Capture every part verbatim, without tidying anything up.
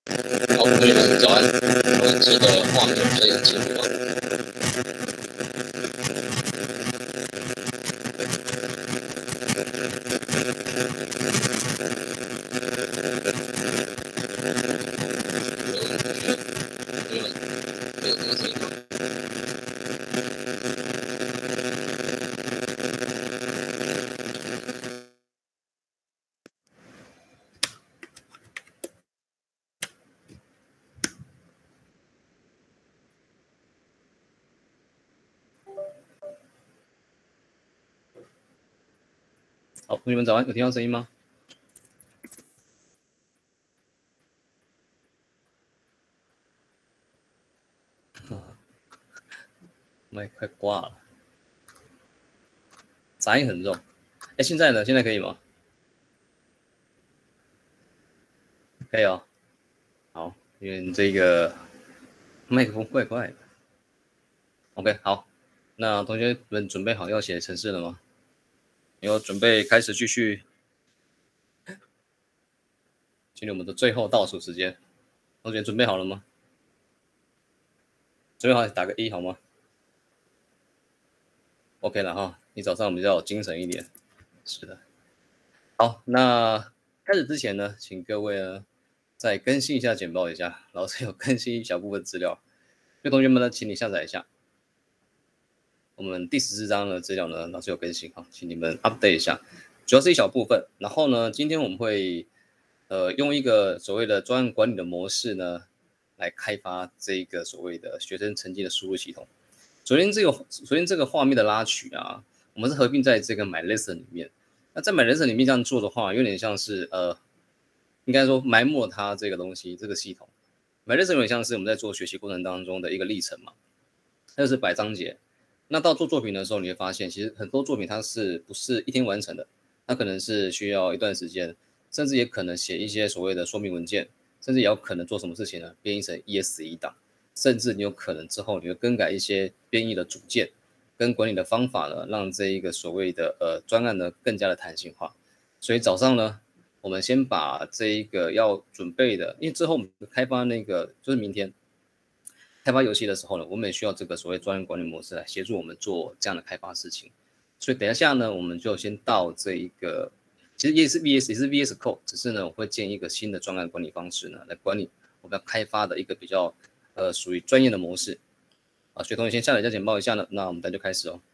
好，同学们早安。我这个画面可以进入吗？好，同学们早安，有听到声音吗？麦快挂了，杂音很重。哎，现在呢？现在可以吗？可以哦。好，因为这个麦克风怪怪的。OK， 好，那同学们准备好要写程式了吗？有准备开始继续进入我们的最后倒数时间。同学准备好了吗？准备好打个一好吗 ？OK 了哈，你早上比较有精神一点。是的。好，那开始之前呢，请各位呢再更新一下简报一下，老师有更新一小部分资料，所以同学们呢，请你下载一下。我们第十四章的资料呢，老师有更新哈，请你们 update 一下，主要是一小部分。然后呢，今天我们会呃用一个所谓的专案管理的模式呢，来开发这个所谓的学生成绩的输入系统。首先这个首先这个画面的拉取啊，我们是合并在这个 My Lesson 里面。那在 My Lesson 里面这样做的话，有点像是呃，应该说埋没它这个东西这个系统。My Lesson 有点像是我们在做学习过程当中的一个历程嘛，它就是百章节。那到做作品的时候，你会发现，其实很多作品它是不是一天完成的？它可能是需要一段时间，甚至也可能写一些所谓的说明文件，甚至也有可能做什么事情呢？编译成 E S 一档，甚至你有可能之后你会更改一些编译的组件跟管理的方法呢，让这一个所谓的呃专案呢更加的弹性化。所以早上呢，我们先把这一个要准备的，因为之后我们开发那个就是明天。开发游戏的时候呢，我们也需要这个所谓专案管理模式来协助我们做这样的开发事情。所以等一下呢，我们就先到这一个，其实也是 V S 也是 V S Code， 只是呢我会建一个新的专案管理方式呢，来管理我们要开发的一个比较呃属于专业的模式。啊，学同学先下载一下简报一下呢，那我们等就开始哦。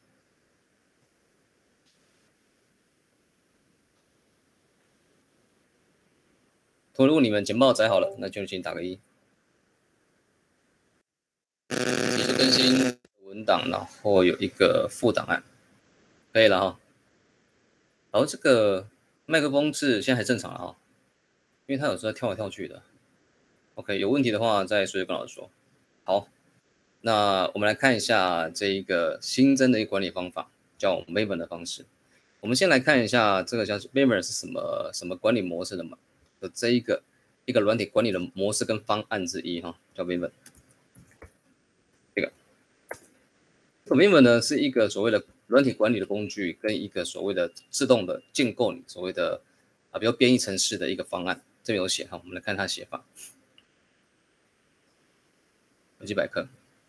同如果你们简报载好了，那就请打个一。继续更新文档，然后有一个副档案，可以了哈。然后这个麦克风是现在还正常了哈，因为它有时候跳来跳去的。OK， 有问题的话再随时跟老师说。好，那我们来看一下这一个新增的一个管理方法，叫 Maven 的方式。我们先来看一下这个叫 Maven 是什么什么管理模式的嘛？的这一个一个软体管理的模式跟方案之一哈，叫 Maven。这个 Maven 呢是一个所谓的软体管理的工具，跟一个所谓的自动的建构你所谓的啊，比如编译程式的一个方案。这边有写哈，我们来看它写法。维基百科。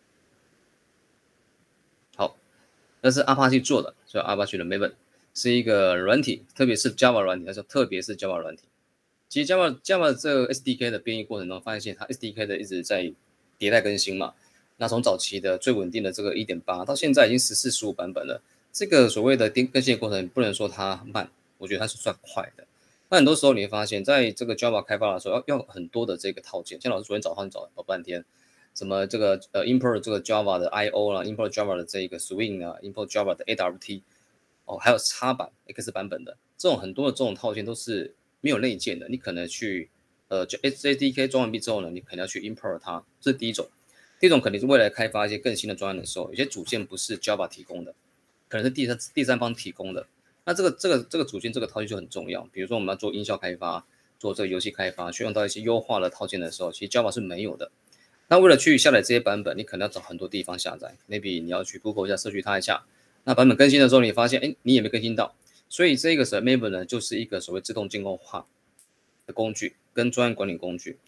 好，那是 Apache 做的，所以 Apache 的 Maven 是一个软体，特别是 Java 软体，它说特别是 Java 软体。其实 Java Java 这个 S D K 的编译过程中，发现它 S D K 的一直在迭代更新嘛。那从早期的最稳定的这个 一点八 到现在已经十四、十五版本了。这个所谓的更新的过程，不能说它慢，我觉得它是算快的。那很多时候你会发现，在这个 Java 开发的时候，要要很多的这个套件，像老师昨天早上找找半天。什么这个呃 import 这个 Java 的 I O 啦 ，import Java 的这个 Swing 啊 ，import Java 的 A W T， 哦，还有插版 X 版本的这种很多的这种套件都是没有内建的，你可能去呃就 S D K 装完毕之后呢，你可能要去 import 它，这是第一种。第一种肯定是未来开发一些更新的专案的时候，有些组件不是 Java 提供的，可能是第三第三方提供的。那这个这个这个组件这个套件就很重要，比如说我们要做音效开发，做这个游戏开发，需要用到一些优化的套件的时候，其实 Java 是没有的。那为了去下载这些版本，你可能要找很多地方下载 ，maybe 你要去 Google 一下，社区它一下。那版本更新的时候，你发现，哎，你也没更新到，所以这个时候 Maven 呢，就是一个所谓自动建构化的工具跟专案管理工具。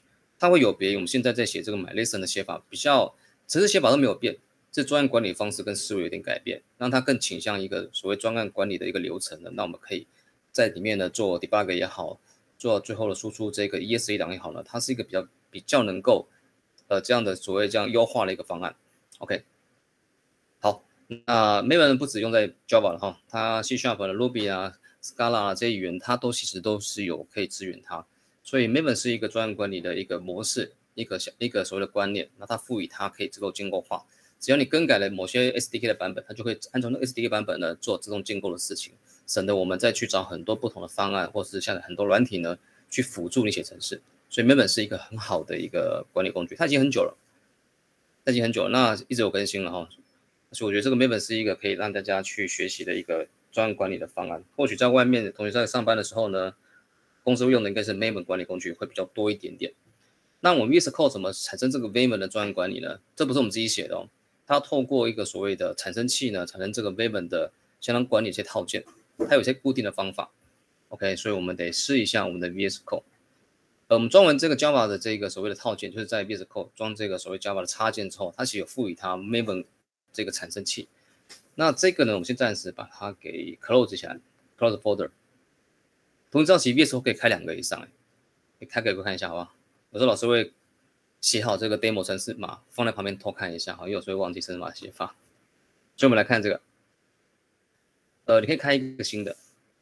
它会有别于我们现在在写这个 MyListen 的写法，比较程式写法都没有变，这专案管理方式跟思维有点改变，让它更倾向一个所谓专案管理的一个流程呢。那我们可以在里面呢做 debug 也好，做最后的输出这个 E S A 档也好呢，它是一个比较比较能够呃这样的所谓这样优化的一个方案。OK， 好，那 Maven 不只用在 Java 了哈，它 C Sharp 的 Ruby 啊、Scala 啊这些语言，它都其实都是有可以支援它。所以 Maven 是一个专案管理的一个模式，一个一个所谓的观念，那它赋予它可以自动建构化。只要你更改了某些 S D K 的版本，它就会按照那个 S D K 版本呢做自动建构的事情，省得我们再去找很多不同的方案，或是像很多软体呢去辅助你写程式。所以 Maven 是一个很好的一个管理工具，它已经很久了，它已经很久了，那一直有更新了哈。所以我觉得这个 Maven 是一个可以让大家去学习的一个专案管理的方案。或许在外面的同学在上班的时候呢，公司用的应该是 Maven 管理工具会比较多一点点。那我们 V S Code 怎么产生这个 Maven 的专案管理呢？这不是我们自己写的哦，它透过一个所谓的产生器呢，产生这个 Maven 的相当管理一些套件，它有一些固定的方法。OK， 所以我们得试一下我们的 V S Code。呃，我们装完这个 Java 的这个所谓的套件，就是在 V S Code 装这个所谓 Java 的插件之后，它其实有赋予它 Maven 这个产生器。那这个呢，我们先暂时把它给 close 起来 ，close folder。同时，知道其实 V S Code 可以开两个以上，哎，你开给我看一下好不好？有时候老师会写好这个 demo 程式码放在旁边偷看一下，好，因为有时候会忘记程式码写法。所以我们来看这个，呃，你可以开一个新的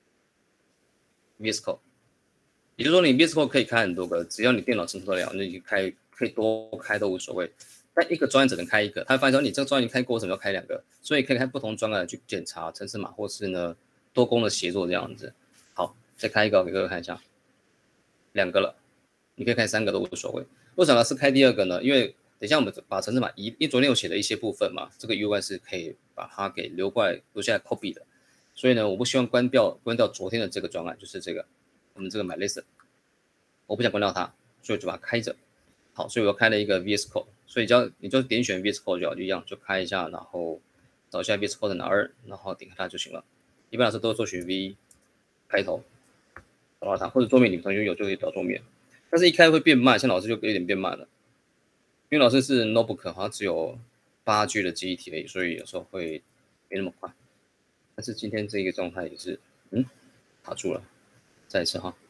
V S Code， 也就是说你 V S Code 可以开很多个，只要你电脑承受得了，你开可以多开都无所谓。但一个专案只能开一个，他会发现说你这个专案开过，为什么要开两个？所以可以开不同专案去检查程式码，或是呢多工的协作这样子。好，再开一个给各位看一下，两个了，你可以开三个都无所谓。为什么是开第二个呢？因为等一下我们把程式码移，因为昨天有写了一些部分嘛，这个 U I 是可以把它给留过来留下来 copy 的。所以呢，我不希望关掉关掉昨天的这个专案，就是这个我们这个 MyListen， 我不想关掉它，所以就把它开着。好，所以我开了一个 V S Code， 所以只要你就点选 V S Code 就好，就一样就开一下，然后找一下 V S Code 在哪儿，然后点开它就行了。一般来说都是搜寻 V 开头，找到它，或者桌面你同学有就可以找桌面，但是一开会变慢，像老师就有点变慢了，因为老师是 notebook， 好像只有八 G 的记忆体而已，所以有时候会没那么快。但是今天这个状态也是，嗯，卡住了，再一次哈。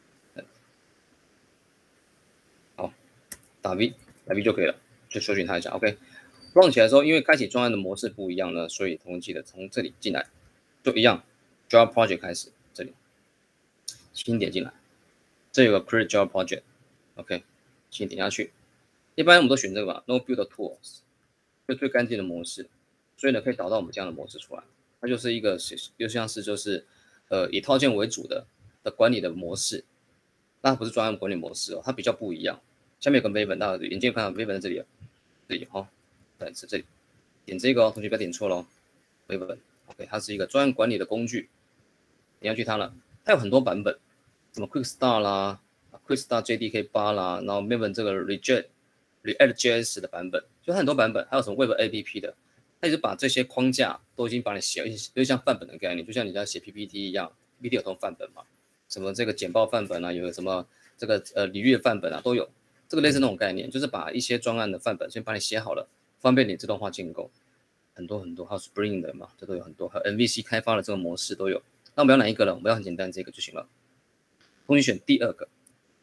打 V， 打 V 就可以了，就搜寻它一下 ，OK。run 起来的时候，因为开启专案的模式不一样呢，所以同学记得从这里进来，就一样 ，Java Project 开始，这里，新点进来，这有个 Create Java Project，OK， 请点下去。一般我们都选这个吧 ，No Build Tools， 就最干净的模式，所以呢可以导到我们这样的模式出来，它就是一个就像是就是呃以套件为主的的管理的模式，那不是专案管理模式哦，它比较不一样。下面有个 Maven， 那眼睛看到 Maven 在这里了，这里哈，在这里点这个哦，同学不要点错喽 ，Maven，OK， 它是一个专案管理的工具，点下去它了，它有很多版本，什么 Quick Start 啦 ，Quick Start J D K 八 啦，然后 Maven 这个 React React J S 的版本，就很多版本，还有什么 Web A P P 的，它也是把这些框架都已经帮你写，有点像范本的概念，就像你在写 P P T 一样 ，P P T 有同范本嘛，什么这个简报范本啊，有什么这个呃履历范本啊，都有。这个类似那种概念，就是把一些专案的范本先帮你写好了，方便你自动化建构。很多很多，还有 Spring 的嘛，这都有很多，还有 M V C 开发的这个模式都有。那我们要哪一个呢？我们要很简单，这个就行了。同学选第二个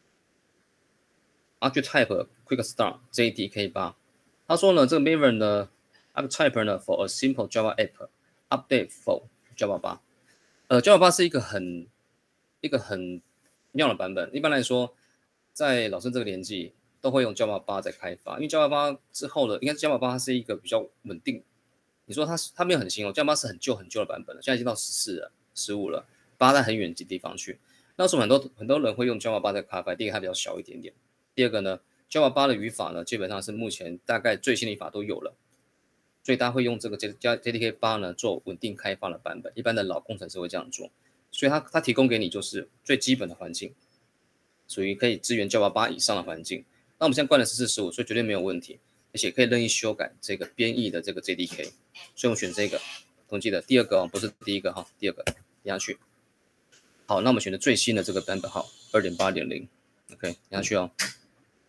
，Archetype Quick Start J D K 八。他说呢，这个 Maven 呢 ，Archetype 呢 for a simple Java app update for Java 八。呃 ，Java 八是一个很一个很妙的版本。一般来说，在老师这个年纪，都会用 Java 八在开发，因为 Java 八之后的，应该是 Java 八它是一个比较稳定。你说它它没有很新哦 ，Java 八是很旧很旧的版本了，现在已经到十四了、十五了，八在很远的地方去。那时候很多很多人会用 Java 八在开发，第一个它比较小一点点，第二个呢 ，Java 八的语法呢，基本上是目前大概最新的语法都有了，所以大家会用这个 J D K 八呢做稳定开发的版本，一般的老工程师会这样做，所以它它提供给你就是最基本的环境。属于可以支援 Java 八以上的环境，那我们现在灌了十四、十五，所以绝对没有问题，而且可以任意修改这个编译的这个 J D K， 所以我们选这个。同记得第二个哦，不是第一个哈，第二个点下去。好，那我们选的最新的这个版本号 二点八点零 ，OK， 点下去哦。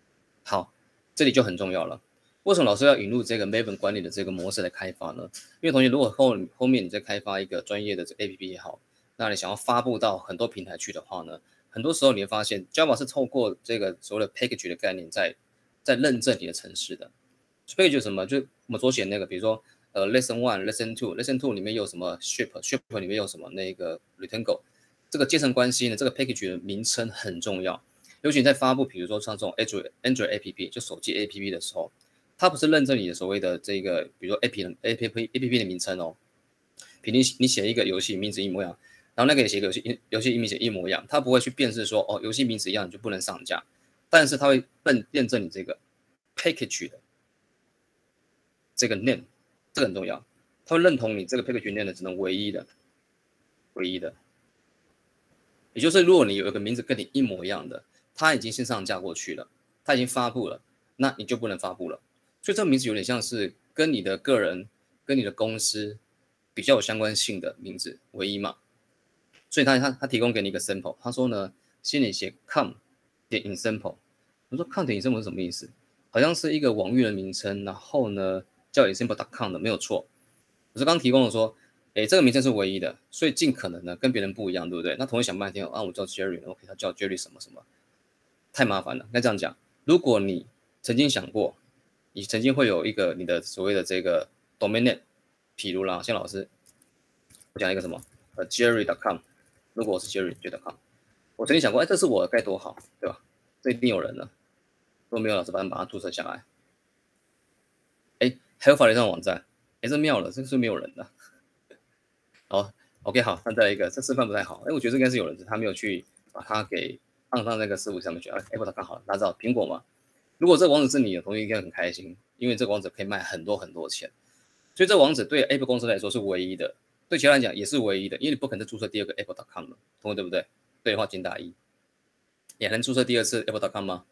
好，这里就很重要了。为什么老师要引入这个 Maven 管理的这个模式来开发呢？因为同学，如果后后面你在开发一个专业的 A P P 也好，那你想要发布到很多平台去的话呢，很多时候你会发现 Java 是透过这个所谓的 package 的概念在在认证你的程式的。package 是什么？就我们所写那个，比如说呃 lesson one、lesson two、lesson two 里面有什么 ship，ship 里面有什么那个 return go， 这个阶层关系呢，这个 package 的名称很重要。尤其你在发布，比如说像这种 Android Android A P P， 就手机 A P P 的时候，它不是认证你的所谓的这个，比如说 A P P A P P A P P 的名称哦。比如你你写一个游戏名字一模一样，然后那个也写一个游戏游戏名字一模一样，它不会去辨识说哦游戏名字一样你就不能上架，但是它会认验证你这个 package 的这个 name， 这个很重要，它会认同你这个 package name 的只能唯一的唯一的，也就是如果你有一个名字跟你一模一样的，它已经先上架过去了，它已经发布了，那你就不能发布了。所以这个名字有点像是跟你的个人、跟你的公司比较有相关性的名字，唯一嘛。所以他他他提供给你一个 sample， 他说呢，先你写 com 点 in sample。我说 com 点 in sample 是什么意思？好像是一个网域的名称，然后呢叫 example dot com 的，没有错。我是刚提供的说，诶，这个名称是唯一的，所以尽可能呢跟别人不一样，对不对？那同学想半天，啊，我叫 Jerry，OK， 他叫 Jerry 什么什么，太麻烦了。应该这样讲，如果你曾经想过，你曾经会有一个你的所谓的这个 domain name， 譬如啦，像老师我讲一个什么，呃 Jerry dot com， 如果我是 Jerry dot com， 我曾经想过，哎，这是我的该多好，对吧？这一定有人了，如果没有老师把它注册下来，哎，还有法律上的网站，哎，这妙了，这个是没有人的。好 ，OK， 好，那再来一个，这示范不太好，哎，我觉得这应该是有人，他没有去把它给放上那个伺服上面去，啊 ，Apple 它刚好，大家知道苹果嘛？如果这个网址是你的，同学应该很开心，因为这个网址可以卖很多很多钱，所以这个网址对 Apple 公司来说是唯一的，对其他人讲也是唯一的，因为你不可能再注册第二个 Apple dot com 了，同学对不对？对的话，请打一。也能注册第二次 Apple dot com 吗？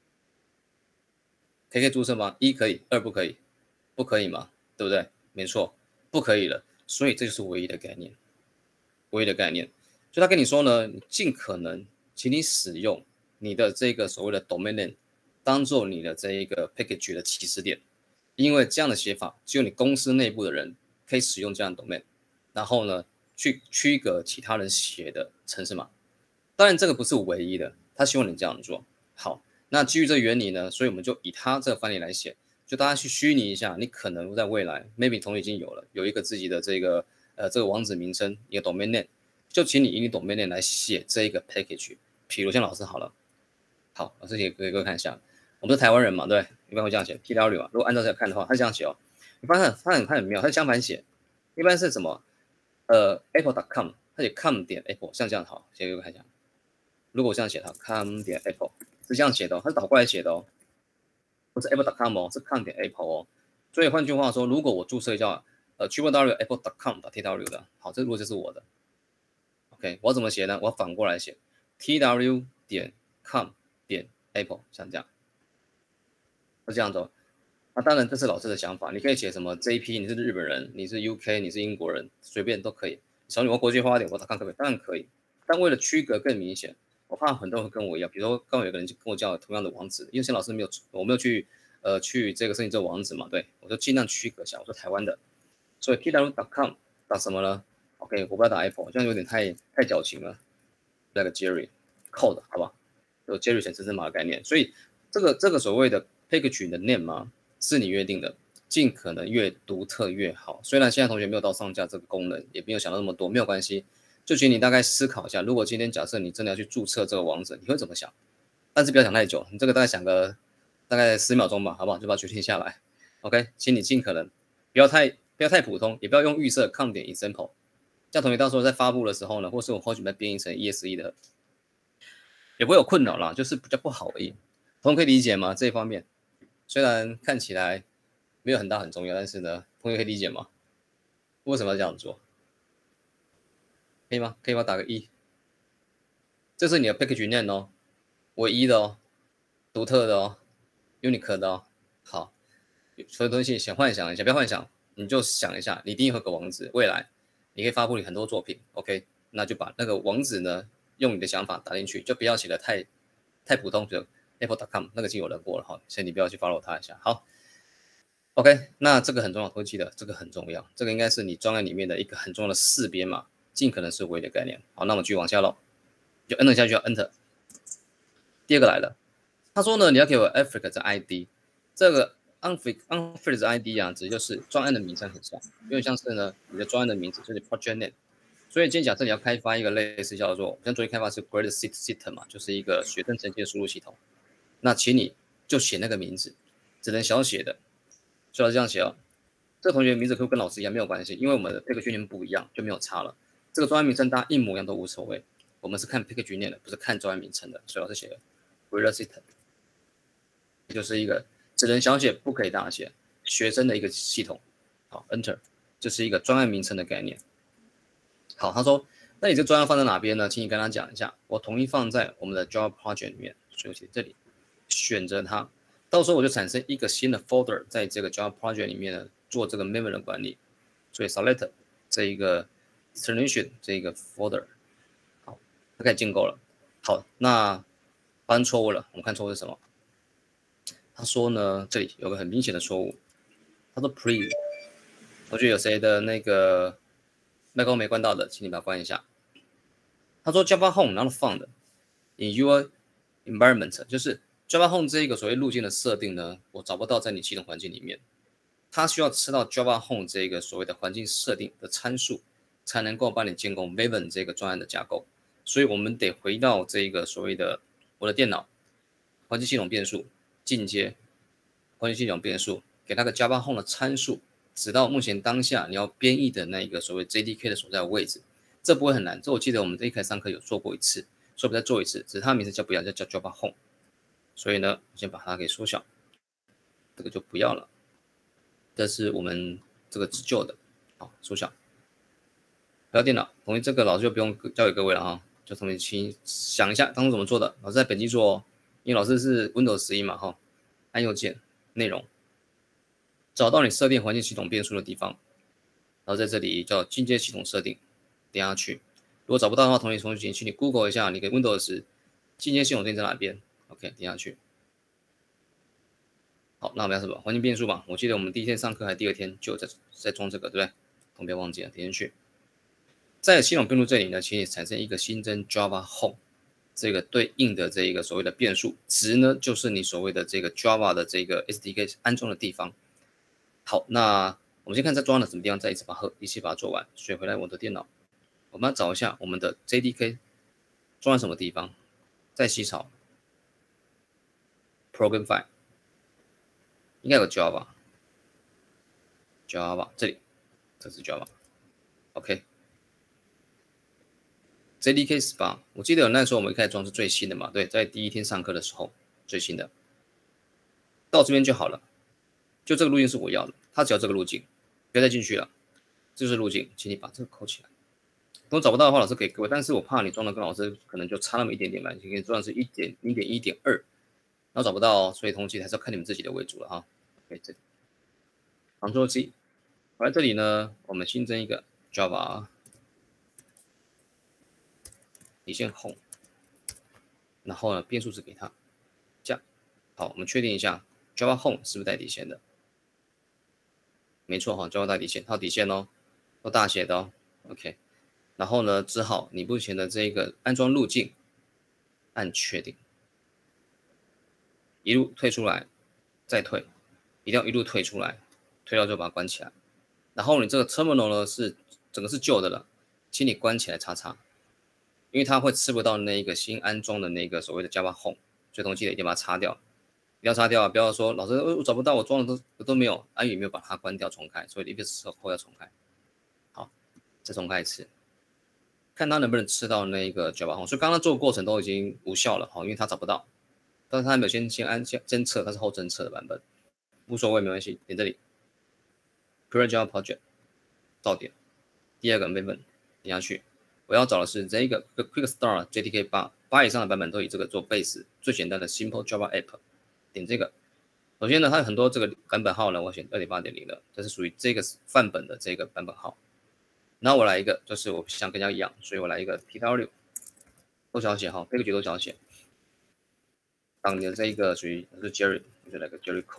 可以可以注册吗？一可以，二不可以，不可以吗？对不对？没错，不可以了。所以这就是唯一的概念，唯一的概念。就他跟你说呢，你尽可能，请你使用你的这个所谓的 domain name 当做你的这一个 package 的起始点，因为这样的写法只有你公司内部的人可以使用这样的 domain， 然后呢，去区隔其他人写的程式码。当然，这个不是唯一的，他希望你这样做。好，那基于这个原理呢，所以我们就以他这个范例来写，就大家去虚拟一下，你可能在未来 ，maybe 同学已经有了，有一个自己的这个呃这个网址名称，一个 domain name， 就请你以你 domain name 来写这一个 package。比如像老师好了，好，老师也给各位看一下，我们是台湾人嘛，对，一般会这样写 T W 啊。如果按照这个看的话，他这样写哦，你发现他很他很妙，他相反写，一般是什么？呃 ，apple dot com， 他写 com 点 apple， 像这样好，先给我看一下。如果我这样写它 com 点 apple 是这样写的哦，它是倒过来写的哦，不是 apple dot com 哦，是 com 点 apple 哦。所以换句话说，如果我注册叫呃 triple w apple dot com t w 的，好，这如果就是我的 ，OK， 我怎么写呢？我反过来写 tw 点 com 点 apple， 像这样，是这样子哦。那当然这是老师的想法，你可以写什么 J P， 你是日本人，你是 U K， 你是英国人，随便都可以。小女我国际化一点，我看可不可以？当然可以，但为了区隔更明显。我怕很多人会跟我一样，比如说刚好有个人就跟我叫同样的网址，因为现在老师没有，我没有去呃去这个申请这个网址嘛，对我就尽量区隔一下，我说台湾的，所以 t w dot com 打什么呢 ？OK， 我不要打 Apple，这样有点太太矫情了。那个 Jerry code 好吧，有 Jerry 显示证码的概念，所以这个这个所谓的 package 的 name 嘛，是你约定的，尽可能越独特越好。虽然现在同学没有到上架这个功能，也没有想到那么多，没有关系。就请你大概思考一下，如果今天假设你真的要去注册这个网址，你会怎么想？但是不要想太久，你这个大概想个大概十秒钟吧，好不好？就把它决定下来。OK， 请你尽可能不要太不要太普通，也不要用预设 com 点 example， 这样同学到时候在发布的时候呢，或是我后续把它编译成 E S E 的，也不会有困扰啦，就是比较不好而已。同学可以理解吗？这一方面虽然看起来没有很大很重要，但是呢，同学可以理解吗？为什么要这样做？可以吗？可以吗？打个一。这是你的 package name 哦，唯一的哦，独特的哦 ，unique 的哦。好，所有东西想幻想一下，不要幻想，你就想一下，你一定有个网址，未来你可以发布你很多作品 ，OK？ 那就把那个网址呢，用你的想法打进去，就不要写的太太普通，就 apple dot com 那个已经有人过了哈，所以你不要去 follow 他一下。好 ，OK， 那这个很重要，会记得这个很重要，这个应该是你专案里面的一个很重要的识别码，尽可能是唯一的概念。好，那我们继续往下喽，就 enter 下去要 enter。第二个来了，他说呢，你要给我 Africa 的 I D， 这个 Unfit Unfit 的 I D 啊，指就是专案的名称很像，有点像是呢你的专案的名字就是 project name。所以今天假设你要开发一个类似叫做，像昨天开发是 Great Seat System 嘛，就是一个学生成绩的输入系统。那请你就写那个名字，只能小写的，就要这样写哦。这个同学名字可以跟老师一样没有关系，因为我们的 package name 不一样，就没有差了。这个专案名称大家一模一样都无所谓，我们是看 package name 的，不是看专案名称的。所以老师写了 Great System， 就是一个只能小写不可以大写学生的一个系统。好 ，Enter， 这是一个专案名称的概念。好，他说，那你这专案放在哪边呢？请你跟他讲一下。我统一放在我们的 Java Project 里面，所以我写这里，选择它。到时候我就产生一个新的 folder， 在这个 Java Project 里面呢，做这个 memory 的管理。所以 select 这一个 destination 这一个 folder， 好，它可以建构了。好，那发生错误了，我们看错误是什么？他说呢，这里有个很明显的错误，他说 please， 我觉得有谁的那个麦克风没关到的，请你把它关一下。他说 Java Home not found in your environment， 就是 Java Home 这一个所谓路径的设定呢，我找不到在你系统环境里面。它需要吃到 Java Home 这一个所谓的环境设定的参数，才能够帮你建构 Maven 这个专案的架构。所以我们得回到这一个所谓的我的电脑环境系统变数进阶环境系统变数，给它个 Java Home 的参数。直到目前当下你要编译的那一个所谓 J D K 的所在的位置，这不会很难。这我记得我们这一开始上课有做过一次，所以我们再做一次，只是它的名字叫不要叫叫 Java Home。所以呢，我先把它给缩小，这个就不要了。这是我们这个自救的，好，缩小。回到电脑，同意这个老师就不用教给各位了哈，就同学请想一下当初怎么做的。老师在本机做哦，因为老师是 Windows 十一嘛哈，按右键内容。找到你设定环境系统变数的地方，然后在这里叫进阶系统设定，点下去。如果找不到的话，同学同学请你 Google 一下，你给 Windows 进阶系统设定在哪边 ？OK， 点下去。好，那我们要什么？环境变数嘛。我记得我们第一天上课还第二天就在在装这个，对不对？同学不要忘记了，点进去。在系统变数这里呢，请你产生一个新增 Java Home 这个对应的这一个所谓的变数值呢，就是你所谓的这个 Java 的这个 S D K 安装的地方。好，那我们先看在装的什么地方，再一次把它一起把它做完。所以回来我的电脑，我们要找一下我们的 J D K 装在什么地方，再细找 Program File， 应该有 Java，Java Java， 这里，这是 Java。OK，J D K 十八，我记得那时候我们一开始装是最新的嘛，对，在第一天上课的时候最新的，到这边就好了。就这个路径是我要的，它只要这个路径，不要再进去了，这就是路径，请你把这个扣起来。如果找不到的话，老师给各位，但是我怕你装的跟老师可能就差那么一点点吧，你可以装的是一点零点一点二，然后找不到，所以同学还是要看你们自己的为主了哈。OK， 这里 Ctrl G， 好在这里呢，我们新增一个 Java 底线 Home， 然后呢变数值给它，这样好，我们确定一下 Java Home 是不是带底线的？没错哈 ，Java 带底线，它有底线哦，都大写的哦。OK， 然后呢，只好你目前的这个安装路径按确定，一路退出来，再退，一定要一路退出来，退到就把它关起来。然后你这个 terminal 呢是整个是旧的了，请你关起来叉叉，因为它会吃不到那个新安装的那个所谓的 Java Home， 所以同学记得一定把它擦掉。不要擦掉啊！不要说老师我找不到，我装的都都没有，啊也没有把它关掉重开，所以一个时候要重开。好，再重开一次，看它能不能吃到那个 Java Home。所以刚刚做的过程都已经无效了，哈，因为它找不到，但是它没有先先安先侦测，它是后侦测的版本，无所谓，没关系。点这里 ，Create Java Project， 到点，第二个 Maven 点下去，我要找的是这个 Quick Start J D K 八， 八以上的版本都以这个做 base， 最简单的 Simple Java App。点这个，首先呢，它有很多这个版本号呢，我选 二点八点零 的，这是属于这个范本的这个版本号。然后我来一个，就是我想跟人家一样，所以我来一个 T W 都小写哈，这个节都小写。 当你的这一个属于是 Jerry， 你就来个 Jerry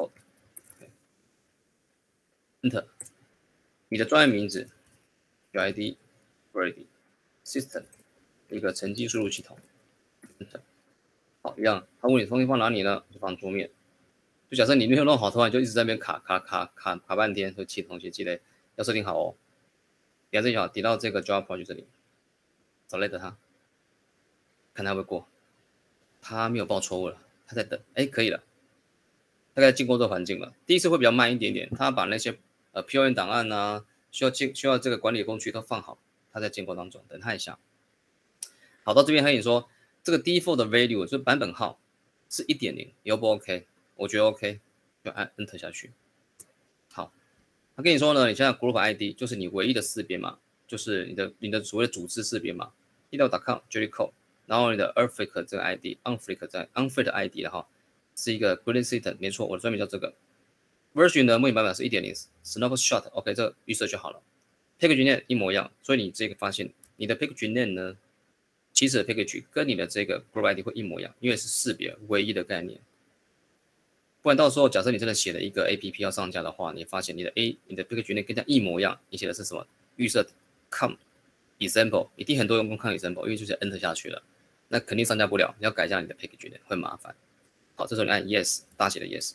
code，Enter， 你的专业名字 U I D Brady System 一个成绩输入系统 ，Enter， 好，一样，他问你东西放哪里呢？就放桌面。就假设你没有弄好，突然就一直在那边卡卡卡卡卡半天，会系统学积累，要设定好哦。点这一条，点到这个 Java Project 这里，找 let 它，看它会不会过。它没有报错误了，它在等，哎，可以了，大概进过这个环境了。第一次会比较慢一点点，它把那些呃 P O N 档案啊，需要进需要这个管理工具都放好，它在建构当中，等它一下。好，到这边他跟你说，这个 default 的 value 就是版本号是 一点零， 你 O 不 OK？ 我觉得 OK， 就按 Enter 下去。好，他跟你说呢，你现在 Group I D 就是你唯一的识别码，就是你的你的所谓的组织识别码 ，e d o dot com Jerry code， 然后你的 Earthflick 这个 I D，Unflick 这 Unfit I D 的哈，是一个 Gradient System， 没错，我的专名叫这个。Version 的目前版本是 一点零 ，Snapshot，OK， 这个预设就好了。Package name 一模一样，所以你这个发现你的 Package name 呢，其实的 Package 跟你的这个 Group I D 会一模一样，因为是识别唯一的概念。不然到时候假设你真的写了一个 A P P 要上架的话，你发现你的 A 你的 Package name 跟它一模一样，你写的是什么？预设 com example， 一定很多人用 com example， 因为就是 Enter 下去了，那肯定上架不了，你要改一下你的 Package name 会麻烦。好，这时候你按 Yes， 大写的 Yes。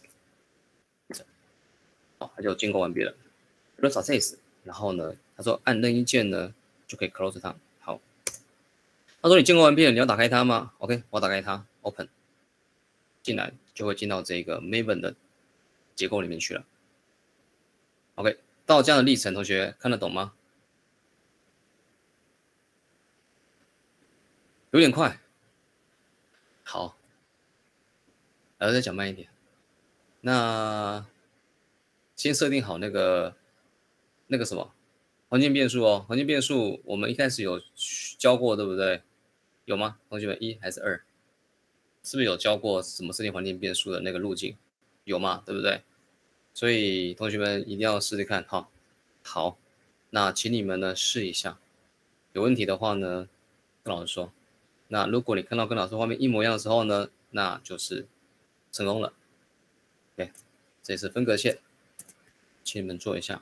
好，它就建构完毕了。Run success， 然后呢，他说按任意键呢就可以 close 它。好，他说你建构完毕了，你要打开它吗 ？OK， 我要打开它 ，Open， 进来就会进到这个 Maven 的结构里面去了。OK， 到这样的历程，同学看得懂吗？有点快。好，然后再讲慢一点。那先设定好那个那个什么环境变数哦，环境变数我们一开始有教过，对不对？有吗？同学们，一还是二？是不是有教过什么设定环境变数的那个路径？有嘛？对不对？所以同学们一定要试试看哈。好，那请你们呢试一下，有问题的话呢跟老师说。那如果你看到跟老师画面一模一样的时候呢，那就是成功了。OK， 这是分隔线，请你们做一下。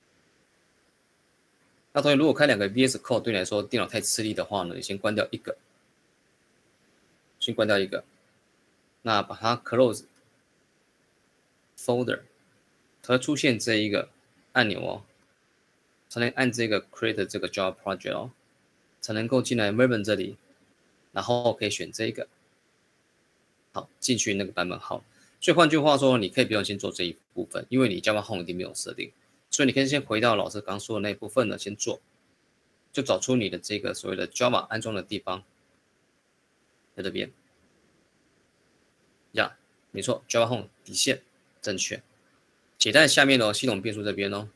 那同学如果开两个 V S Code 对你来说电脑太吃力的话呢，你先关掉一个，先关掉一个，那把它 close folder， 它会出现这一个按钮哦，才能按这个 create 这个 Java project 哦，才能够进来 Maven 这里，然后可以选这个，好，进去那个版本号。所以换句话说，你可以不用先做这一部分，因为你 Java Home 一定没有设定，所以你可以先回到老师刚说的那一部分呢，先做，就找出你的这个所谓的 Java 安装的地方，在这边，呀，没错 ，Java Home 底线正确，写在下面哦，系统变数这边哦。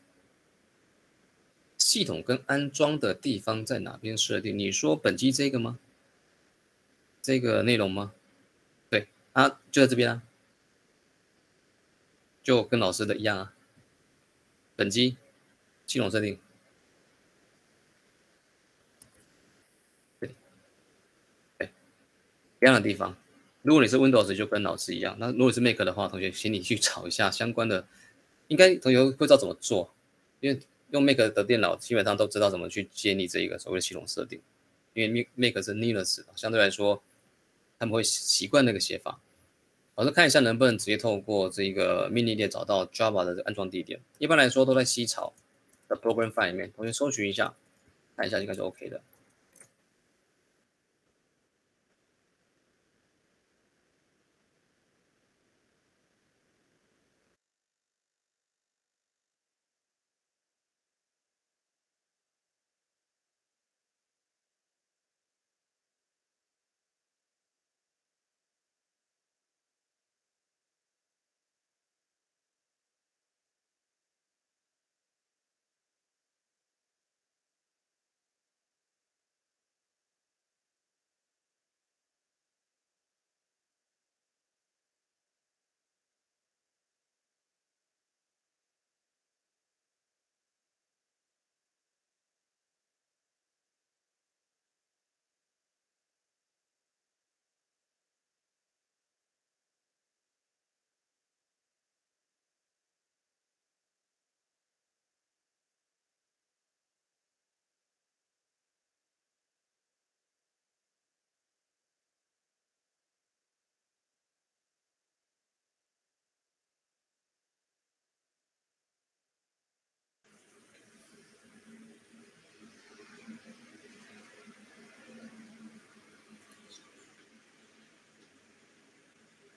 系统跟安装的地方在哪边设定？你说本机这个吗？这个内容吗？对啊，就在这边啊，就跟老师的一样啊。本机系统设定，对对，一样的地方。如果你是 Windows， 就跟老师一样。那如果是 Mac 的话，同学，请你去找一下相关的，应该同学会知道怎么做，因为用 Mac 的电脑基本上都知道怎么去建立这一个所谓的系统设定。因为 Mac 是 Linux， 相对来说他们会习惯那个写法。老师看一下能不能直接透过这个命令列找到 Java 的安装地点。一般来说都在 C 槽的 Program File 里面，同学搜寻一下，看一下应该是 OK 的。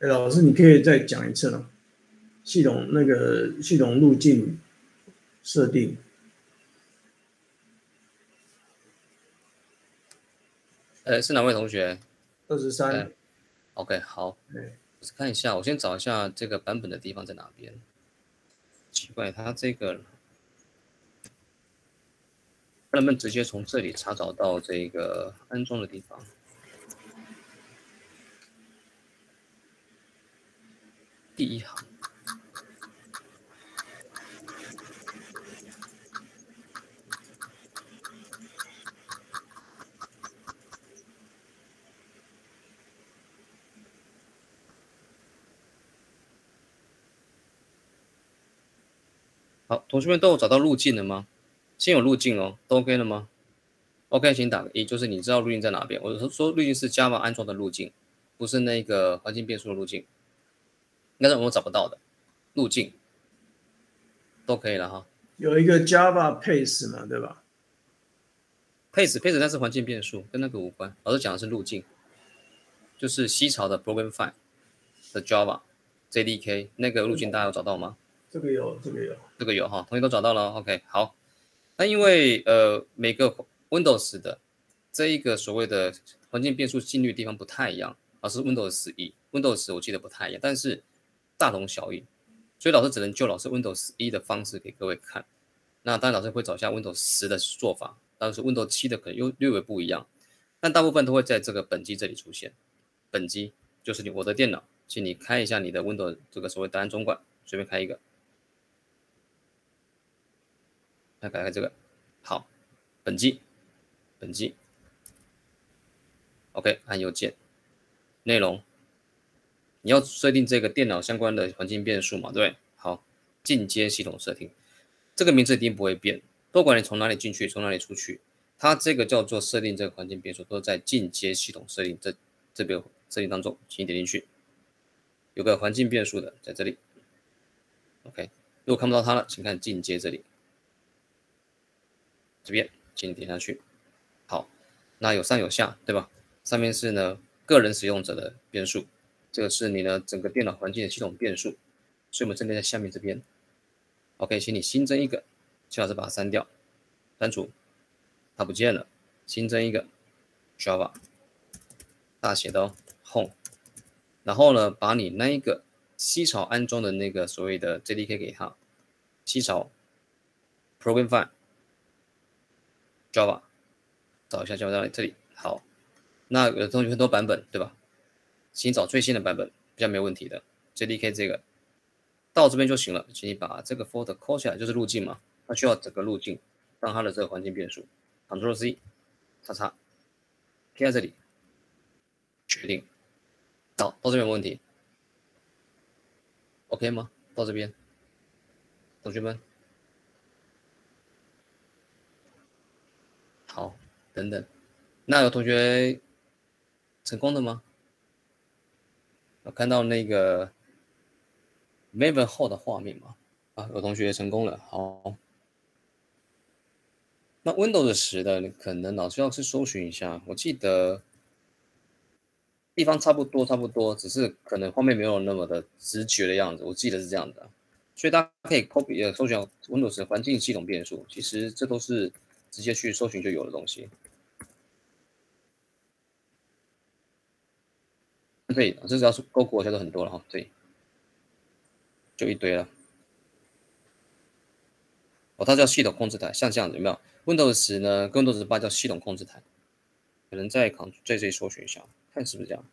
哎，老师，你可以再讲一次吗？系统那个系统路径设定。 呃，是哪位同学？ 二十三。 OK， 好，我看一下，我先找一下这个版本的地方在哪边。奇怪，它这个能不能直接从这里查找到这个安装的地方？第一行。好，同学们都有找到路径了吗？先有路径哦，都 OK 了吗 ？OK， 请打个一，就是你知道路径在哪边。我说路径是 Java 安装的路径，不是那个环境变数的路径。应该是我找不到的路径，都可以了哈。 有一个 Java Pace 嘛，对吧 ？Pace Pace 那是环境变数，跟那个无关。老师讲的是路径，就是西潮的 Program File 的 Java J D K 那个路径，大家有找到吗？ 这个有，这个有， 这个有哈，同学都找到了。OK， 好。那因为呃每个 Windows 的这一个所谓的环境变数进率地方不太一样，老师 Windows 十一 Windows 十我记得不太一样，但是大同小异，所以老师只能就老师 Windows 十一的方式给各位看。那当然老师会找一下 Windows 十的做法，但是 Windows 七的可能又略微不一样，但大部分都会在这个本机这里出现。本机就是你我的电脑，请你开一下你的 Windows 这个所谓的安总管，随便开一个。来改开这个，好，本机，本机 ，OK， 按右键，内容，你要设定这个电脑相关的环境变数嘛，对不对？好，进阶系统设定，这个名字一定不会变，不管你从哪里进去，从哪里出去，它这个叫做设定这个环境变数，都在进阶系统设定这这边设定当中，请你点进去，有个环境变数的在这里 ，OK， 如果看不到它了，请看进阶这里。这边，请你点下去。好，那有上有下，对吧？上面是呢个人使用者的变数，这个是你呢整个电脑环境的系统变数，所以我们这边在下面这边。OK， 请你新增一个，请老师把它删掉，删除，它不见了。新增一个 Java 大写的哦 Home， 然后呢把你那一个西潮安装的那个所谓的 J D K 给它，西潮 Program File。Java， 找一下 Java 在这里。好，那有的同学很多版本，对吧？请找最新的版本，比较没有问题的。J D K 这个到这边就行了，请你把这个 folder 抠起来，就是路径嘛，它需要整个路径当它的这个环境变数。Ctrl C， 叉叉，贴在这里，确定。好，到这边没问题。OK 吗？到这边，同学们。好，等等，那有同学成功的吗？有看到那个 Maven 后的画面吗？啊，有同学成功了。好，那 Windows 十的可能老师要去搜寻一下，我记得地方差不多，差不多，只是可能画面没有那么的直觉的样子，我记得是这样的。所以大家可以 copy 呃搜寻 Windows 的环境系统变数，其实这都是直接去搜寻就有的东西。可以，这只要是 Google 下都很多了哈，对，就一堆了。哦，它叫系统控制台，像这样子有没有 ？Windows 十呢，跟 Windows 八叫系统控制台，可能在 Ctrl 在这里搜寻一下，看是不是这样。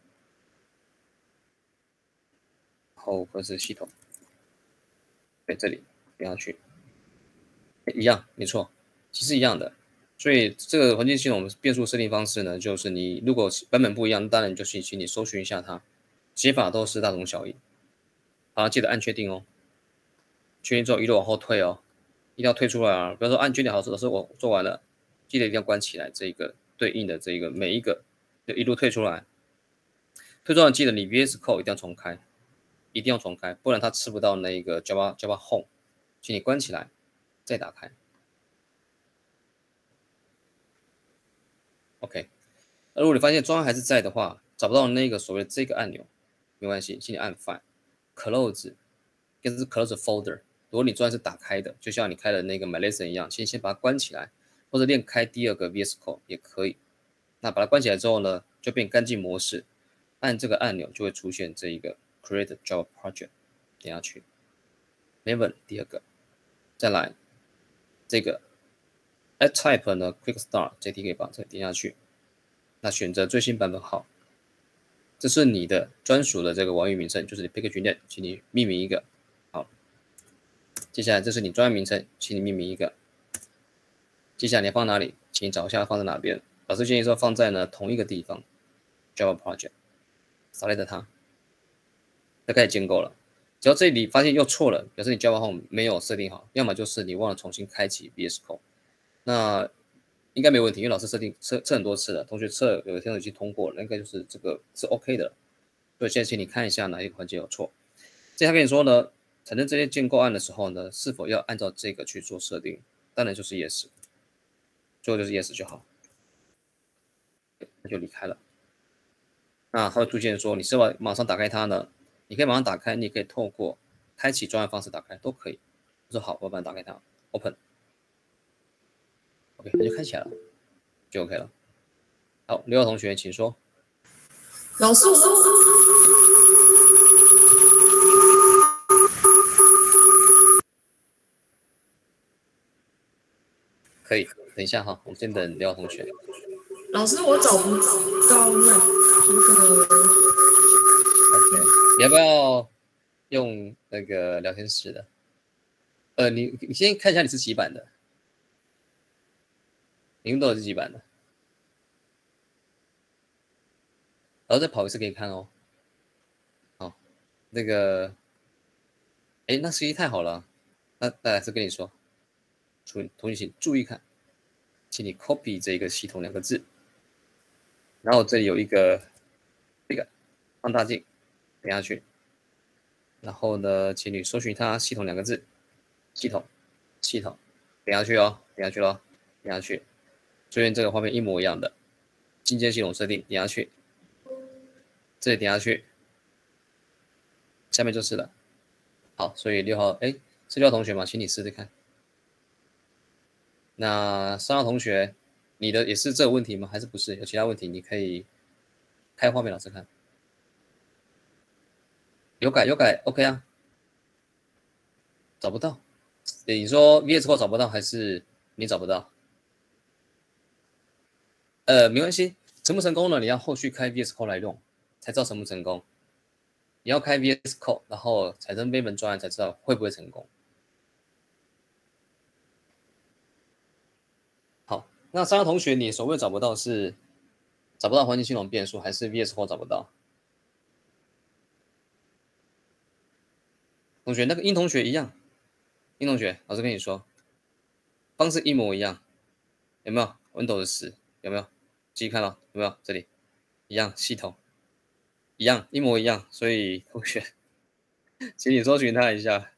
后或是系统，在这里点下去，一样，没错，其实一样的。所以这个环境系统变数设定方式呢，就是你如果版本不一样，当然就是请你搜寻一下它，写法都是大同小异。好，记得按确定哦，确定之后一路往后退哦，一定要退出来啊！不要说按确定好，老师我做完了，记得一定要关起来这个对应的这个每一个，就一路退出来。退出来记得你 V S Code 一定要重开，一定要重开，不然它吃不到那个 Java Java Home， 请你关起来再打开。OK， 如果你发现专案还是在的话，找不到那个所谓的这个按钮， 没关系，请你按 File，Close， 这是 Close Folder。如果你专案是打开的，就像你开的那个 MyLesson 一样，请先把它关起来，或者练开第二个 V S Code 也可以。那把它关起来之后呢，就变干净模式，按这个按钮就会出现这一个 Create Java Project， 点下去。Maven 第二个，再来这个 Add Type 呢 Quick Start J T K 把这个点下去，那选择最新版本好，这是你的专属的这个网域名称，就是你 package name， 请你命名一个。好，接下来这是你专案名称，请你命名一个。接下来你要放哪里，请你找一下放在哪边。老师建议说放在呢同一个地方 ，Java Project， select 它，就开始建构了。只要这里发现又错了，表示你 Java Home 没有设定好，要么就是你忘了重新开启 V S Code， 那应该没问题，因为老师设定测测很多次了，同学测有一天已经通过了，应该就是这个是 OK 的。所以现在请你看一下哪一个环节有错。接下来跟你说呢，产生这些建构案的时候呢，是否要按照这个去做设定？当然就是 Yes， 最后就是 Yes 就好。那就离开了。那它会出现说，你是否马上打开它呢？你可以马上打开，你也可以透过开启专案方式打开，都可以。我说好，我把它打开它 ，Open。OK， 那就开起来了，就 OK 了。好，六号同学请说。 老师， 可以，等一下哈，我们先等六号同学。 老师，我找不到那那个。 OK， 你要不要用那个聊天室的？呃，你你先看一下你是几版的，你用多少是几版的？然后再跑一次给你看哦。好，那个，哎，那实际太好了。那那还是跟你说，同同学请注意看，请你 copy 这个系统两个字，然后这里有一个这个放大镜，点下去，然后呢，请你搜寻它系统两个字，系统系统，点下去哦，点下去咯，点下去，出现这个画面一模一样的进阶系统设定，点下去。这里点下去，下面就是了。好，所以六号，哎，是六号同学吗？请你试试看。那三号同学，你的也是这个问题吗？还是不是？有其他问题？你可以开画面，老师看。有改有改 ，OK 啊。找不到，你说 V S Code 找不到，还是你找不到？呃，没关系，成不成功呢？你要后续开 V S Code 来用。才知道成不成功，你要开 V S Code， 然后产生 Maven 专案才知道会不会成功。好，那三个同学，你所谓找不到是找不到环境系统变数，还是 V S Code 找不到？同学，那个殷同学一样，殷同学，老师跟你说，方式一模一样，有没有 ？Windows 十有没有？继续看到有没有？这里一样，系统。一样，一模一样，所以同学，请你搜寻它一下，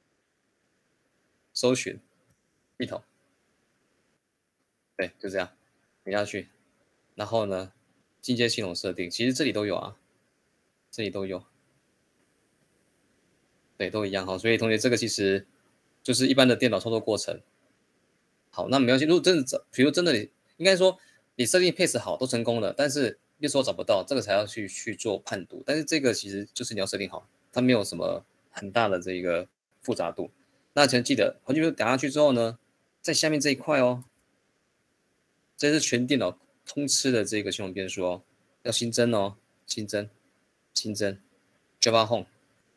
搜寻系统，对，就这样，点下去，然后呢，进阶系统设定，其实这里都有啊，这里都有，对，都一样哈，所以同学这个其实就是一般的电脑操作过程。好，那没关系，如果真的，比如真的你应该说你设定 pace 好，都成功了，但是又说找不到，这个才要去去做判读。但是这个其实就是你要设定好，它没有什么很大的这个复杂度。那请记得，环境变数打下去之后呢，在下面这一块哦，这是全电脑通吃的这个系统变数哦，要新增哦，新增，新增 ，Java Home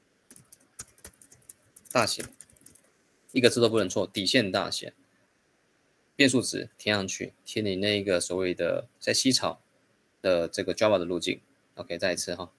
大写，一个字都不能错，底线大写。变数值填上去，填你那个所谓的在西草的这个 Java 的路径。OK， 再一次哈，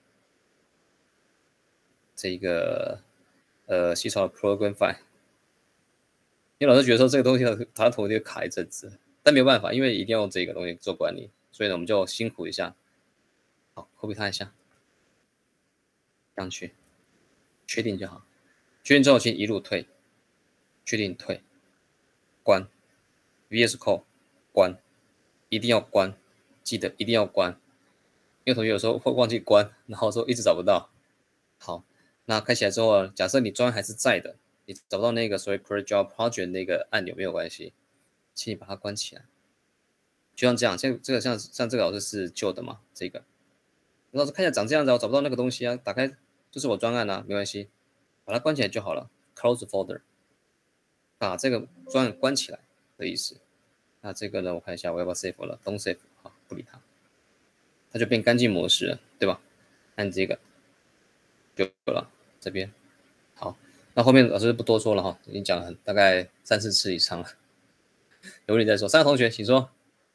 这一个呃西草的 program file。因为老师觉得说这个东西它头就卡一阵子，但没有办法，因为一定要用这个东西做管理，所以呢我们就辛苦一下。好 ，copy 它一下，上去，确定就好。确定之后，请一路退，确定退，关。V S Code 关，一定要关，记得一定要关，因为同学有时候会忘记关，然后说一直找不到， 好，那开起来之后，假设你专案还是在的，你找不到那个所谓 Create Job Project 那个按钮没有关系，请你把它关起来。就像这样，像这个像像这个老师是旧的嘛，这个老师看起来长这样子，我找不到那个东西啊，打开就是我专案啊，没关系，把它关起来就好了 ，Close Folder， 把这个专案关起来的意思。那这个呢，我看一下我要不要 save 了 ，Don't save， 好，不理它，它就变干净模式了，对吧？按这个就有了，这边好，那后面老师不多说了哈，已经讲了很大概三四次以上了，有问题再说。三个同学请说，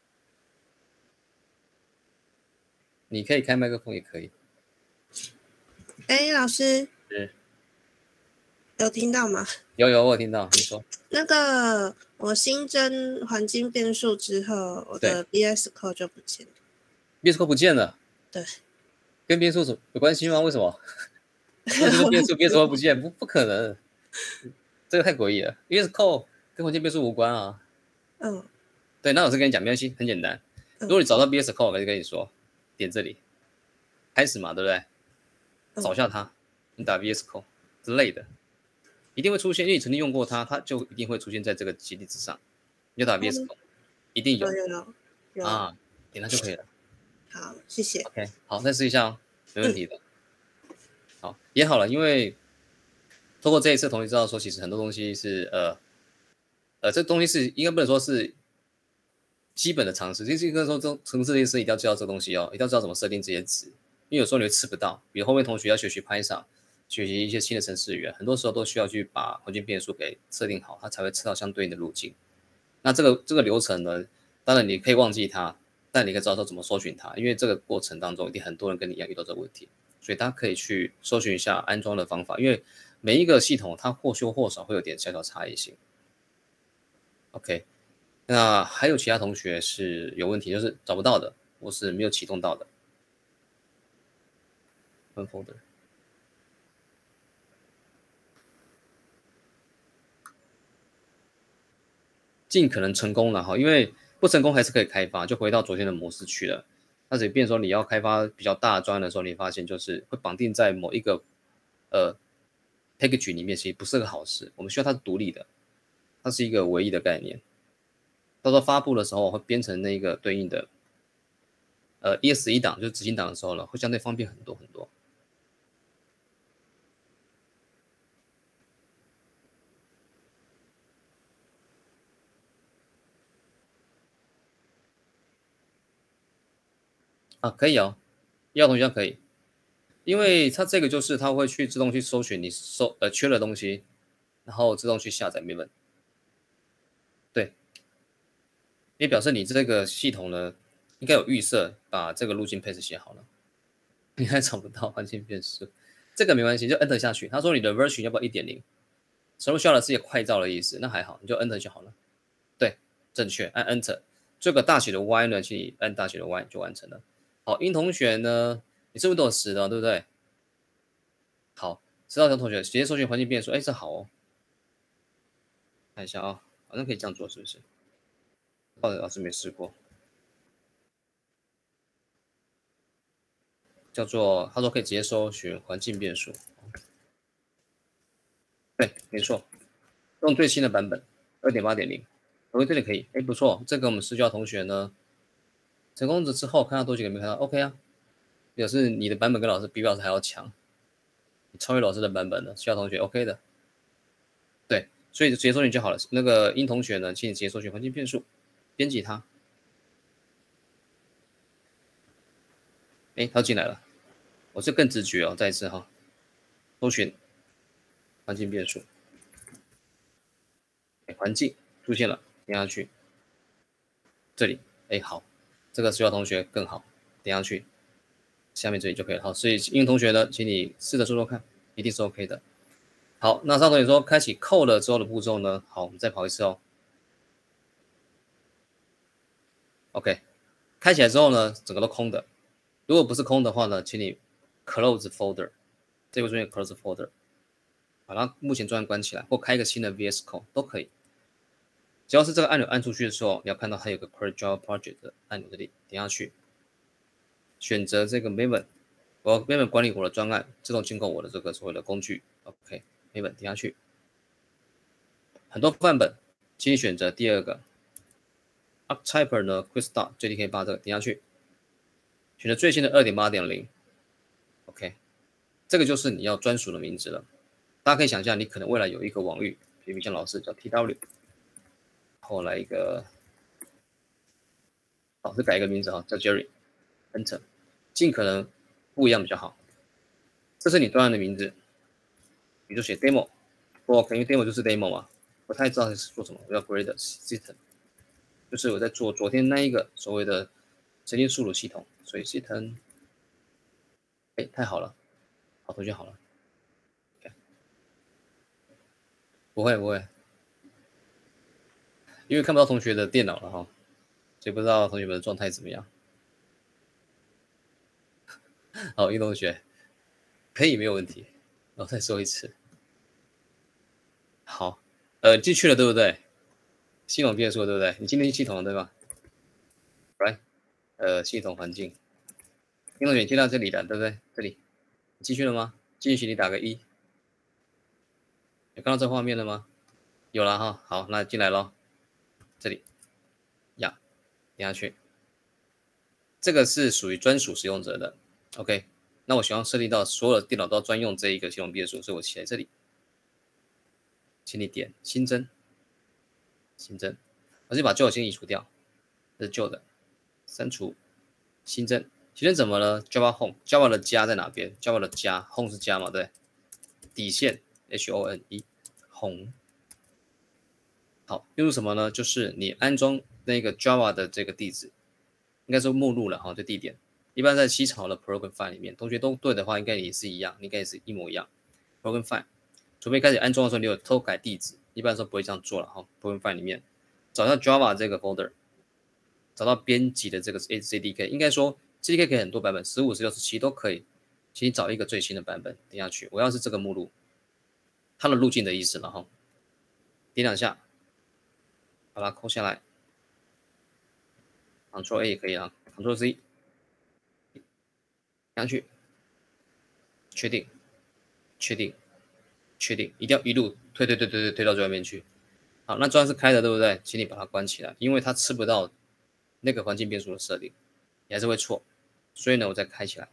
你可以开麦克风也可以。 哎，老师， 是， 有听到吗？ 有有，我有听到，你说。 那个我新增环境变数之后，我的 V S Code 就不见了。 V S Code 不见了？ 对。 跟变数有关系吗？为什么？为什么变数变数会不见？不不可能，这个太诡异了。V S Code 跟环境变数无关啊。 嗯。 对，那老师跟你讲，没关系，很简单。如果你找到 V S Code，我就跟你说，点这里，开始嘛，对不对？找下它，你打 V S Code 之类的，一定会出现，因为你曾经用过它，它就一定会出现在这个基地之上。你就打 V S Code，、嗯、一定有。 有有有啊，点它就可以了。 好，谢谢。 OK， 好，再试一下哦，没问题的。嗯、好，也好了，因为通过这一次，同学知道说，其实很多东西是呃呃，这东西是应该不能说是基本的常识，就是应该说，这程式类是一定要知道这东西哦，一定要知道怎么设定这些值，因为有时候你会吃不到。比如后面同学要学习 Python， 学习一些新的程式语言，很多时候都需要去把环境变数给设定好，它才会吃到相对应的路径。那这个这个流程呢，当然你可以忘记它。但你可以知道说怎么搜寻它，因为这个过程当中一定很多人跟你一样遇到这个问题，所以大家可以去搜寻一下安装的方法，因为每一个系统它或多或少会有点小小差异性。OK， 那还有其他同学是有问题，就是找不到的，或是没有启动到的。One folder， 尽可能成功了哈，因为不成功还是可以开发，就回到昨天的模式去了。那只变说你要开发比较大的专案的时候，你发现就是会绑定在某一个呃 package 里面，其实不是个好事。我们需要它是独立的，它是一个唯一的概念。到时候发布的时候会编成那个对应的呃 E S 一档，就是执行档的时候呢，会相对方便很多很多。啊，可以哦，要同学可以，因为它这个就是它会去自动去搜寻你搜呃缺的东西，然后自动去下载 Maven。对，也表示你这个系统呢应该有预设，把这个路径配置写好了。你还找不到环境变数，这个没关系，就 Enter 下去。他说你的 version 要不要 一点零？ Solution 是一个快照的意思，那还好，你就 Enter 就好了。对，正确，按 Enter。这个大写的 Y 呢，去按大写的 Y 就完成了。好，殷同学呢，你是不是都有十的，对不对？好，十道小同学直接搜寻环境变数，哎，这好哦。看一下啊、哦，好像可以这样做，是不是？哦，老师没试过，叫做他说可以直接搜寻环境变数。对，没错，用最新的版本 二点八点零， 我这里可以，哎，不错，这个我们私教同学呢，成功了之后看到多久有没有看到 ？OK 啊，表示你的版本跟老师比老师还要强，你超越老师的版本了，私教同学 OK 的，对，所以直接搜寻就好了。那个殷同学呢，请你直接搜寻环境变数，编辑它。哎，他进来了，我是更直觉哦，再一次哈，搜寻环境变数，环境出现了，点下去，这里，哎，好，这个私教同学更好，点下去，下面这里就可以了。好，所以英语同学呢，请你试着做做看，一定是 OK 的。好，那上同学说开启扣了之后的步骤呢？好，我们再跑一次哦。OK， 开起来之后呢，整个都空的。如果不是空的话呢，请你 close folder， 这个出现 close folder， 把它目前专案关起来，或开一个新的 V S Code 都可以。只要是这个按钮按出去的时候，你要看到它有个 Create Job Project 的按钮，这里点下去，选择这个 Maven， 我要原本管理我的专案，自动进攻我的这个所谓的工具。OK， 原本点下去，很多范本，请你选择第二个 Archetype 呢 Quick Start J D K 八这个点下去，选择最新的 二点八点零。OK， 这个就是你要专属的名字了。大家可以想象，你可能未来有一个网域，比如像老师叫 T W， 后来一个，老师改一个名字哈，叫 Jerry，Enter， 尽可能不一样比较好。这是你专案的名字，比如写 Demo， 我肯定 Demo 就是 Demo 嘛，不太知道是做什么，我叫 Grade System， 就是我在做昨天那一个所谓的神经输入系统，所以 System， 哎，太好了，好，同学好了。不会不会，因为看不到同学的电脑了哈，所以不知道同学们的状态怎么样。好，殷同学，可以没有问题。我再说一次。好，呃，进去了对不对？系统变数对不对？你今天系统了对吧 ？Right， 呃，系统环境。殷同学进到这里了对不对？这里，你进去了吗？进去你打个一。有看到这画面了吗？有了哈，好，那进来咯。这里，呀，点下去。这个是属于专属使用者的 ，OK。那我希望设定到所有的电脑都要专用这一个系统变数，所以我写在这里，请你点新增，新增，我先把旧的先移除掉，这是旧的，删除，新增，新增怎么了 ？Java Home，Java 的加在哪边 ？Java 的加 ，Home 是加嘛，对，底线 H O N E Home。好，用什么呢？就是你安装那个 Java 的这个地址，应该说目录了哈，这地点。一般在西槽的 program file 里面，同学都对的话，应该也是一样，应该也是一模一样。program file， 除非开始安装的时候你有偷改地址，一般来说不会这样做了哈。program file 里面找到 Java 这个 folder， 找到编辑的这个 C D K， 应该说 C D K 可以很多版本，十五、十六、十七都可以，请你找一个最新的版本点下去。我要是这个目录，它的路径的意思了哈，点两下。把它抠下来 ，Ctrl A 也可以啊 ，Ctrl C， 上去，确定，确定，确定，一定要一路推推推推推推到最外面去。好，那专案是开的，对不对？请你把它关起来，因为它吃不到那个环境变数的设定，你还是会错。所以呢，我再开起来。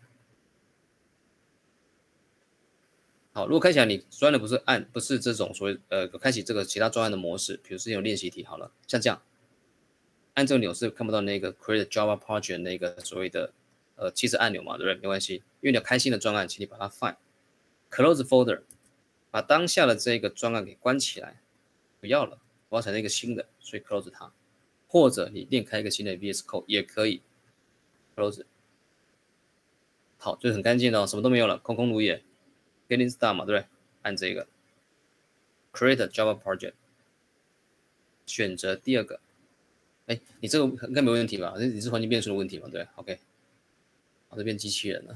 好，如果开起来你专案的不是按不是这种所谓呃开启这个其他专案的模式，比如是有练习题好了，像这样。按这个钮是看不到那个 Create Java Project 那个所谓的呃起始按钮嘛，对不对？没关系，因为你要开新的专案，请你把它 Find Close Folder， 把当下的这个专案给关起来，不要了，我要产生一个新的，所以 Close 它，或者你另开一个新的 V S Code 也可以 Close。好，就是很干净的哦，什么都没有了，空空如也 ，Getting Start 嘛，对不对？按这个 Create Java Project， 选择第二个。哎，你这个应该没问题吧？你是环境变数的问题嘛？对 ，OK。好，这边机器人了。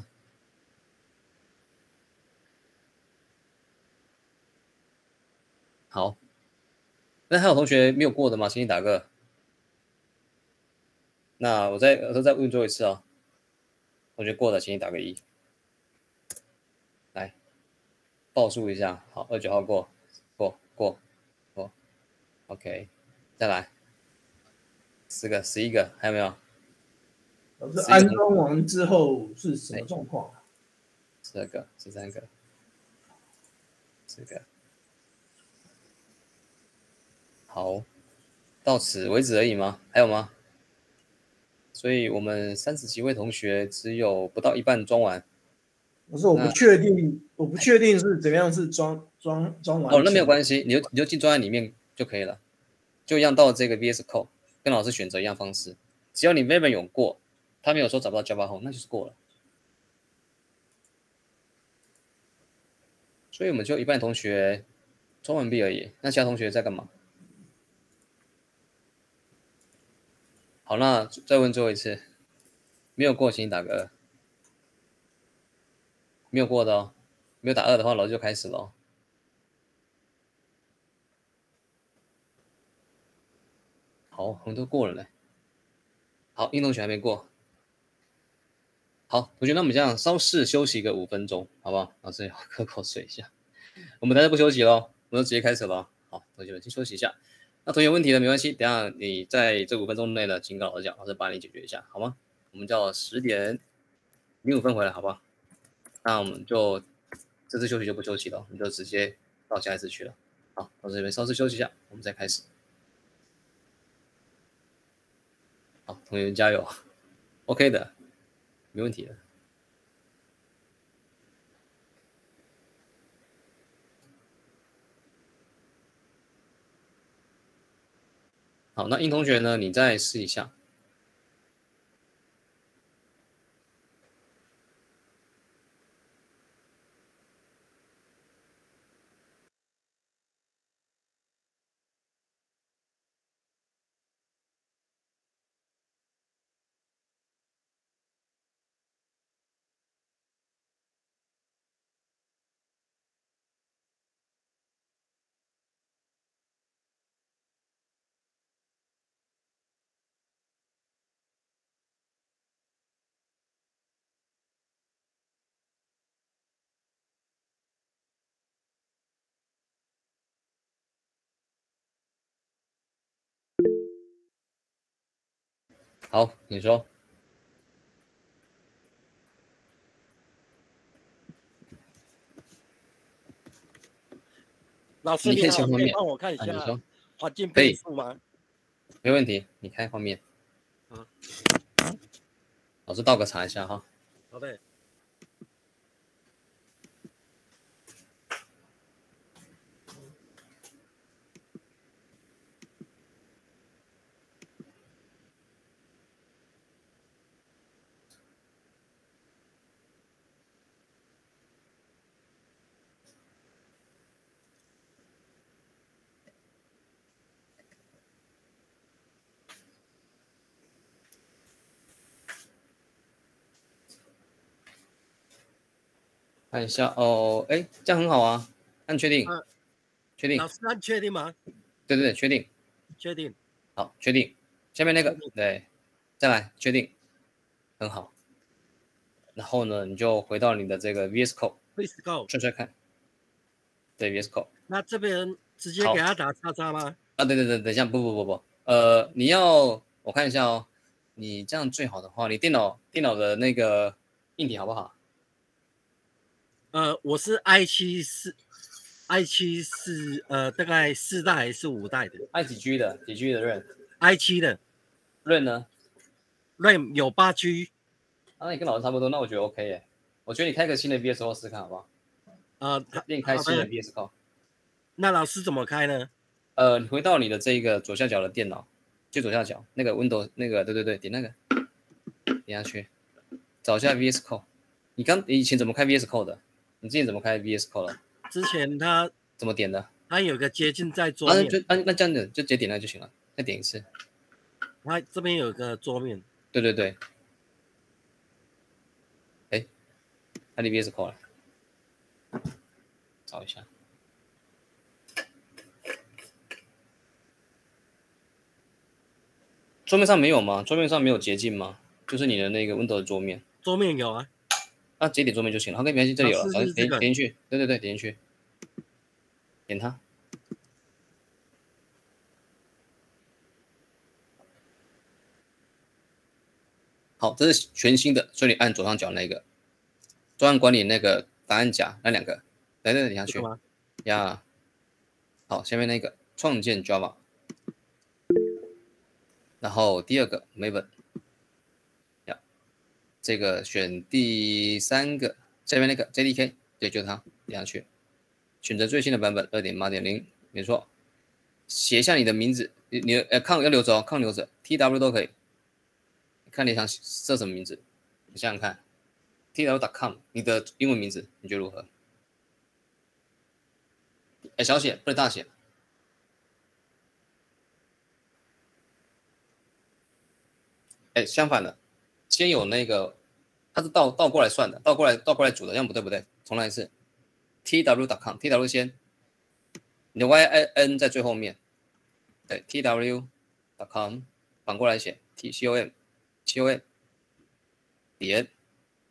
好，那还有同学没有过的吗？请你打个。那我再我再问最后一次哦。同学过的，请你打个一。来，报数一下。好，二十九号过，过过过 ，OK。再来，十个，十一个，还有没有？ 老师，安装完之后是什么状况？ 十二个，十三个，十个。好，到此为止而已吗？还有吗？所以我们三十几位同学只有不到一半装完。 老师，我不确定，我不确定是怎么样是装装装完。 哦，那没有关系，你就你就进专案里面就可以了，就一样到这个 V S Code， 跟老师选择一样方式，只要你 Maven 有过，他没有说找不到 Java Home， 那就是过了。所以我们就一半同学装完毕而已，那其他同学在干嘛？好，那再问最后一次，没有过请你打个二，没有过的哦，没有打二的话，老师就开始了哦。好，我们都过了嘞。好，运动学还没过。 好，同学，那我们这样稍事休息个五分钟，好不好？老师要喝口水一下。我们等下不休息咯，我们就直接开始了。好，同学们先休息一下。那同学问题呢，没关系，等下你在这五分钟内呢，请跟老师讲，老师帮你解决一下，好吗？我们叫十点零五分回来，好不好？那我们就这次休息就不休息了，我们就直接到下一次去了。好，老师这边稍事休息一下，我们再开始。好，同学们加油 ，OK 的，没问题的。好，那殷同学呢，你再试一下。好，你说。 老师你可以你好，可以切画面， 帮我看一啊、你下说环境可以变数吗？ 没问题，你开画面。 啊， 老师倒个茶一下哈。 好的。 看一下哦，哎，这样很好啊，按确定， 啊确定老，师按确定吗？ 对对对，确定， 确定。 好，确定。下面那个确定， 对，再来确定，很好。然后呢，你就回到你的这个 V S Code， Please go。 踹踹看，对 V S Code。 那这边直接好给他打叉叉吗？ 啊，对对对，等一下，不不不不，呃，你要我看一下哦，你这样最好的话，你电脑电脑的那个硬体好不好？ 呃，我是 i 七四 i 七是呃大概四代还是五代的爱几 G 的，几 G 的 RAM，RAM ？i 七的呢？ RAM 有八 G。 啊，那你跟老师差不多，那我觉得 OK 耶。我觉得你开个新的 V S Code 试试看好不好？ 呃， 另开新的好的。 V S Code。 那老师怎么开呢？ 呃，你回到你的这个左下角的电脑，最左下角那个 Windows 那个，对对对，点那个，点下去，找一下 V S Code。你刚你以前怎么开 V S Code 的？你之前怎么开 V S Code 的？ 之前他怎么点的？ 他有个接近在桌啊，那面， 就啊那这样子就直接点那就行了，再点一次。 他这边有个桌面。 对对对。哎，那你 V S Code 了，找一下。桌面上没有吗？桌面上没有捷径吗？就是你的那个 Windows 桌面。 桌面有啊。 啊，直接点桌面就行了。OK，没关系，这里有了， 老师是这个点点进去。对对对，点进去，点它。好，这是全新的，所以你按左上角那个专案管理那个答案夹那两个，来再点下去吗？ 呀。好，下面那个创建 Java， 然后第二个 Maven， 呀，这个选第三个，下面那个 J D K， 对，就是它，点下去，选择最新的版本 二点八点零， 没错，写一下你的名字，你你呃抗要留着哦，抗留着 ，T W 都可以，看你想设什么名字，你想想看 ，T W dot com 你的英文名字你觉得如何？哎，小写不能大写。哎，相反的，先有那个，它是倒倒过来算的，倒过来倒过来组的，这样不对不对，重来一次 ，T W dot com，T W 先，你的 Y I N 在最后面，对 ，T W dot com 反过来写 T C O M，C O M 点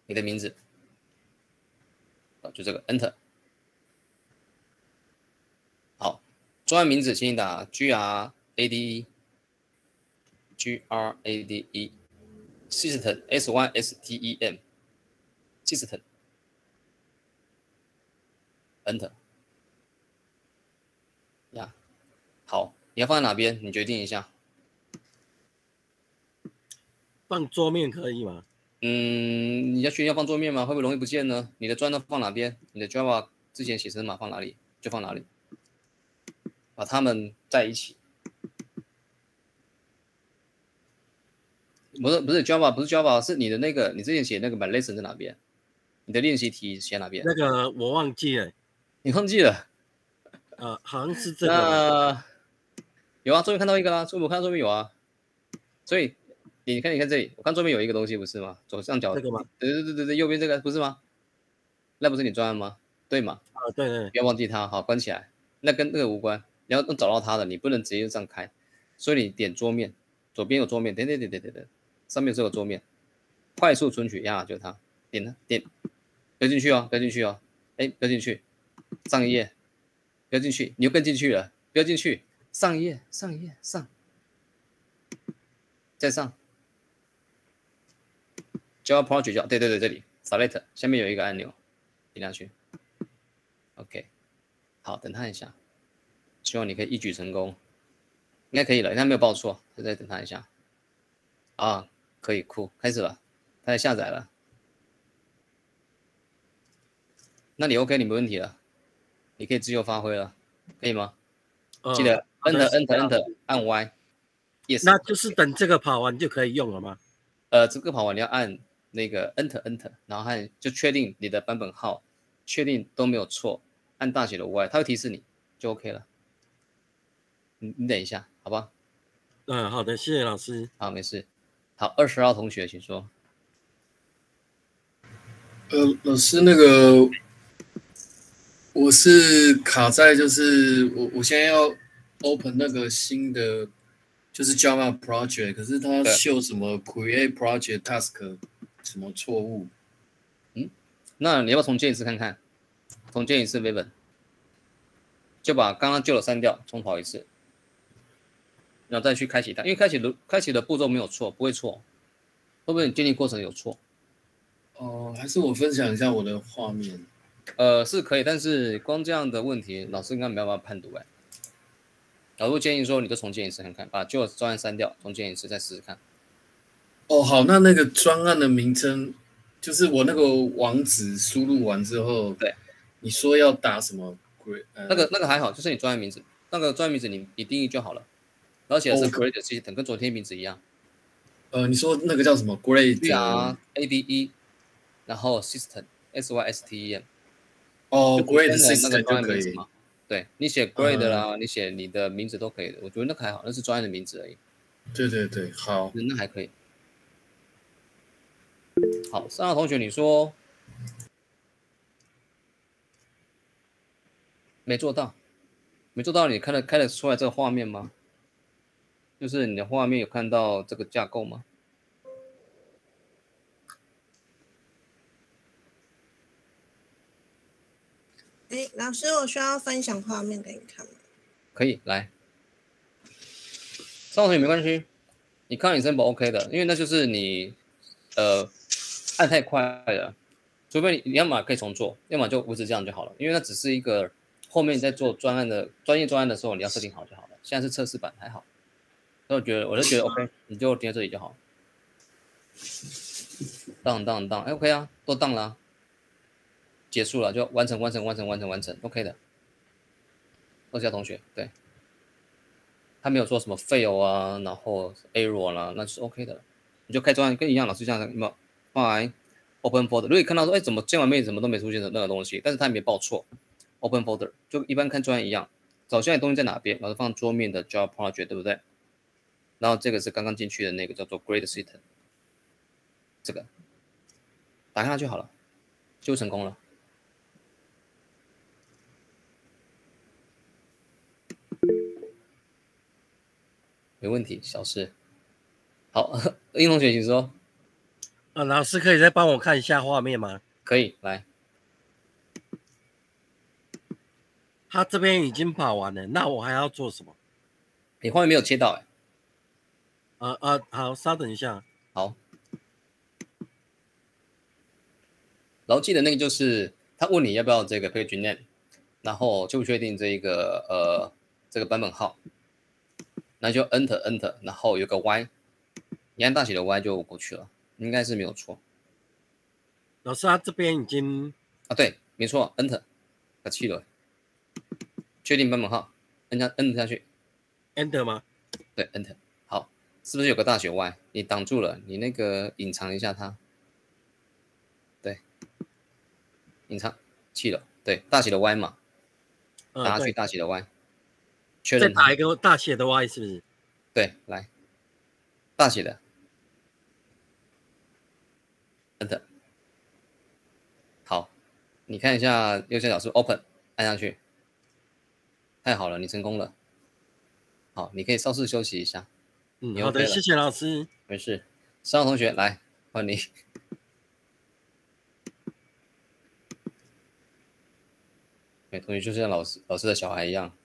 你的名字，啊，就这个 Enter。好，专案名字请你打 G R A D E，G R A D E，System S Y S T E M，System。Enter。呀，好，你要放在哪边？你决定一下。 放桌面可以吗？ 嗯，你要确定要放桌面吗？会不会容易不见呢？你的专案放哪边？你的 Java 之前写成码放哪里就放哪里，把它们在一起。不是不是 Java， 不是 Java， 是你的那个你之前写那个 my lesson 在哪边？你的练习题写哪边？ 那个我忘记了。 你忘记了？ 呃，好像是这个吧。 那有啊，终于看到一个啦，终于我看到桌面有啊。所以你看，你看这里，我看桌面有一个东西不是吗？左上角这个吗？ 对对对对对，右边这个不是吗？那不是你专案吗？对吗？ 啊，对对。 不要忘记它，好，关起来。那跟那个无关，你要能找到它的，你不能直接这样开。所以你点桌面，左边有桌面，点点点点点点，上面是有桌面，快速存取呀，就是它，点它点，跟进去哦，跟进去哦，哎，跟进去，上一页，跟进去，你又跟进去了，不要进去，上一页，上一页，上，再上 ，Java Project， 对对对，这里 Select 下面有一个按钮，点下去 ，OK， 好，等它一下，希望你可以一举成功，应该可以了，应该没有报错，再等它一下，啊，可以，酷，开始了，它在下载了，那你 OK， 你没问题了，你可以自由发挥了，可以吗？记得 Enter Enter Enter 按 Y。Yes， 那就是等这个跑完就可以用了吗？ 呃，这个跑完你要按那个 Enter Enter， 然后按就确定你的版本号，确定都没有错，按大写的 Y， 它会提示你就 OK 了。你你等一下，好吧？ 嗯，好的，谢谢老师。 好，没事。好，二十号同学，请说。 呃，老师，那个我是卡在就是我我现在要 open 那个新的就是 Java project， 可是它秀什么 create project task 什么错误？ 嗯，那你要不要重建一次看看？重建一次 Vivian， 就把刚刚旧的删掉，重跑一次，然后再去开启它，因为开启的开启的步骤没有错，不会错，会不会你建立过程有错？ 哦，还是我分享一下我的画面。 呃，是可以，但是光这样的问题，老师应该没有办法判读哎。老师建议说，你就重建一次看看，把旧的专案删掉，重建一次再试试看。 哦，好，那那个专案的名称，就是我那个网址输入完之后， 对， 你说要打什么？呃、 那个那个还好，就是你专案名字，那个专案名字你你定义就好了，而且是 Grade System， 跟昨天名字一样。 呃，你说那个叫什么 Grade G R A D E， 然后 System S Y S T E M。 哦 ，Grade System 就可以。 对，你写 Grade 啦、呃，你写你的名字都可以的，我觉得那个还好，那是专业的名字而已。 对对对，好， 那还可以。好，三号同学，你说没做到，没做到，你看得开得出来这个画面吗？就是你的画面有看到这个架构吗？ 哎，老师，我需要分享画面给你看吗？ 可以，来。三号同学没关系，你看你声波 OK 的，因为那就是你呃按太快了，除非你你要么可以重做，要么就维持这样就好了，因为那只是一个后面你在做专案的专业专案的时候你要设定好就好了，现在是测试版还好，所以我觉得我就觉得 OK， 你就停在这里就好。当当当，哎 OK 啊，都当了、啊，结束了就完成完成完成完成完成 OK 的。二下同学对。他没有说什么 fail 啊，然后 error 啦、啊，那是 OK 的。你就开专案跟一样，老师这样有没有？放来 open folder， 如果你看到说，哎，怎么建完没怎么都没出现的那个东西，但是他也没报错 ，open folder 就一般看专案一样，找现在东西在哪边，老师放桌面的 Java project 对不对？然后这个是刚刚进去的那个叫做 Grade System， 这个打开它就好了，就成功了。没问题，小事。好，殷同学请说。 呃，老师可以再帮我看一下画面吗？ 可以，来。 他这边已经跑完了，那我还要做什么？ 你画面没有切到哎、 呃呃，好，稍等一下。 好。然后记得那个就是他问你要不要这个 page name， 然后确不确定这个呃这个版本号，那就 enter enter， 然后有个 Y， 你按大写的 Y 就过去了，应该是没有错。 老师，他这边已经啊，对，没错 ，enter， 打气了，确定版本号，按下 enter 下去 enter 吗？ 对 enter， 好，是不是有个大写 Y？ 你挡住了，你那个隐藏一下它，对，隐藏气了，对，大写的 Y 嘛，打下去大写的 Y， 确认再打一个大写的 Y 是不是？ 对，来，大写的 enter， 好，你看一下右下角是 open， 按下去，太好了，你成功了。好，你可以稍事休息一下。 嗯， 你好的， OK 了谢谢老师。 没事，三号同学来换你。对，同学就像老师老师的小孩一样。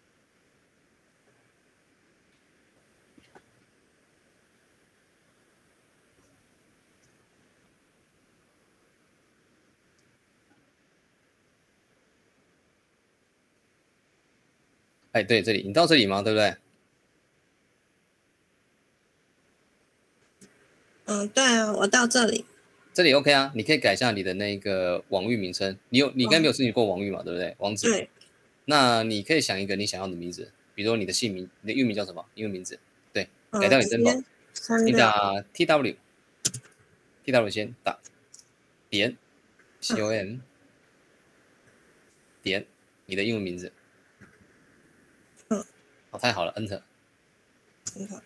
哎，对，这里你到这里吗？对不对？ 嗯，对啊，我到这里。 这里 OK 啊，你可以改一下你的那个网域名称。你有，你应该没有申请过网域嘛，对不对？网址。 对。 那你可以想一个你想要的名字，比如说你的姓名，你的域名叫什么？英文名字。对， 嗯、 改掉你珍宝。你打 T W，T W 先打点 C O M 点你的英文名字。 嗯。 好，太好了 ，Enter。 Enter。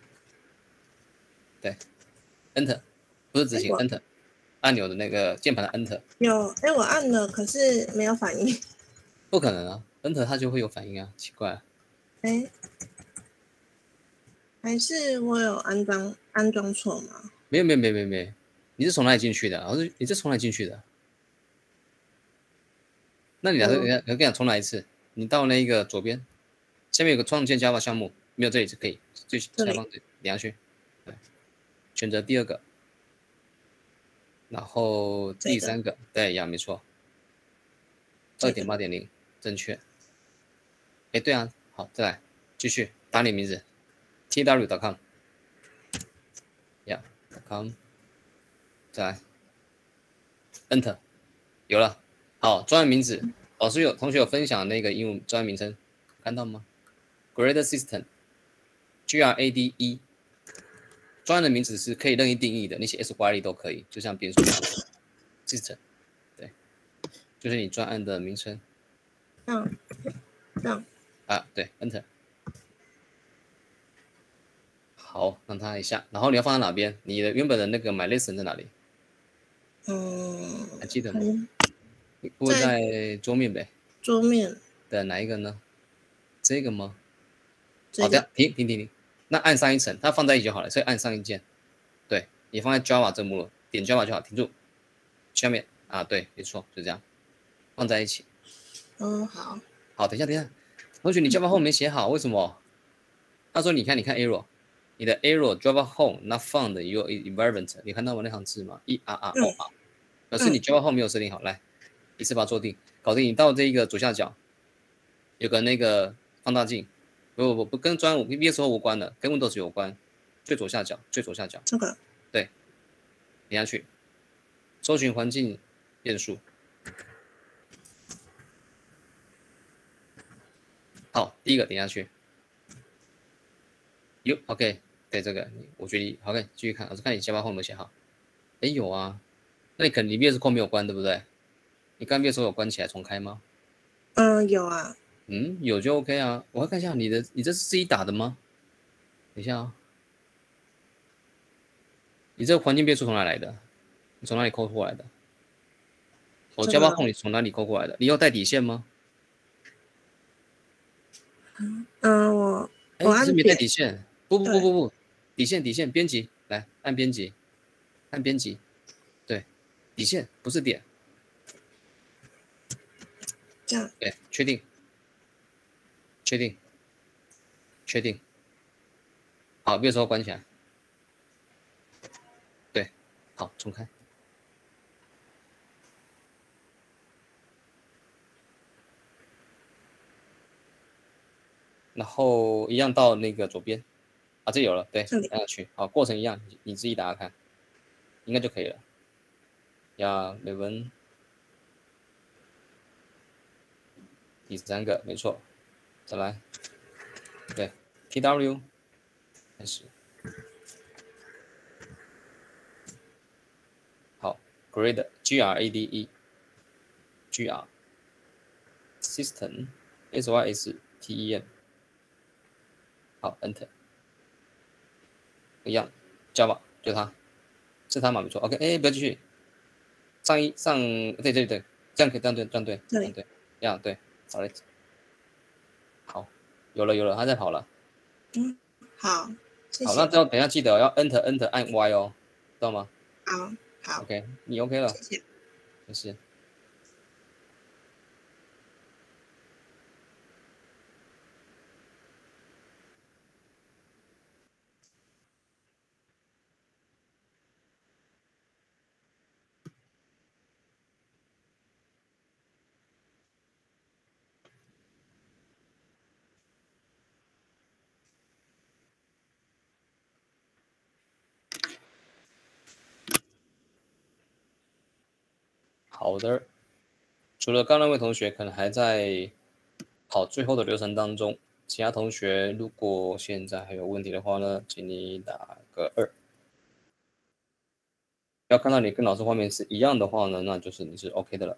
对 ，Enter， 不是执行、 哎、 Enter， 按钮的那个键盘的 Enter。 有，哎，我按了，可是没有反应。 不可能啊 ，Enter 它就会有反应啊，奇怪、啊。 哎，还是我有安装安装错吗？ 没有没有没有没有没有，你是从哪里进去的？老师，你是从哪里进去的？那你来，我跟你讲，重来一次。你到那个左边，下面有个创建 Java 项目，没有这里是可以，就下方点下去，对，选择第二个，然后第三个，对，一样没错，二点八点零正确。哎，对啊，好，再来，继续打你名字 ，T W 点 com， 呀 ，com， 再来 ，Enter， 有了，好，专业名字。老师有同学有分享那个英文专业名称，看到吗 ？Grade System，G R A D E， 专业的名字是可以任意定义的，你写 S Y L 都可以，就像变数一样。System， 对，就是你专案的名称。 嗯，嗯。 啊，对 ，Enter。好，让它一下，然后你要放在哪边？你的原本的那个 My Lesson 在哪里？ 嗯， 还记得吗？ 嗯会在桌面呗？ 桌面的哪一个呢？这个吗？ 好的，停停停停，那按上一层，它放在一起就好了，所以按上一键。对，你放在 Java 这目录，点 Java 就好，停住。下面啊，对，没错，就这样，放在一起。 嗯，好。 好，等一下，等一下，同学，你 Java Home 没写好，为什么？他说，你看，你看 error， 你的 error Java Home not found your environment， 你看到我那行字吗 ？E R R O R， 表示你 Java Home 没有设定好，来。一次把它做定，搞定。你到这个左下角有个那个放大镜，不不不不跟专 V S 无关的，跟 Windows 有关。最左下角，最左下角， 这个对，点下去，搜寻环境变数。好，第一个点下去。有 OK， 对这个我觉得 OK， 继续看，我是看你 Java Home 有没有写好。哎，有啊，那你可能你 V S Code 没有关，对不对？你刚 V S Code 有关起来重开吗？ 嗯，有啊。 嗯，有就 OK 啊。我要看一下你的，你这是自己打的吗？等一下啊，你这个环境变数从哪来的？你从哪里抠过来的？我 Java Home 你从哪里抠过来的？你要带底线吗？ 嗯，我我按是没带底线。不不不不不，底线底线编辑，来按编辑。 按编辑，对，底线不是点， 这样， 对，确定，确定，确定，好，别说关起来，对，好，重开。然后一样到那个左边，啊，这有了，对，按下去，好，过程一样，你你自己打打看，应该就可以了。呀，美文，第三个没错，再来，对 ，T W 开始，好 ，Grade G R A D E，G R System S Y S T E M。好 ，Enter， 一样 ，Java 就它，是它嘛，没错。OK， 哎，不要继续，上一上，对对对，这样可以，这样对，这样对，这样对，这样对，好嘞，好，有了有了，它在跑了。 嗯，好，谢谢。 好，那之后等一下记得要 Enter Enter 按 Y 哦，知道吗？ 好，好。 OK， 你 OK 了， 谢谢。 没事。好的，除了刚那位同学可能还在跑最后的流程当中，其他同学如果现在还有问题的话呢，请你打个二。要看到你跟老师画面是一样的话呢，那就是你是 OK 的了。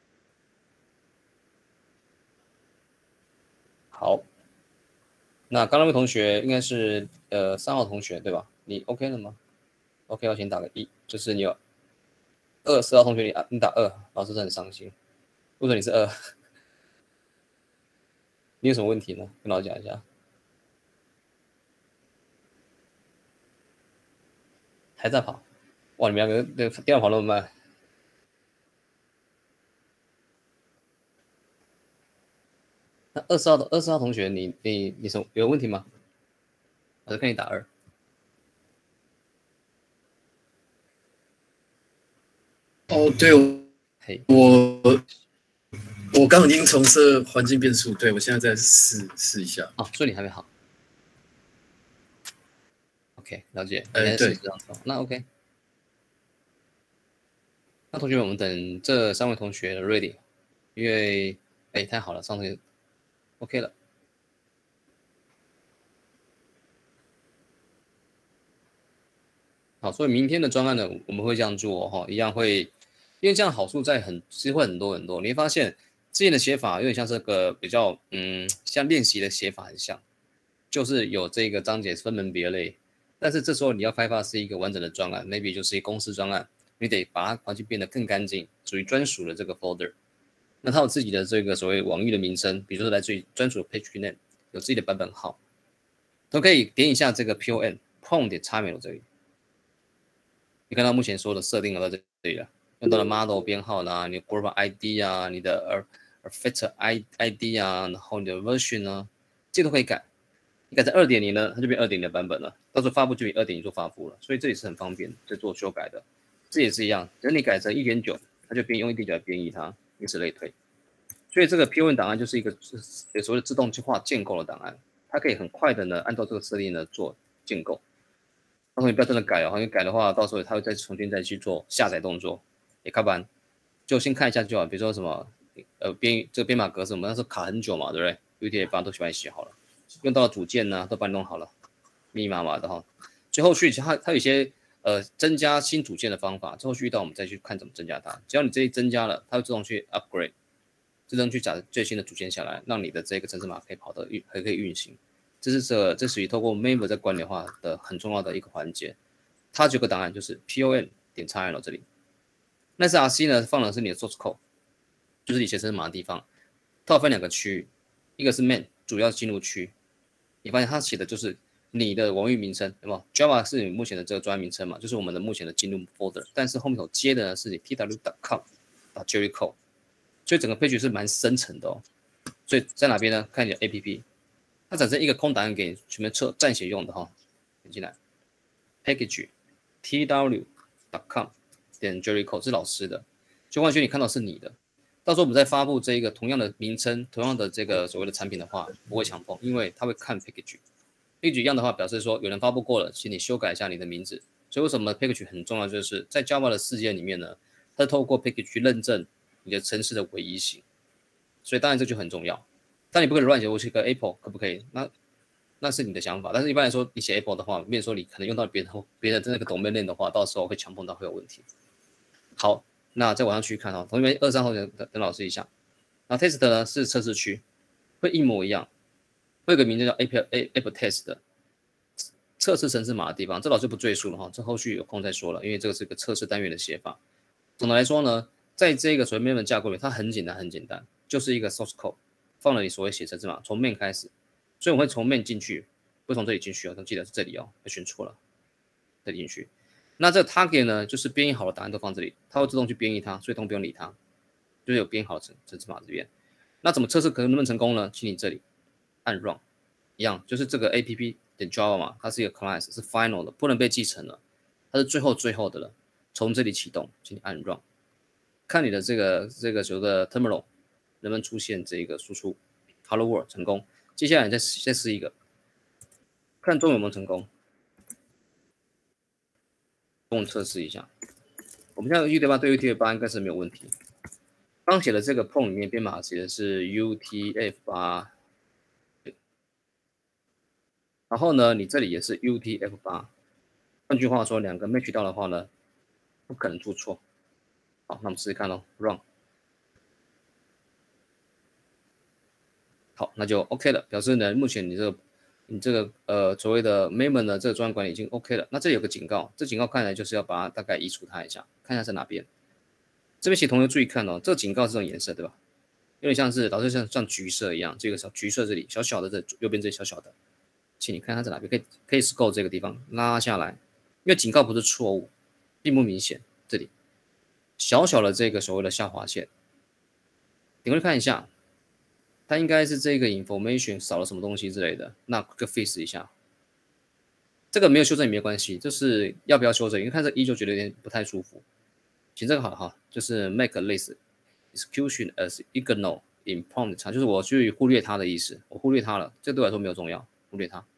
好，那刚那位同学应该是呃三号同学对吧？你 OK 了吗 ？OK， 我请打个一，就是你有二四号同学你啊你打二，老师是很伤心。为什么你是二？你有什么问题呢？跟老师讲一下。还在跑，哇！你们两个那电话跑那么慢。那二十号的二十号同学，你你你什有问题吗？我就看你打二。 哦，对，我我刚已经重设环境变数，对我现在再试试一下。 哦，所以你还没好。OK， 了解。 哎，对， 那 OK。那同学们，我们等这三位同学 ready， 因为哎太好了，上次 OK 了。好，所以明天的专案呢，我们会这样做哈、哦，一样会，因为这样好处在很，其实会很多很多。你会发现之前的写法有点像这个比较，嗯，像练习的写法很像，就是有这个章节分门别类，但是这时候你要开发是一个完整的专案 ，maybe 就是一个公司专案，你得把它环境变得更干净，属于专属的这个 folder。那它有自己的这个所谓网域的名称，比如说来自于专属的 page name， 有自己的版本号，都可以点一下这个 pom pom 点 xamail 这里。你看到目前所有的设定到这里了，用到了 model 编号啦，你的 group I D 啊，你的 filter I D 啊，然后你的 version 啊，这个都可以改。你改成 二点零 呢，它就变 二点零 的版本了，到时候发布就以 二点零 做发布了，所以这也是很方便在做修改的。这也是一样，等你改成 一点九， 它就变用 一点九 来编译它，以此类推。所以这个 pom 档案就是一个所谓的自动化建构的档案，它可以很快的呢按照这个设定呢做建构。到时候你不要真的改哦，因为改的话，到时候它会再重新再去做下载动作。也看完，就先看一下就好。比如说什么，呃，编这个编码格式，我们那时候卡很久嘛，对不对 ？U T F 八都喜欢写好了，用到组件呢都帮你弄好了，密密麻麻的哈。最后续它它有一些呃增加新组件的方法，之后续遇到我们再去看怎么增加它。只要你这一增加了，它会自动去 upgrade， 自动去找最新的组件下来，让你的这个程式码可以跑得运还可以运行。这是这这属于透过 member 在管理化的很重要的一个环节。它有个档案就是 pom 点 xaml 这里，那 S R C 呢放的是你的 source code， 就是你写程式码的地方。它有分两个区域，一个是 main 主要进入区，你发现它写的就是你的网域名称，对吧 ？Java 是你目前的这个专案名称嘛，就是我们的目前的进入 folder， 但是后面所接的呢是你 t w dot com 啊 Jericho， 所以整个 page 是蛮深层的哦。所以在哪边呢？看你的 A P P， 它产生一个空档案给你全面测暂写用的哈、哦，点进来 package t w dot com 点 Jericho 是老师的，就换句你看到是你的。到时候我们再发布这一个同样的名称、同样的这个所谓的产品的话，不会强碰，因为它会看 package。package 一样的话，表示说有人发布过了，请你修改一下你的名字。所以为什么 package 很重要？就是在 Java 的世界里面呢，它透过 package 去认证你的程式的唯一性。所以当然这就很重要。但你不可以乱写，我写个 Apple 可不可以？那那是你的想法。但是一般来说，你写 Apple 的话，面说你可能用到别人别人的那个 domain name 的话，到时候会强碰到会有问题。好。那再往上去看哈，同学们二三号等等老师一下。那 test 呢是测试区，会一模一样，会有个名字叫 app app test 的测试程式码的地方，这老师不赘述了哈，这后续有空再说了，因为这个是个测试单元的写法。总的来说呢，在这个所谓 main 架构里，它很简单很简单，就是一个 source code 放了你所谓写程式码，从 main 开始，所以我会从 main 进去，不从这里进去哦，记得是这里哦，会选错了，这里进去。那这个 target 呢，就是编译好的答案都放这里，它会自动去编译它，所以通不用理它，就是有编译好的程程式码这边。那怎么测试可能能不能成功呢？请你这里按 run， 一样，就是这个 app 点 java 嘛，它是一个 class， 是 final 的，不能被继承了，它是最后最后的了。从这里启动，请你按 run， 看你的这个这个所谓的 terminal 能不能出现这个输出 hello world 成功。接下来你再再试一个，看中文有没有成功。中文测试一下，我们现在 U T F 八对 U T F 八应该是没有问题。刚写的这个 prompt 里面编码写的是 U T F 八， 然后呢，你这里也是 U T F 八。换句话说，两个 match 到的话呢，不可能出错。好，那我们试试看咯 ，run。好，那就 OK 了，表示呢，目前你这个。你这个呃所谓的 Maven 的这个专案管理已经 OK 了，那这里有个警告，这警告看来就是要把它大概移除它一下，看一下在哪边。这边请同学注意看哦，这个警告是这种颜色对吧？有点像是老师像像橘色一样，这个小橘色这里小小的这右边这里小小的，请你看它在哪边，可以可以 scroll 这个地方拉下来，因为警告不是错误，并不明显，这里小小的这个所谓的下划线，你会看一下。它应该是这个 information 少了什么东西之类的，那 quick fix 一下。这个没有修正也没关系，就是要不要修正，因为看这一就觉得有点不太舒服。请这个好哈，就是 make a list execution as ignore in prompt 它就是我去忽略它的意思，我忽略它了，这对我来说没有重要，忽略它。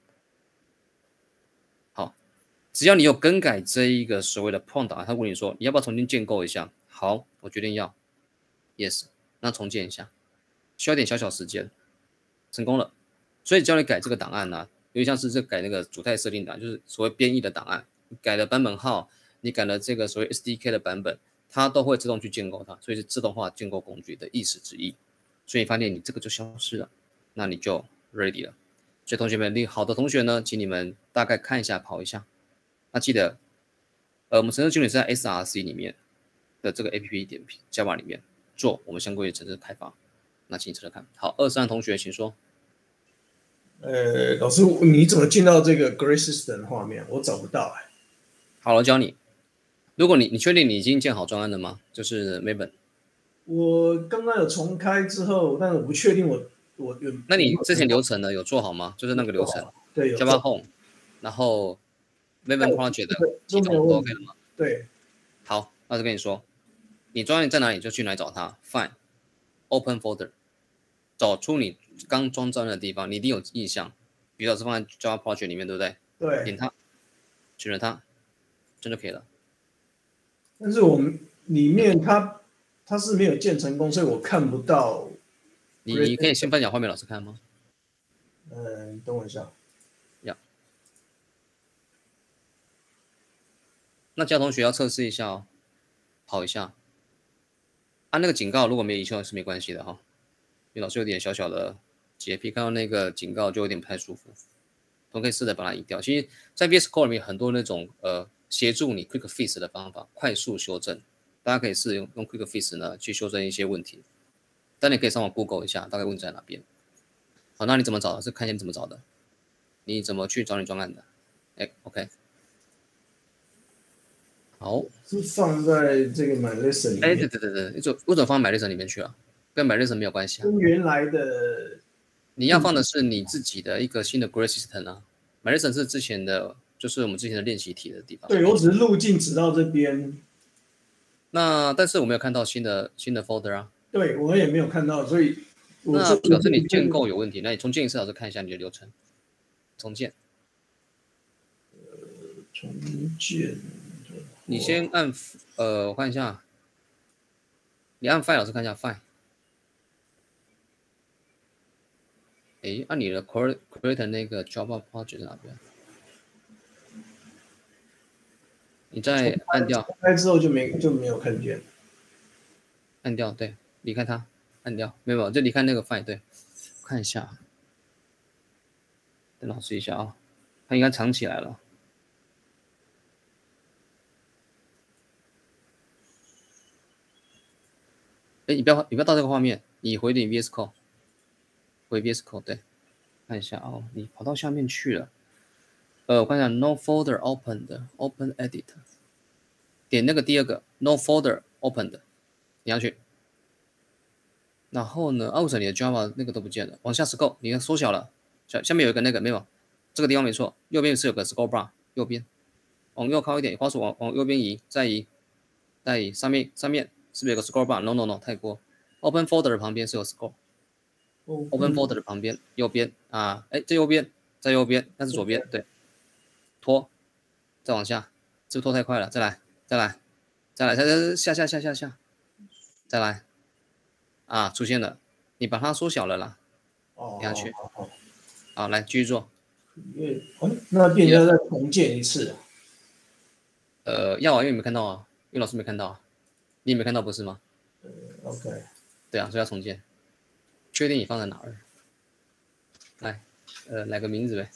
好，只要你有更改这一个所谓的 prompt 答案，他问你说你要不要重新建构一下？好，我决定要 ，yes， 那重建一下。需要点小小时间，成功了。所以教你改这个档案呢、啊，有点像是这改那个主态设定档，就是所谓编译的档案。你改了版本号，你改了这个所谓 S D K 的版本，它都会自动去建构它，所以是自动化建构工具的意思之一。所以你发现你这个就消失了，那你就 ready 了。所以同学们，你好的同学呢，请你们大概看一下，跑一下。那记得，呃，我们程式经理是在 S R C 里面的这个 A P P 点 Java 里面做我们相关的程式开发。那请你测测看。好，二三同学请说。 呃，老师，你怎么进到这个 Gray System 画面？我找不到哎、欸。 好，我教你。如果你你确定你已经建好专案了吗？就是 Maven。 我刚刚有重开之后，但是我不确定我我有。 那你之前流程呢有做好吗？就是那个流程。 对，有。 Java Home， 然后 Maven Project 的启动都 OK 了吗？ 对。 好，那就跟你说，你专案在哪里就去哪里找它 ，Find。Open folder， 找出你刚装专案的地方，你一定有印象。比如老师放在 Java Project 里面，对不对？ 对。 点它，选了它，这就可以了。 但是我们里面它它是没有建成功，所以我看不到。 你你可以先分享画面，老师看吗？ 嗯，等我一下。 要。那教同学要测试一下哦，跑一下。按、啊、那个警告，如果没有移修是没关系的哈，因为老师有点小小的洁癖，看到那个警告就有点不太舒服，都可以试着把它移掉。其实，在 V S Code 里面很多那种呃协助你 Quick Fix 的方法，快速修正，大家可以试着用用 Quick Fix 呢去修正一些问题。但你可以上网 Google 一下，大概问题在哪边。好，那你怎么找的？是看一下你怎么找的。 你怎么去找你专案的？哎 ，OK， 好， 是放在这个 My Lesson 里面。 哎，对对对对，为什为什么放 My Lesson 里面去啊？跟 My Lesson 没有关系啊。 跟原来的你要放的是你自己的一个新的 Grade System 啊。My Lesson 是之前的，就是我们之前的练习题的地方。 对，我只是路径指到这边。 那但是我没有看到新的新的 folder 啊。 对，我也没有看到，所以我那表示你建构有问题。那你重建一次，老师看一下你的流程。重建。 呃，重建。 你先按呃，我看一下，你按 File， 老师看一下 File。诶，按、啊、你的 Create 那个 Java Project 在哪边？你再按掉。 开之后就没就没有看见。 按掉，对，离开它，按掉，没有，就离开那个 File， 对，看一下，等老师一下啊，它应该藏起来了。哎，你不要，你不要到这个画面，你回点 V S Code， 回 V S Code， 对，看一下哦，你跑到下面去了。呃，我看一下 ，No folder opened， Open Edit， 点那个第二个 No folder opened， 点下去。然后呢，啊，为什么你的 Java 那个都不见了？往下 scroll， 你看缩小了，下下面有一个那个没有，这个地方没错，右边是有个 scroll bar， 右边往右靠一点，滑鼠往往右边移，再移，再移，上面上面。是不是有个 scroll bar？ No No No， 太过。Open folder 的旁边是有 scroll。Open folder 的旁边，右边啊，哎，这右边，在右边，那是左边，对。拖，再往下，是不是拖太快了？再来，再来，再来，再再下下下下下，再来，啊，出现了，你把它缩小了啦。 哦。 点下去。好，来继续做。 那变成再重建一次啊？ 呃，要啊，因为你没看到啊，因为老师没看到啊。你也没看到不是吗？ 呃 ，OK。 对啊，所以要重建。确定你放在哪儿？来，呃，来个名字呗。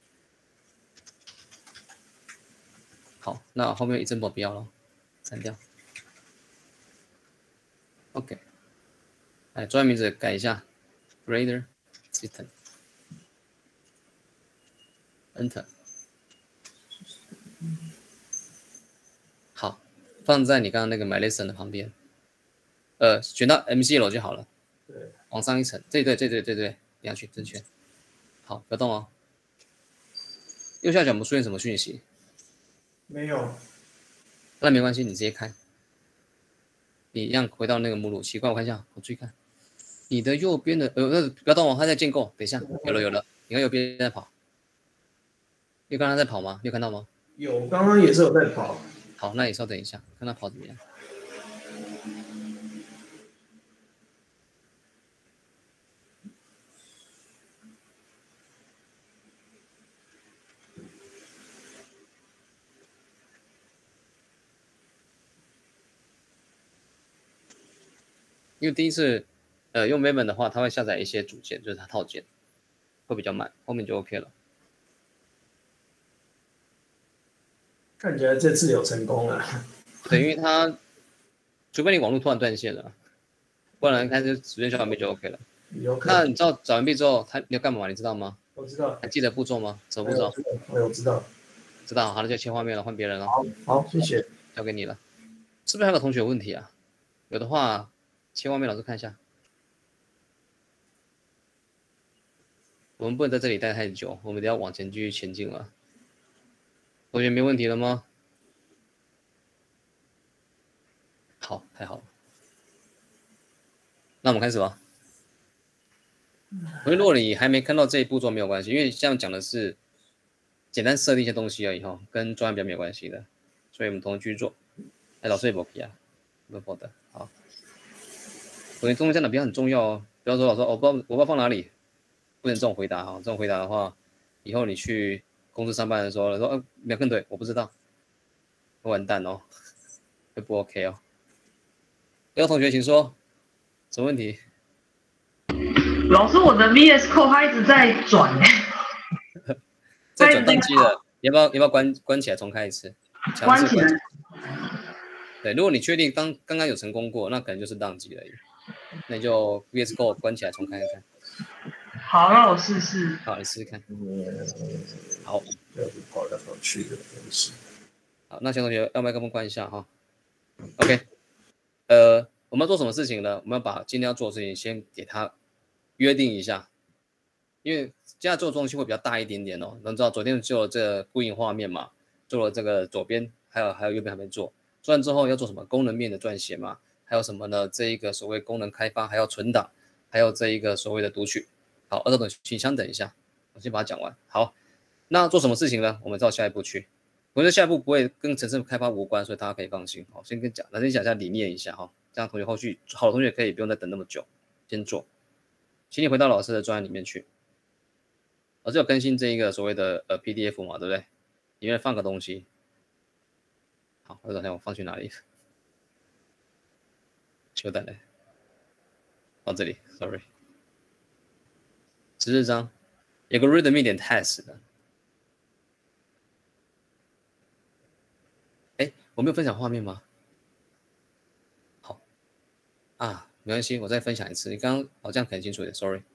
好，那后面 example 不要了，删掉。OK。来，专业名字改一下 ，Grader System。Enter。好。放在你刚刚那个 My Lesson 的旁边，呃，选到 M C L 就好了。 对， 往上一层，这对对对对对，点下去正确。好，不要动哦。右下角有没有出现什么讯息？ 没有。 那没关系，你直接开。你一样回到那个目录。奇怪，我看一下，我注意看，你的右边的呃，不要动哦，它在建构。等一下，有了有了，你看右边在跑。你刚刚在跑吗？你有看到吗？ 有，刚刚也是有在跑。 好，那你稍等一下，看他跑怎么样。因为第一次，呃，用 Maven 的话，它会下载一些组件，就是它套件，会比较慢，后面就 OK 了。 看起来这次有成功了。 对，因为它，除非你网络突然断线了，不然开始随便小完毕就 OK 了。 有可能。 那你知道找完毕之后，它你要干嘛？你知道吗？ 我知道。 还记得步骤吗？什么步骤？ 我有知道。 知道，好，那就切画面了，换别人了。 好，好，谢谢。 交给你了。是不是还有个同学有问题啊？有的话，切画面，老师看一下。我们不能在这里待太久，我们得要往前继续前进了。同学没问题了吗？好，太好了。那我们开始吧。因为如果你还没看到这一步骤没有关系，因为这样讲的是简单设定一些东西而已哈，跟专案比较没有关系的，所以我们同时继续做。哎，老师也不皮啊，不不的，好。所以中间讲的比较很重要哦，不要说老师我不知道我不知道放哪里，不能这种回答哈，这种回答的话，以后你去公司上班的时候，说呃秒跟对，我不知道，会完蛋哦，会不 OK 哦。有同学请说，什么问题？ 老师，我的 V S Code 它一直在转在转宕机了，要不要要不要关关起来重开一次？ 关起来。 对，如果你确定刚刚刚有成功过，那可能就是宕机而已，那就 V S Code 关起来重开看看。 好。 好，让我试试。 好，你试试看。 嗯， 好， 不要跑来跑去的东西。 好，那小同学要麦克风关一下哈。OK， 呃，我们要做什么事情呢？我们要把今天要做的事情先给他约定一下，因为现在做的东西会比较大一点点哦。能知道昨天做了这个固印画面嘛，做了这个左边，还有还有右边还没做。做完之后要做什么？功能面的撰写嘛，还有什么呢？这一个所谓功能开发，还要存档，还有这一个所谓的读取。好，二等请先等一下，我先把它讲完。好，那做什么事情呢？我们到下一步去。我觉得下一步不会跟城市开发无关，所以大家可以放心。好，先跟讲，那先讲一下理念一下哈，这样同学后续好的同学可以不用再等那么久，先做。请你回到老师的专栏里面去。老师有更新这一个所谓的呃 P D F 嘛，对不对？里面放个东西。好，我等下我放去哪里？久等嘞，放这里 ，sorry。十四章有个 readme 点 test 的。哎，我没有分享画面吗？好啊，没关系，我再分享一次。你刚刚好像很清楚一点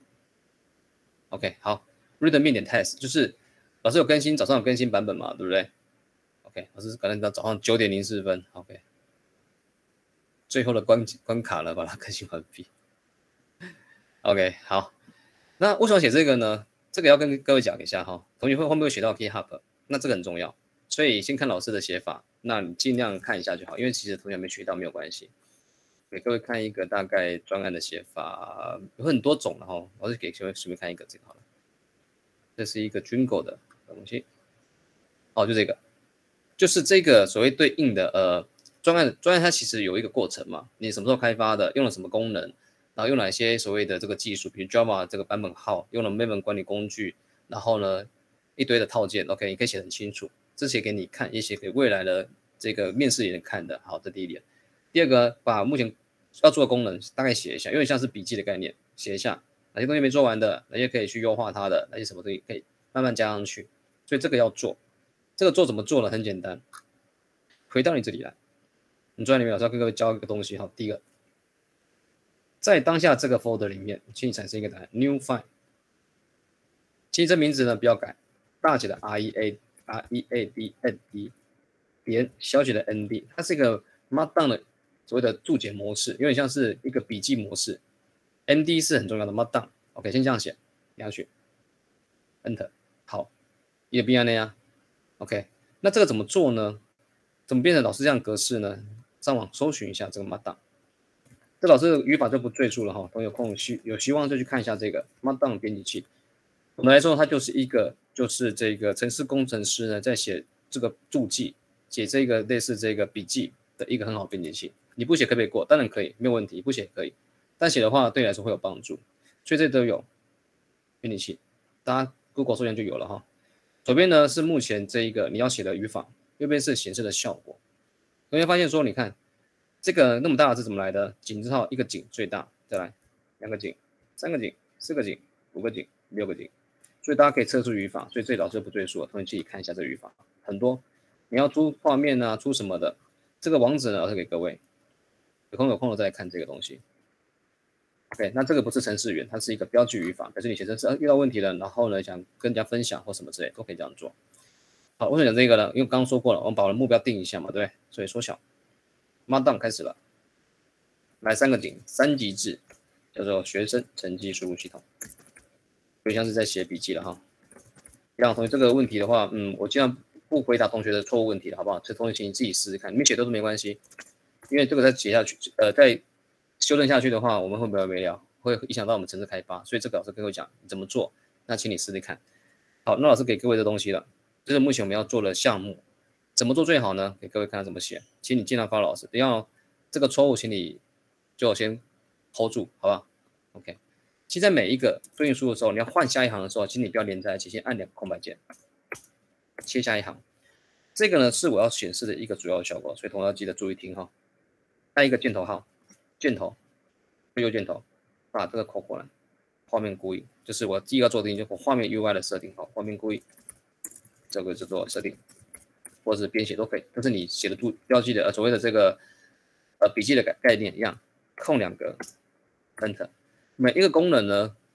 ，sorry。OK， 好 ，readme 点 test 就是老师有更新，早上有更新版本嘛，对不对 ？OK， 老师可能到早上九点零四分 ，OK。最后的关关卡了，把它更新完毕。OK， 好。那为什么写这个呢？这个要跟各位讲一下哈，同学会后面会写到 GitHub， 那这个很重要，所以先看老师的写法，那你尽量看一下就好，因为其实同学没学到没有关系。给各位看一个大概专案的写法，有很多种的哈，我是给各位随便看一个这个好了。这是一个 Jingle 的东西，哦，就这个，就是这个所谓对应的呃专案，专案它其实有一个过程嘛，你什么时候开发的，用了什么功能。然后用哪些所谓的这个技术，比如 Java 这个版本号，用了 Maven 管理工具，然后呢一堆的套件 ，OK， 你可以写得很清楚，这写给你看，也写给未来的这个面试员看的。好，这第一点。第二个，把目前要做的功能大概写一下，有点像是笔记的概念，写一下哪些东西没做完的，哪些可以去优化它的，哪些什么东西可以慢慢加上去。所以这个要做，这个做怎么做呢？很简单，回到你这里来，你坐在里面，老师要跟各位教一个东西。好，第一个。在当下这个 folder 里面，请你产生一个档案 new file。其实这名字呢不要改，大写的 R E A R E A D N D 点小写的 N D， 它是一个 Markdown 的所谓的注解模式，有点像是一个笔记模式。N D 是很重要的 Markdown。OK， 先这样写，下去 Enter。好，也不一样的呀。OK， 那这个怎么做呢？怎么变成老师这样格式呢？上网搜寻一下这个 Markdown。这老师的语法就不赘述了哈，等有空希有希望就去看一下这个 Markdown 编辑器。我们来说，它就是一个就是这个程式工程师呢在写这个注记、写这个类似这个笔记的一个很好的编辑器。你不写可不可以过？当然可以，没有问题，不写可以。但写的话对你来说会有帮助，所以这都有编辑器，大家 Google 搜寻就有了哈。左边呢是目前这一个你要写的语法，右边是显示的效果。同学发现说，你看。这个那么大的字怎么来的？井字号一个井最大，再来两个井、三个井、四个井、五个井、六个井，所以大家可以测出语法。所以这里老师就不赘述了，同学自己看一下这个语法，很多。你要出画面啊，出什么的，这个网址呢，老师给各位，有空有空的再来看这个东西。OK， 那这个不是程式语言，它是一个标记语法，表示你写程式遇到问题了，然后呢想跟人家分享或什么之类都可以这样做。好，为什么讲这个呢？因为刚刚说过了，我们把我的目标定一下嘛，对不对？所以缩小。Markdown 开始了，来三个井，三级制，叫做学生成绩输入系统，就像是在写笔记了哈。让同学这个问题的话，嗯，我尽量不回答同学的错误问题了，好不好？这同学请你自己试试看，你没写都是没关系，因为这个再写下去，呃，再修正下去的话，我们会不会没了，会影响到我们程式开发，所以这个老师跟各位讲怎么做，那请你试试看。好，那老师给各位的东西了，这是目前我们要做的项目。怎么做最好呢？给各位看看怎么写，请你尽量发老师，不要这个错误，请你就先 hold 住，好不好 ？OK。其实在每一个对应输入的时候，你要换下一行的时候，请你不要连在一起，先按两个空白键，切下一行。这个呢是我要显示的一个主要的效果，所以同学要记得注意听哈。按一个箭头号，箭头，右箭头，把这个扣过来，画面故意，就是我第一个做的事情，就是画面 U I 的设定，好，画面故意，这个是做设定。或者是编写都可以，但是你写的注标记的呃所谓的这个呃笔记的概概念一样，空两格 ，Enter。每一个功能呢，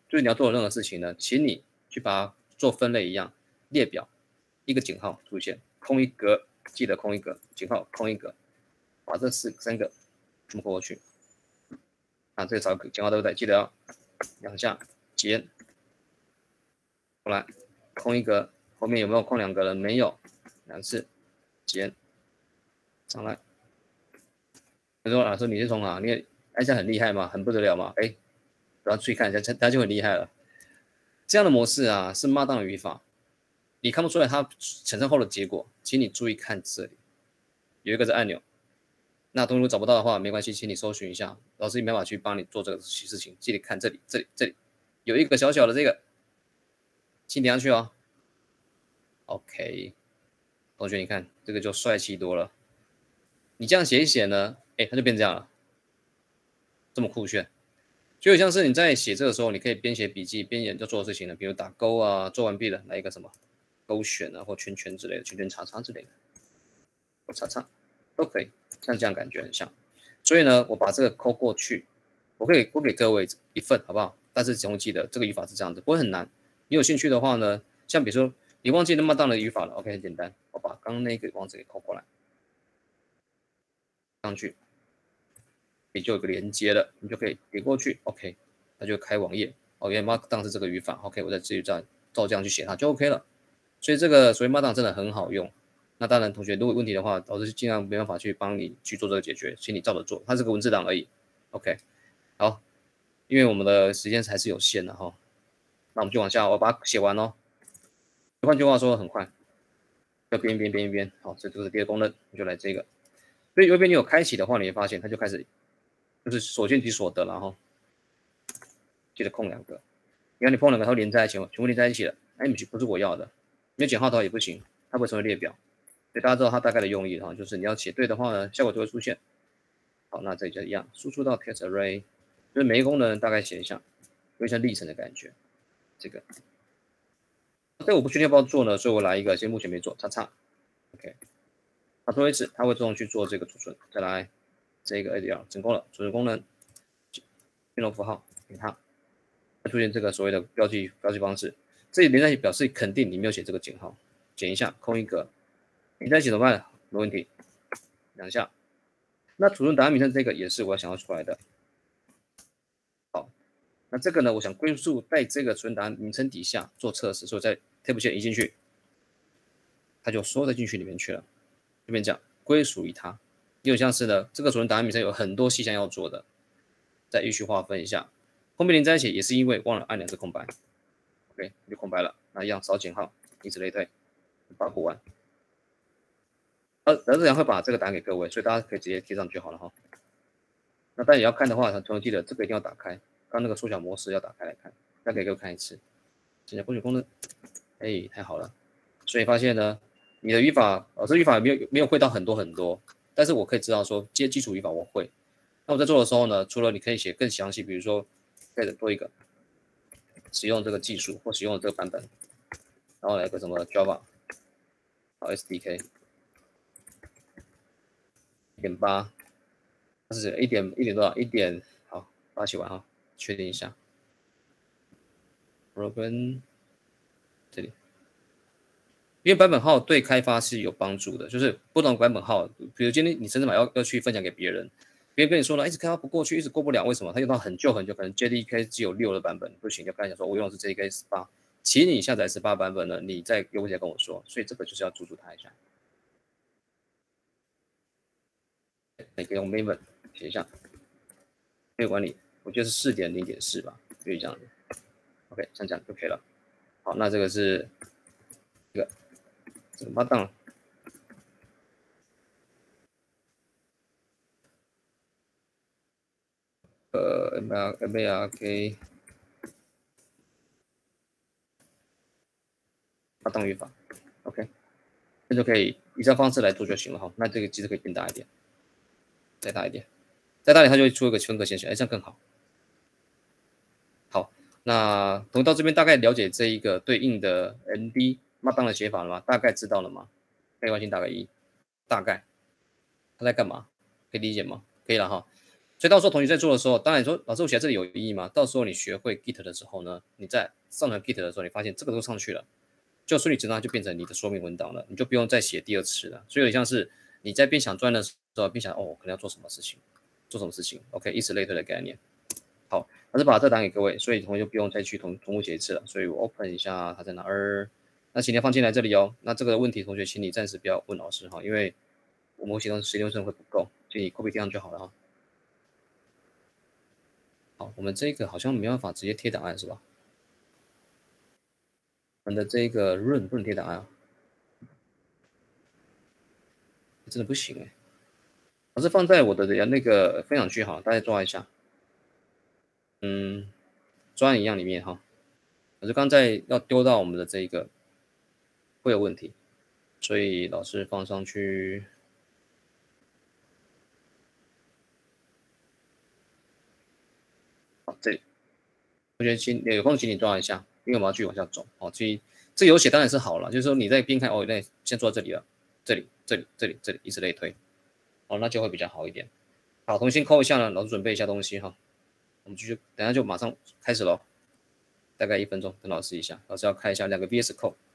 就是你要做的任何事情呢，请你去把它做分类一样，列表一个井号出现，空一格，记得空一格，井号空一格，把这四三个全部过去。啊，这个找井号对不对？记得要两下减，过来空一格，后面有没有空两个人？没有，两次减上来。他说：“老师，你是从哪？你按下很厉害吗？很不得了吗？哎，然后注意看一下，他就很厉害了。这样的模式啊，是 Markdown 的语法，你看不出来它产生后的结果，请你注意看这里，有一个是按钮。那东西如果找不到的话，没关系，请你搜寻一下，老师没办法去帮你做这个事情。记得看这里，这里，这里有一个小小的这个，请点上去哦。OK， 同学，你看这个就帅气多了。你这样写一写呢？”哎，它就变这样了，这么酷炫，就有像是你在写这个时候，你可以边写笔记边研究做的事情呢，比如打勾啊，做完毕了来一个什么勾选啊，或圈圈之类的，圈圈叉叉之类的，或叉叉都可以，像这样感觉很像。所以呢，我把这个抠过去，我可以我给各位一份，好不好？但是请记得这个语法是这样子，不会很难。你有兴趣的话呢，像比如说你忘记那么大的语法了 ，OK， 很简单，我把刚刚那个网址给抠过来，上去。你就有个连接了，你就可以点过去 ，OK， 它就开网页。哦，原来 Markdown 是这个语法 ，OK， 我再继续照照这样去写它就 OK 了。所以这个所谓 Markdown 真的很好用。那当然，同学如果有问题的话，老师尽量没办法去帮你去做这个解决，请你照着做，它是个文字档而已。OK， 好，因为我们的时间还是有限的哈，那我们就往下，我把它写完哦。换句话说，很快，要编编编一编，好，这就是第二功能，我就来这个。所以右边你有开启的话，你会发现它就开始。就是所见即所得了哈，记得空两个。你看你碰两个，它会连在一起吗？全部连在一起了。哎，不是我要的，没有减号头也不行，它不会成为列表。所以大家知道它大概的用意哈，就是你要写对的话呢，效果就会出现。好，那这里就一样，输出到 text array， 就是每一个功能大概写一下，有点像历程的感觉。这个，这我不确定要不要做呢，所以我来一个，先目前没做，叉叉。OK， 好，做为止，它会自动去做这个储存。再来。这个 A D L 成功了，储存功能，变容符号给它，会出现这个所谓的标记标记方式。这里连在一起表示肯定你没有写这个井号，减一下，空一格，连在一起怎么办？没问题，两下。那储存档案名称这个也是我要想要出来的。好，那这个呢，我想归宿在这个储存档案名称底下做测试，所以在 Tab 键移进去，它就缩在进去里面去了。这边讲归属于它。有点像是呢，这个储存档案名称有很多细项要做的，再依序划分一下。后面连在一起也是因为忘了按两次空白 ，OK， 就空白了。那一样扫井号，以此类推，把它补完。呃，然后这样会把这个答案给各位，所以大家可以直接贴上就好了哈。那大家也要看的话，同学记得这个一定要打开，刚那个缩小模式要打开来看，再给各位看一次。现在勾选功能，哎，太好了。所以发现呢，你的语法，老师语法没有没有会到很多很多。但是我可以知道说，接基础语法我会。那我在做的时候呢，除了你可以写更详细，比如说可以多一个使用这个技术或使用这个版本，然后来个什么 Java， 好 S D K 一点八，它是一点一点多少？一点好，把它写完哈，确定一下。Broken 这里。因为版本号对开发是有帮助的，就是不同版本号，比如今天你甚至买要要去分享给别人，别人跟你说了，一直开发不过去，一直过不了，为什么？他用到很旧很旧，可能 J D K 只有六的版本不行，就跟他讲说，我用的是 J D K 十八，请你下载十八版本呢，你再有问题跟我说，所以这个就是要督促他一下。你可以用 Maven 写一下，没有管理，我觉得是 四点零点四 吧，就是这样子。OK， 像这样就可以了。好，那这个是这个。这个 Markdown 呃 M A R K Markdown 语法 ，OK， 那就可以以这方式来做就行了哈。那这个其实可以变大一点，再大一点，再大一点，它就会出一个分隔线选，哎，这样更好。好，那同学到这边大概了解这一个对应的 M D Markdown 的写法了吗？大概知道了吗？可以关心大概一，大概他在干嘛？可以理解吗？可以了哈。 所以到时候同学在做的时候，当然说老师我写在这里有意义吗？到时候你学会 Git 的时候呢，你在上传 Git 的时候，你发现这个都上去了，就顺理成章就变成你的说明文档了，你就不用再写第二次了。所以有点像是你在边想专的时候，边想哦可能要做什么事情，做什么事情 ，OK， 以此类推的概念。好，老师把这档给各位，所以同学就不用再去同同步写一次了。所以我 open 一下它在哪儿。那请你放进来这里哦。那这个问题，同学请你暂时不要问老师哈，因为我们启动十六寸会不够，就你 copy 贴上就好了哈。好，我们这个好像没办法直接贴档案是吧？我们的这个 run 不能贴档案啊，真的不行哎。老师放在我的那个分享区哈，大家抓一下。嗯，专案一样里面哈，老师刚才要丢到我们的这一个。会有问题，所以老师放上去。好，这里，我觉得请有空请你抓一下，因为我们要继续往下走。好，所以这有写当然是好了，就是说你在边看哦，那先做到这里了，这里、这里、这里、这里，以此类推。哦，那就会比较好一点。好，同学先扣一下呢，老师准备一下东西哈。我们继续，等一下就马上开始喽，大概一分钟，等老师一下，老师要开一下两个 V S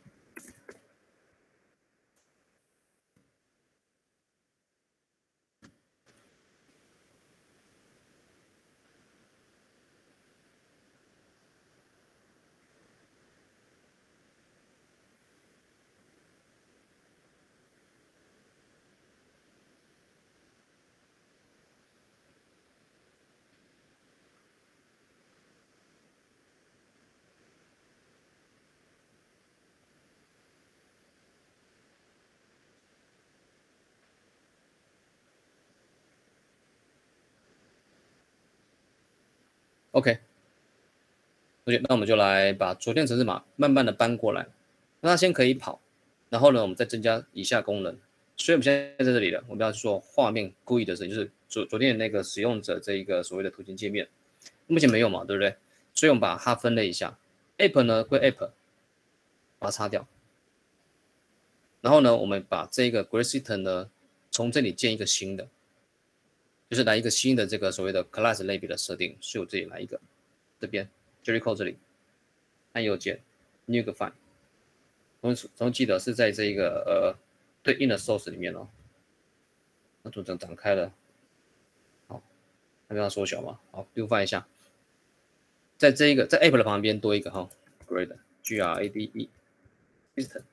code。OK， 同学，那我们就来把昨天程式码慢慢的搬过来，让它先可以跑，然后呢，我们再增加以下功能。所以我们现在在这里了，我们要做画面故意的事情，就是昨昨天的那个使用者这一个所谓的图形界面，目前没有嘛，对不对？所以我们把它分类一下 ，app 呢归 app， 把它擦掉。然后呢，我们把这个 Grid System 呢从这里建一个新的，就是来一个新的这个所谓的 class 类别的设定，所以我这里来一个，这边 Jericho 这里按右键 New Define， 同同记得是在这个呃对应的 source 里面哦，那图整展开了，好，那边要缩小嘛，好，丢放一下，在这一个在 app 的旁边多一个哈 ，Grade G R A D E System。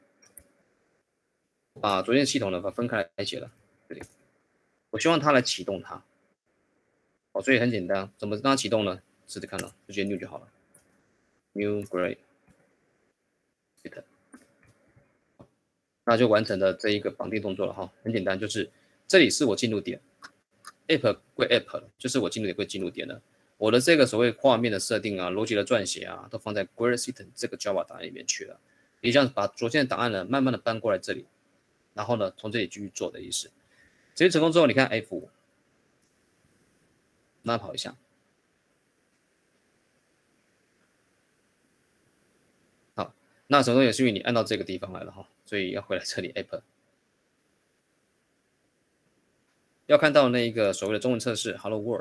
把昨天系统呢把分开来写了，这里，我希望它来启动它，哦，所以很简单，怎么让它启动呢？试试看了，直接 new 就好了 ，new grade， 那就完成了这一个绑定动作了哈，很简单，就是这里是我进入点 ，app 归 app， 就是我进入点归进入点了，我的这个所谓画面的设定啊、逻辑的撰写啊，都放在 grade system 这个 Java 档案里面去了，也这样把昨天的档案呢慢慢的搬过来这里。然后呢，从这里继续做的意思。执行成功之后，你看 F 五， 那跑一下。好，那什么东西是因为你按到这个地方来了哈，所以要回来这里 App， 要看到那一个所谓的中文测试 Hello World。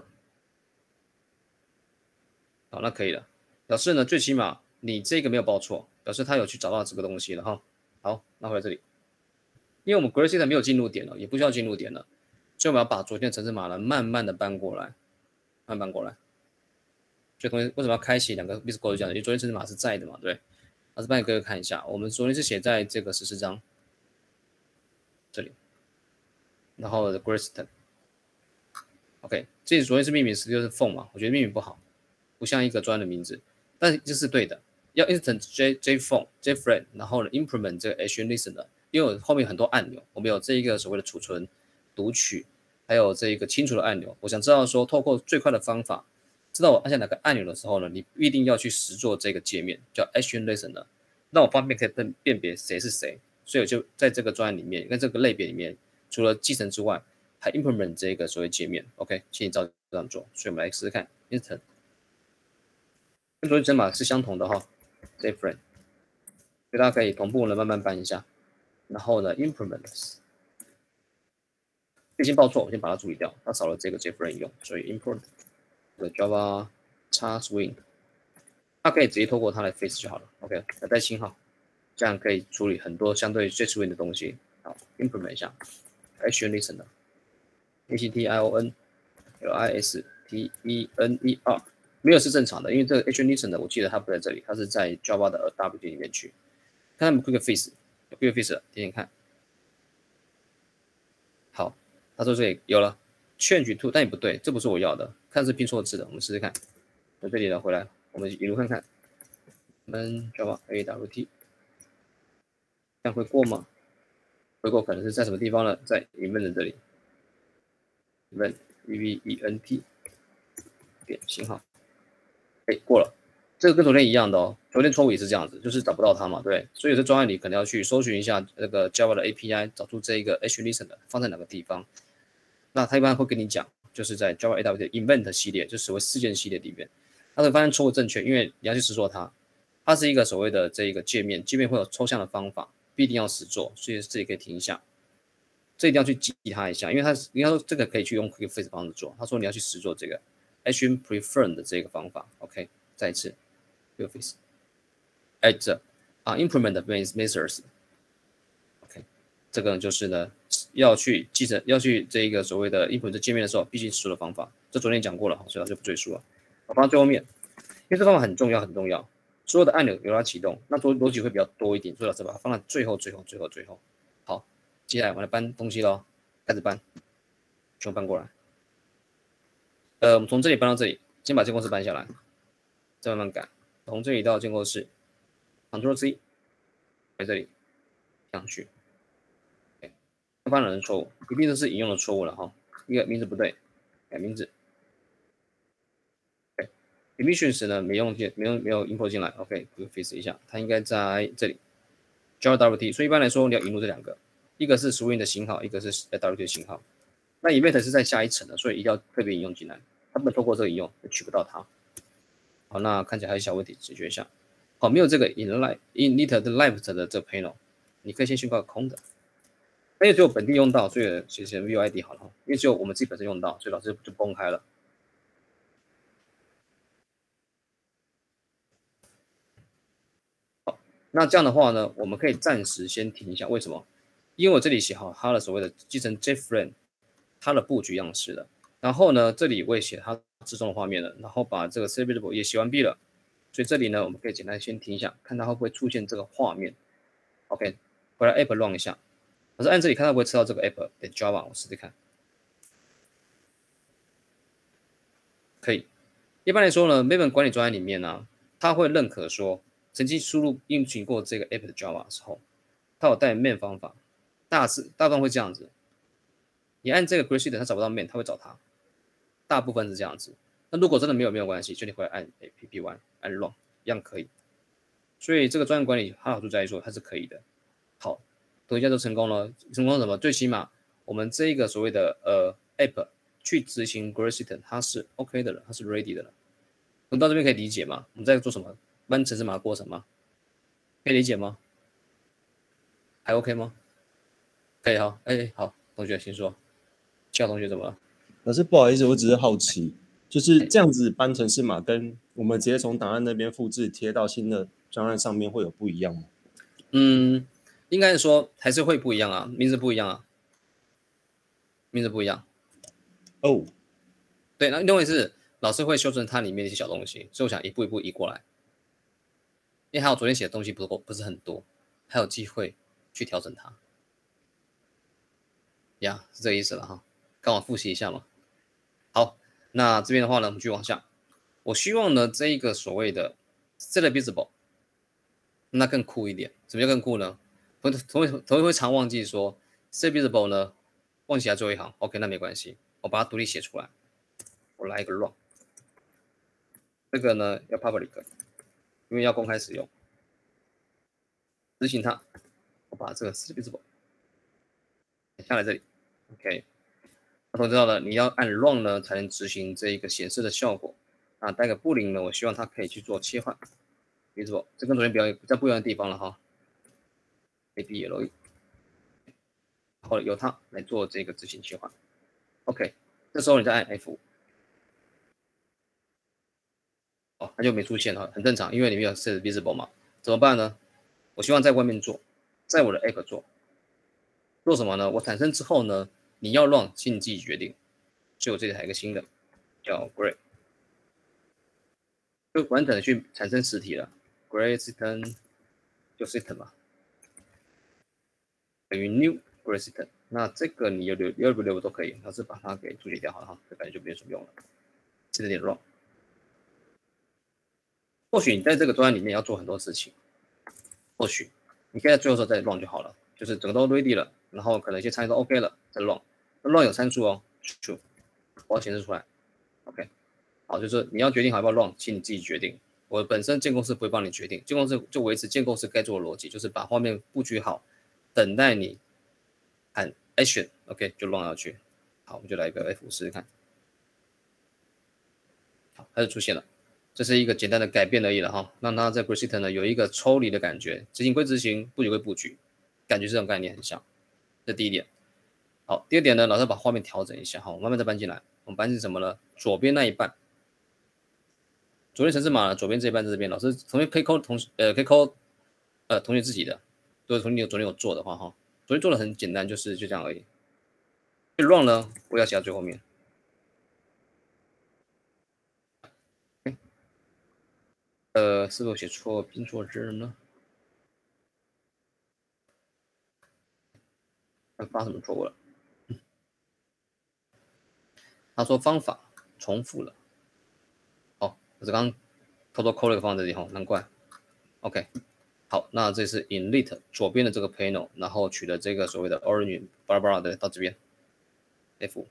好，那可以了。表示呢，最起码你这个没有报错，表示他有去找到这个东西了哈。好，那回来这里。因为我们 Grid System 没有进入点了，也不需要进入点了，所以我们要把昨天的程式码呢慢慢的搬过来，慢慢过来。所以同学为什么要开启两个 Visual Code 这样的？因为昨天程式码是在的嘛，对不对？老师帮你各位看一下，我们昨天是写在这个十四章这里，然后 the Grid System。OK， 这里昨天是命名十六是 phone 嘛，我觉得命名不好，不像一个专的名字，但是这是对的，要 instant J J phone J frame， 然后呢 implement 这个 Action Listener。因为后面很多按钮，我们有这一个所谓的储存、读取，还有这一个清除的按钮。我想知道说，透过最快的方法，知道我按下哪个按钮的时候呢，你必定要去实做这个界面，叫 Action Listener， 让我方便可以辨辨别谁是谁。所以我就在这个专案里面，跟这个类别里面，除了继承之外，还 implement 这个所谓界面。OK， 请你照这样做。所以我们来试试看 ，instant， 跟昨天程码是相同的哈 ，different， 所以大家可以同步呢慢慢搬一下。然后呢 ，implement， 先报错，我先把它处理掉，它少了这个 JFrame 应用，所以 import 这个 Java 叉 Swing， 它可以直接透过它来 face 就好了。OK， 来带星号，这样可以处理很多相对 JSwing 的东西。好 ，implement 一下 ，action listener，A C T I O N L I S T E N E R， 没有是正常的，因为这个 action listener 我记得它不在这里，它是在 Java 的 W D 里面去。看他们 quick face， 有 quick face 点点看。好，他说这里有了 change to， 但也不对，这不是我要的，看是拼错字的，我们试试看。从这里呢回来，我们一路看看，我们 Java A W T， 这样会过吗？会过可能是在什么地方呢？在 event 这里 ，event E V E N T 点星号，哎，过了。这个跟昨天一样的哦，昨天错误也是这样子，就是找不到它嘛，对，所以这专案里可能要去搜寻一下那个 Java 的 A P I， 找出这一个 action listener 放在哪个地方。那他一般会跟你讲，就是在 Java A W T 的 event 系列，就是所谓事件系列里面，他会发现错误正确，因为你要去实做它，它是一个所谓的这一个界面，界面会有抽象的方法，不一定要实做，所以这里可以停一下，这一定要去记它一下，因为它应该说这个可以去用 quick face 方式做，他说你要去实做这个 action prefer 的这个方法 ，OK， 再一次。quick face at 啊 implement methods，OK， 这个就是呢要去记着要去这一个所谓的 implement 界面的时候，必须实做的方法，这昨天讲过了，所以我就不赘述了。我放到最后面，因为这方法很重要很重要，所有的按钮由它启动，那逻逻辑会比较多一点，所以老师把它放在最后最后最后最后。好，接下来我们来搬东西咯，开始搬，全部搬过来。呃，我们从这里搬到这里，先把监控室搬下来，再慢慢改。从这里到建构室 ，Ctrl C， 在这里上去。犯了人错误，一定都是引用的错误了哈。一个名字不对，改名字。OK， emissions 呢没用进，没有没有 import 进来。OK，quick face 一下，它应该在这里 Java W T。所以一般来说，你要引入这两个，一个是 Swing 的型号，一个是 W T 的型号。那 event 是在下一层的，所以一定要特别引用进来。它不能透过这个引用，就取不到它。好，那看起来还有小问题，解决一下。好，没有这个 init init 的 left 的这个 panel， 你可以先宣告空的。因为只有本地用到，所以写成 view I D 好了。因为只有我们自己本身用到，所以老师就崩开了。好，那这样的话呢，我们可以暂时先停一下。为什么？因为我这里写好它的所谓的继承 JFrame 它的布局样式了。然后呢，这里我也写它之中的画面了，然后把这个 Celebrable 也写完毕了，所以这里呢，我们可以简单先停一下，看它会不会出现这个画面。OK， 回来 App run 一下，我是按这里看它会不会吃到这个 App 点 Java， 我试试看。可以。一般来说呢 ，Maven 管理专案里面呢、啊，它会认可说，曾经输入运行过这个 App 的 Java 的时候，它有带 main 方法，大致大部分会这样子。你按这个 Grid Sheet 它找不到 main， 它会找它。大部分是这样子，那如果真的没有没有关系，就你回来按 A P P one 按 Run 一样可以。所以这个专案管理它好处在于说它是可以的。好，等一下就成功了，成功了什么？最起码我们这一个所谓的呃 App 去执行 Grid Sheet 它是 OK 的了，它是 ready 的了。我们到这边可以理解吗？我们在做什么？搬程式码过程吗？可以理解吗？还 OK 吗？可以哈，哎好，同学请说。其他同学怎么了？ 老师不好意思，我只是好奇，就是这样子搬程式码跟我们直接从档案那边复制贴到新的专案上面会有不一样吗？ 嗯，应该是说还是会不一样啊，名字不一样啊，名字不一样。 哦， 对，那另外是老师会修正它里面的一些小东西，所以我想一步一步移过来。因为还有昨天写的东西不不是很多，还有机会去调整它。呀，是这个意思了哈，刚好复习一下嘛。好，那这边的话呢，我们继续往下。我希望呢，这一个所谓的 set visible， 那更酷一点。什么叫更酷呢？同同学同学会常忘记说 set visible 呢，忘记来最后一行。OK， 那没关系，我把它独立写出来。我来一个 run， 这个呢要 public， 因为要公开使用。执行它，我把这个 set visible 下来这里 ，OK。那同学知道了，你要按 run 呢才能执行这一个显示的效果。那带个布林呢，我希望它可以去做切换 ，visible， 这跟昨天比较比较不一样的地方了哈。A B L E， 然后由它来做这个执行切换。 OK， 这时候你再按 F， 哦，它就没出现了，很正常，因为里面有 set visible 嘛。怎么办呢？我希望在外面做，在我的 app 做，做什么呢？我产生之后呢，你要 run， 请你自己决定。所以我这里还有一个新的，叫 Gray， 就完整的去产生实体了。Gray system 就 system 嘛，等于 new Gray system。那这个你有留留不留都可以，老师把它给注解掉好了哈，这感觉就没什么用了。这个点 run。或许你在这个专案里面要做很多事情，或许你可以在最后时候再 run 就好了，就是整个都 ready 了，然后可能一些参数都 OK 了，再 run。run 有参数哦，就我要显示出来。OK， 好，就是你要决定好要不要 run， 请你自己决定。我本身建构师不会帮你决定，建构师就维持建构师该做的逻辑，就是把画面布局好，等待你按 action，OK， 就 run 下去。好，我们就来一个 F 试试看。好，它就出现了。这是一个简单的改变而已了哈，让它在 Gray system 呢有一个抽离的感觉，执行归执行，布局归布局，感觉这种概念很像。这第一点。好，第二点呢，老师把画面调整一下哈，我慢慢再搬进来。我们搬进什么呢？左边那一半，左边程式码呢，左边这一半在这边。老师同学可以扣同呃可以扣呃同学自己的，如果同学有昨天有做的话哈，昨天做的很简单，就是就这样而已。run 呢，我要写到最后面。呃，是不是我写错拼错字呢？发什么错误了？他说方法重复了。哦，我是刚偷偷抠了一个放在这里哈，难怪。OK， 好，那这是 init 左边的这个 panel， 然后取的这个所谓的 origin 巴拉巴拉的到这边 F。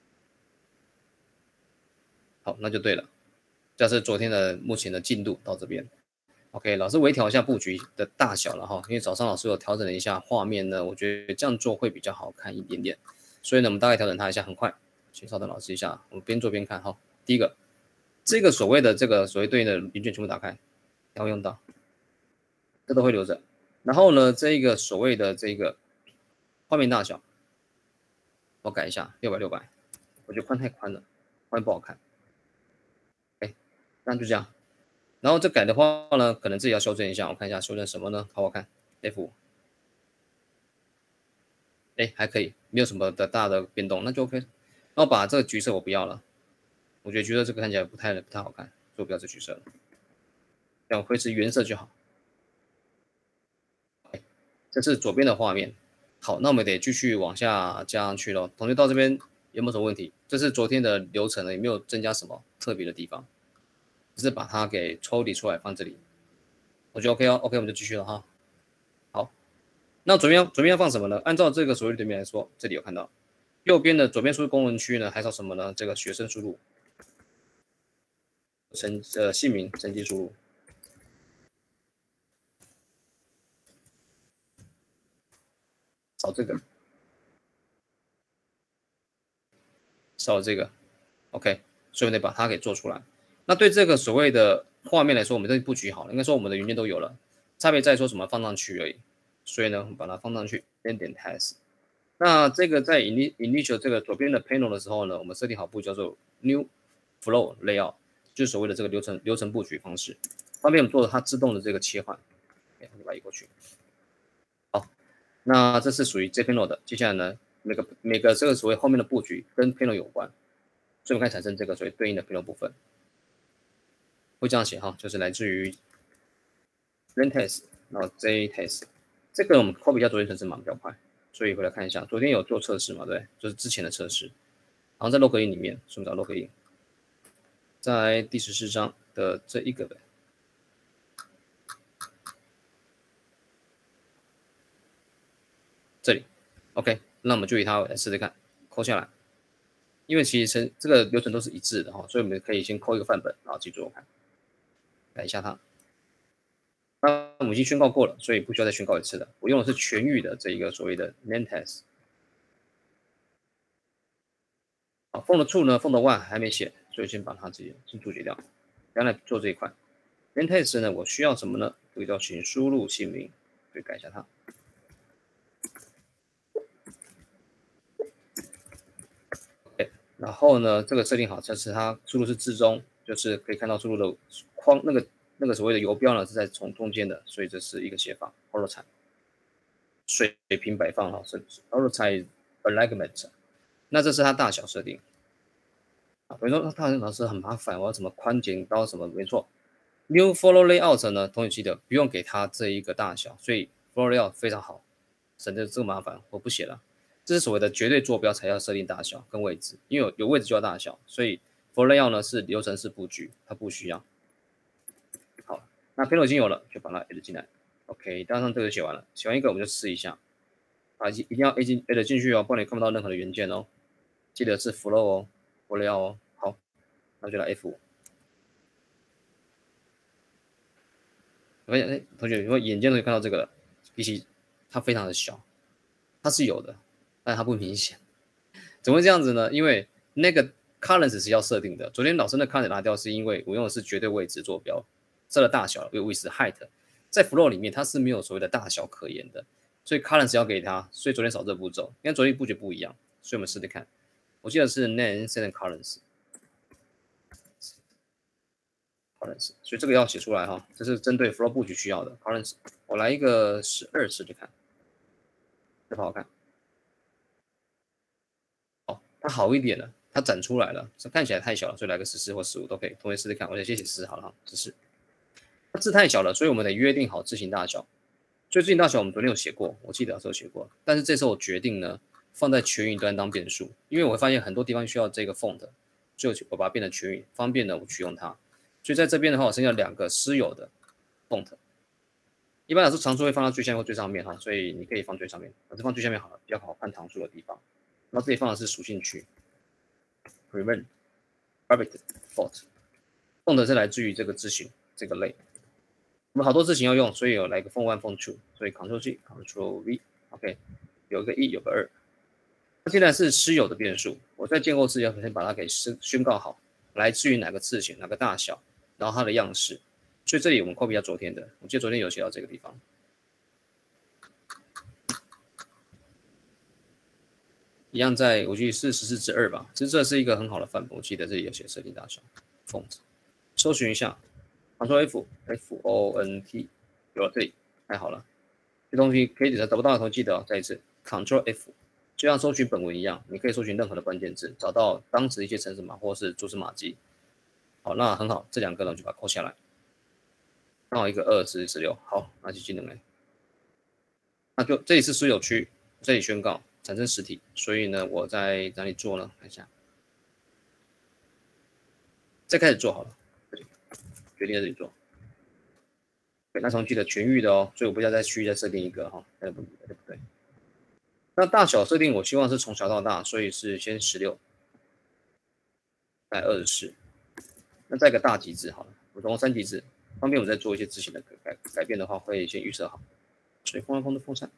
好，那就对了。这是昨天的目前的进度到这边 ，OK， 老师微调一下布局的大小了哈，因为早上老师有调整了一下画面呢，我觉得这样做会比较好看一点点，所以呢，我们大概调整它一下，很快，请稍等老师一下，我们边做边看哈。第一个，这个所谓的这个所谓对应的零件全部打开，然后用到，这都会留着，然后呢，这一个所谓的这个画面大小，我改一下，六百六百，我觉得宽太宽了，画面不好看。那就这样，然后这改的话呢，可能自己要修正一下。我看一下修正什么呢？好不好看 ？F， 哎，还可以，没有什么的大的变动，那就 OK。然后把这个橘色我不要了，我觉得橘色这个看起来不太不太好看，所以我不要这橘色了，这样维持原色就好。这是左边的画面，好，那我们得继续往下加上去了。同学到这边有没有什么问题？这是昨天的流程了，也没有增加什么特别的地方。只是把它给抽离出来放这里，我觉得 OK 哦 ，OK 我们就继续了哈。好，那左边左边要放什么呢？按照这个所谓的对面来说，这里有看到，右边的左边输入功能区呢，还是什么呢？这个学生输入，成呃姓名成绩输入，扫这个，扫这个 ，OK， 所以我得把它给做出来。那对这个所谓的画面来说，我们这里布局好了，应该说我们的元件都有了，差别在说什么放上去而已。所以呢，我们把它放上去，点点 test。那这个在 initial 这个左边的 panel 的时候呢，我们设定好布叫做 new flow layout， 就是所谓的这个流程流程布局方式，方便我们做它自动的这个切换。OK， 我就把它移过去。好，那这是属于这 panel 的。接下来呢，每个每个这个所谓后面的布局跟 panel 有关，所以我们可以产生这个所谓对应的 panel 部分。会这样写哈，就是来自于 len test， 然后 j test， 这个我们 copy 一下昨天程式码比较快，所以回来看一下，昨天有做测试嘛，对，就是之前的测试，然后在 login 里面，所以我们找 login， 在第十四章的这一个呗，这里 ，OK， 那我们就以它来试试看，扣下来，因为其实这个流程都是一致的哈，所以我们可以先扣一个范本，然后记住我看。改一下它，那我们已经宣告过了，所以不需要再宣告一次的。我用的是全域的这一个所谓的 len test。好 ，from 的 to 呢 ，from 的 one 还没写，所以先把它直接先注解掉。原来做这一块 len test 呢，我需要什么呢？这个叫请输入姓名，所以改一下它。OK， 然后呢，这个设定好，就是它输入是至中，就是可以看到输入的框那个那个所谓的游标呢是在从中间的，所以这是一个写法 holotype 水平摆放哈，是 holotype alignment。那这是它大小设定。啊，比如说大老师很麻烦，我要怎么宽剪刀什么？没错 ，New Follow Layout 呢，同学记得不用给它这一个大小，所以 Follow Layout 非常好，省得这个麻烦，我不写了。这是所谓的绝对坐标才要设定大小跟位置，因为有有位置就要大小，所以 Follow Layout 呢是流程式布局，它不需要。好，那 Panel 已经有了，就把它 add 进来。OK， 当上这个写完了，写完一个我们就试一下，啊，一定要 add 进 add 进去哦，不然你看不到任何的元件哦。记得是 Flow 哦。我要哦，好，那就来 F 五。我发现，哎，同学，如果眼尖可以看到这个了，比起它非常的小，它是有的，但它不明显。怎么会这样子呢？因为那个 current 是要设定的。昨天老师的 current 拿掉，是因为我用的是绝对位置坐标，设了大小，有位置 height， 在 flow 里面它是没有所谓的大小可言的，所以 current 要给它，所以昨天少这步骤，因为昨天布局不一样，所以我们试试看。我记得是 name set currency， currency， 所以这个要写出来哈，这是针对 flow 布局需要的 currency。我来一个十二试试看，这不好看。哦，它好一点了，它展出来了，这看起来太小了，所以来个十四或十五都可以。同学试试看，我先写十好了哈，十四。它字太小了，所以我们得约定好字形大小。所以字形大小我们昨天有写过，我记得有时候写过，但是这时候我决定呢。放在全语端当变数，因为我会发现很多地方需要这个 font， 所以我把它变成全语，方便呢我取用它。所以在这边的话，我剩下两个私有的 font。一般来说，常数会放到最下面或最上面哈，所以你可以放最上面，还是放最下面好了，比较好看常数的地方。然后这里放的是属性区 ，prevent private font，font 是来自于这个字形这个类。我们好多字形要用，所以有来一个 font one font two， 所以 Ctrl G，Ctrl V，OK， 有个一，有个二。它现在是私有的变数，我在建构字要先把它给宣告好，来自于哪个字形、哪个大小，然后它的样式。所以这里我们 copy 一下昨天的，我记得昨天有写到这个地方。一样在，我记得是十四之二吧，其实这是一个很好的范本，我记得这里有写设定大小 ，font， 搜寻一下 ，Ctrl F F O N T， 有了这里，太好了，这东西可以找不到的同学记得哦，再一次 Ctrl F。就像搜寻本文一样，你可以搜寻任何的关键字，找到当时一些程式码或是蛛丝马迹。好，那很好，这两个呢就把它扣下来。刚好一个二十十六，好，那就技能嘞。那就这里是私有区，这里宣告产生实体，所以呢，我在哪里做呢？看一下，再开始做好了，决定在这里做。对，那从记得全域的哦，所以我不要再区域再设定一个哈，对不对？不对。那大小设定我希望是从小到大，所以是先十六，再二十四，那再一个大极致好了，我总共三极致，方便我再做一些字形的改改变的话，会先预设好。所以风完风的风扇，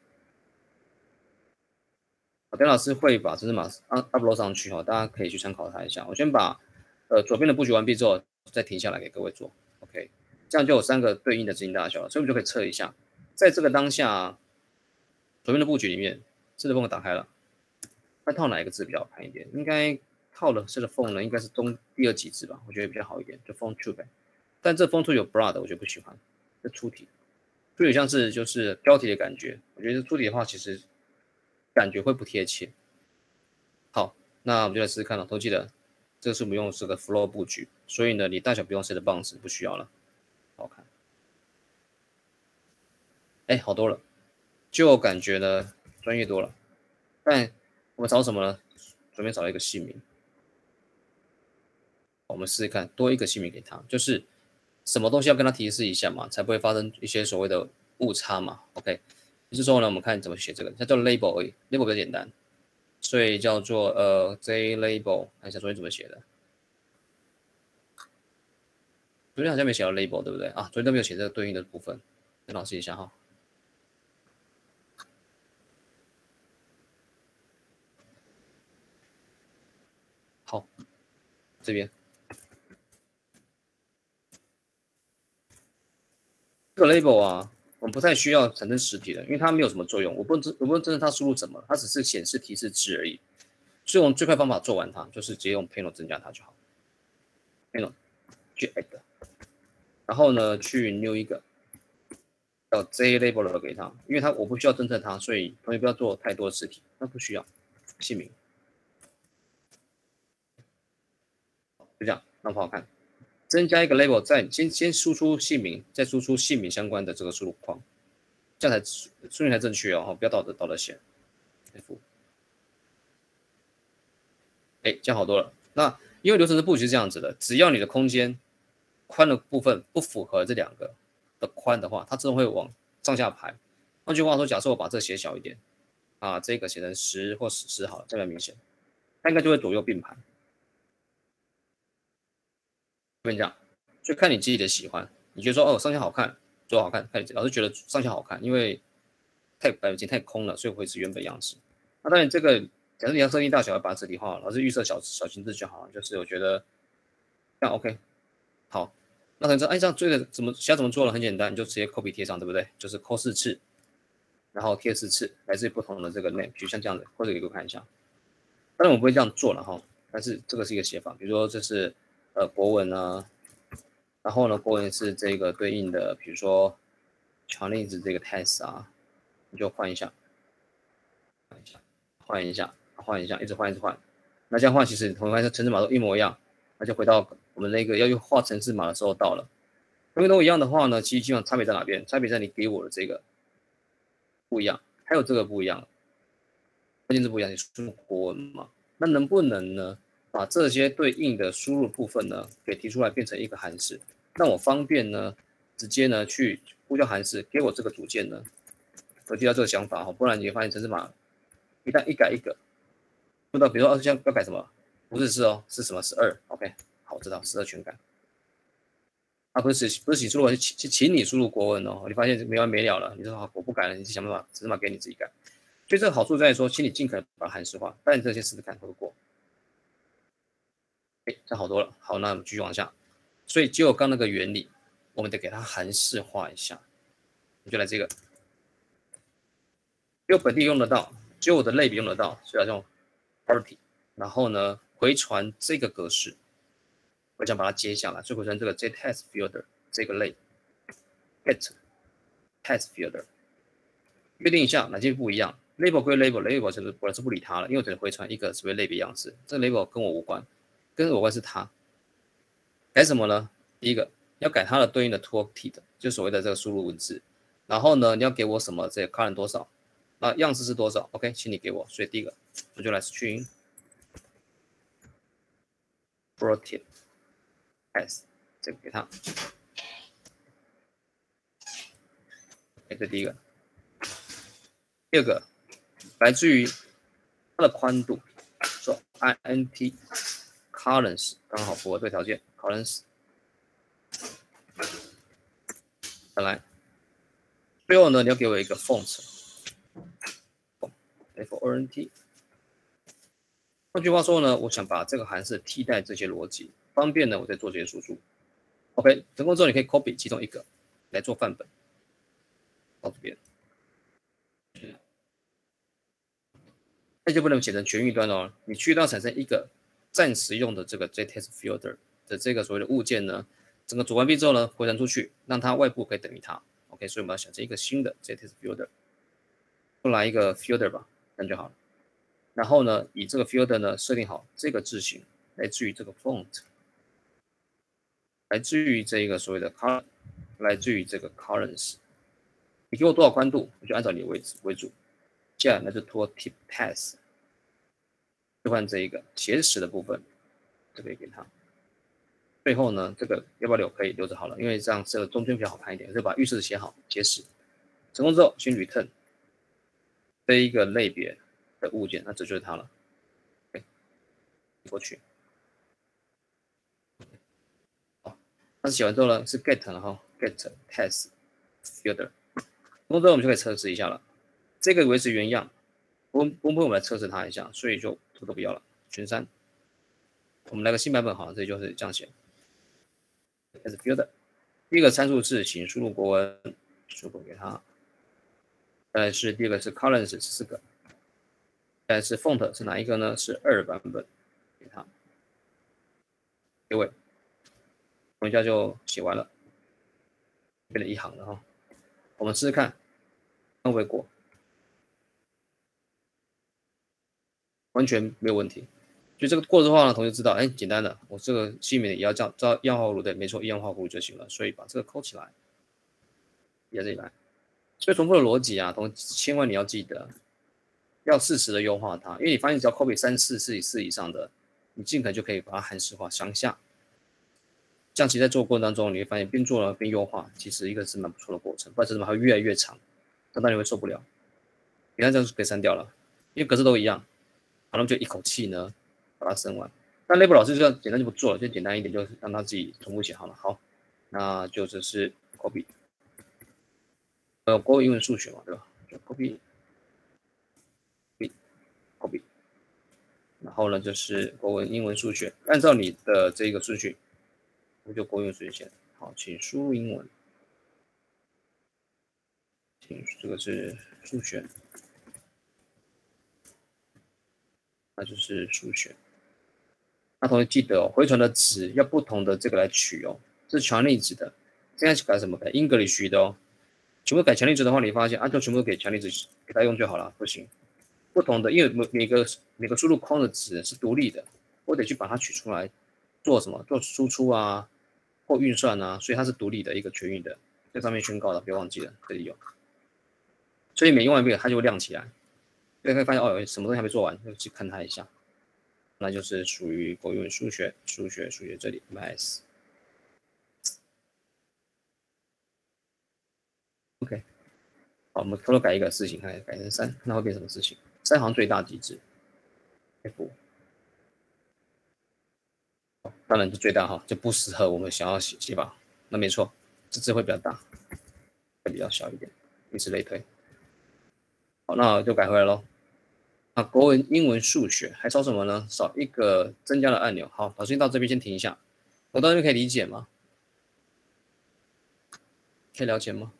好，丁老师会把程式码 upload 上去哈，大家可以去参考它一下。我先把呃左边的布局完毕之后，再停下来给各位做 ，OK， 这样就有三个对应的字形大小了，所以我们就可以测一下，在这个当下左边的布局里面。这个缝打开了，那套哪一个字比较好看一点？应该套了这个缝呢，应该是中第二几字吧，我觉得比较好一点，就 font two 呗。但这 font two 有 broad， 我就不喜欢，这粗体，就有像是就是标题的感觉。我觉得粗体的话，其实感觉会不贴切。好，那我们就来试试看了。都记得，这个是我们用这个 flow 布局，所以呢，你大小不用 set bounds， 不需要了，好看。哎，好多了，就感觉呢。专业多了，但我们找什么呢？左边找了一个姓名，我们试试看，多一个姓名给他，就是什么东西要跟他提示一下嘛，才不会发生一些所谓的误差嘛。OK， 于是说呢，我们看怎么写这个，它叫 label 而已 ，label 比较简单，所以叫做呃 J label， 看一下昨天怎么写的。昨天好像没写到 label， 对不对啊？昨天都没有写这个对应的部分，等老师一下哈。好，这边这个 label 啊，我们不太需要产生实体的，因为它没有什么作用。我不知我不知道它输入什么，它只是显示提示值而已。 所以我们最快方法做完它，就是直接用 panel 增加它就好。panel 去 add， 然后呢去 new 一个叫 J label 给它，因为它我不需要侦测它，所以同学不要做太多的字体，那不需要姓名，就这样，那不好看。增加一个 label， 再先先输出姓名，再输出姓名相关的这个输入框，这样才顺序才正确哦，不要倒着倒着写。F， 哎，这样好多了。那因为流程的布局是这样子的，只要你的空间宽的部分不符合这两个的宽的话，它自动会往上下排。换句话说，假设我把这写小一点，啊，这个写成十或十十好了，这样明显，它应该就会左右并排。跟你讲，就看你自己的喜欢。你觉得说哦上下好看，左右好看，看老师觉得上下好看，因为太白景太空了，所以会是原本样式。那当然这个假设你要设定大小，要把它字体化，老师预设小小型字就好了。就是我觉得这样 OK， 好。那可能说哎这样追的怎么想怎么做了？很简单，你就直接 copy 贴上，对不对？就是 copy 四次，然后贴四次，来自于不同的这个 name， 比如像这样子，或者给我看一下。当然我不会这样做了哈，但是这个是一个写法，比如说这是。呃，国文啊，然后呢，国文是这个对应的，比如说 Chinese 这个 test 啊，你就换一下，换一下，换一下，换一下，一直换，一直换。那这样换，其实同样程式码都一模一样，那就回到我们那个要用画程式码的时候到了。因为都一样的话呢，其实基本上差别在哪边？差别在你给我的这个不一样，还有这个不一样，关键字不一样，你输入国文嘛，那能不能呢？把这些对应的输入部分呢，给提出来变成一个函式，让我方便呢，直接呢去呼叫函式，给我这个组件呢，我提到这个想法哈，不然你会发现程式码一旦一改一个，不知道比如说哦，现在要改什么？不是是哦，是什么？是二 ，OK， 好，知道十二全改。啊，不是不是请输入，是请请你输入国文哦，你发现没完没了了，你说好我不改了，你想办法程式码给你自己改。所以这个好处在于说，请你尽可能把它函式化，但你这些试试看会不会过。哎，这好多了。好，那我们继续往下。所以就刚那个原理，我们得给它函式化一下。你就来这个，只有本地用得到，只有我的类比用得到，所以要用 property， 然后呢回传这个格式，我想把它接下来，所以回传这个 JTextFielder 这个类 get TextFielder， 约定一下哪些不一样。label 归 label，label 是我是不理它了，因为我只能回传一个所谓类别样式，这个 label 跟我无关。跟我关是它，改什么呢？第一个要改它的对应的 tooltip， 就所谓的这个输入文字。然后呢，你要给我什么？这个 column 多少？那样式是多少 ？OK， 请你给我。所以第一个我就来 string tooltip s 这个给它。哎，这第一个。第二个来自于它的宽度，说 int。columns 刚好符合这个条件 ，columns， 再来，最后呢，你要给我一个 font，f o n t。换句话说呢，我想把这个函数替代这些逻辑，方便呢我再做这些输出。OK， 成功之后你可以 copy 其中一个来做范本，到这边，那就不能写成全域端哦，你区域端产生一个。暂时用的这个 JTextFielder 的这个所谓的物件呢，整个组完毕之后呢，回传出去，让它外部可以等于它。OK， 所以我们要选择一个新的 JTextFielder， 就来一个 Fielder 吧，这样就好了。然后呢，以这个 Fielder 呢设定好这个字型，来自于这个 Font， 来自于这一个所谓的 Color， 来自于这个 Columns。你给我多少宽度，我就按照你的位置为主。接下来那就 Tooltip Path。就换这一个写实的部分，这个也给它。最后呢，这个要不要留？可以留着好了，因为这样这个中间比较好看一点。就把预设写好，写实。成功之后，先 return 这一个类别的物件，那这就是它了。OK， 过去。好，那写完之后呢，是 get 然后 get test fielder。成功之后，我们就可以测试一下了。这个维持原样。不不不，我们来测试它一下，所以就图都不要了，全删。我们来个新版本好了，这就是这样写。开始 fielder， 第一个参数是请输入国文，输入给它。再来是第二个是 columns 十四个，再再来是 font 是哪一个呢？是二版本，给它结尾，我们一下就写完了，变成一行了哈。我们试试看会不会过，完全没有问题。就这个过的话呢，同学知道，哎，简单的，我这个西面也要照照样画弧的，没错，一样画弧就行了。所以把这个扣起来，在这里来。所以重复的逻辑啊，同千万你要记得，要适时的优化它，因为你发现只要 copy 三四四四以上的，你尽可能就可以把它韩式化向下。这样其实在做的过程当中，你会发现边做了边优化，其实一个是蛮不错的过程，不然这怎么还会越来越长，那当然会受不了。你看这样就可以删掉了，因为格式都一样，好，那么就一口气呢把它生完。那 label 老师就简单就不做了，就简单一点，就让他自己重复写好了。好，那就只是 copy， 呃，国文、英文、数学嘛，对吧？就 copy， copy， copy， 然后呢就是国文、英文、数学，按照你的这个顺序。我就国文数学先，好，请输入英文，请这个是数学，那就是数学。那同学记得哦，回传的值要不同的这个来取哦，这是强力值的，现在是改什么？改 English 的哦。全部改强力值的话，你发现啊，就全部给强力值给他用就好了，不行。不同的，因为每个每个输入框的值是独立的，我得去把它取出来做什么？做输出啊。或运算啊，所以它是独立的一个全域的，在上面宣告的，别忘记了，这里有。所以每用完一遍，它就会亮起来，所以会发现哦，什么东西还没做完，就去看它一下，那就是属于国语、数学、数学、数学这里 math。OK， 好，我们偷偷改一个事情，看改成三，那会变什么事情？三行最大极致 F。当然是最大哈，就不适合我们想要写写法。那没错，这字会比较大，会比较小一点，以此类推。好，那就改回来咯。那国文、英文、数学还少什么呢？少一个增加的按钮。好，老师到这边先停一下，我到这边可以理解吗？可以了解吗？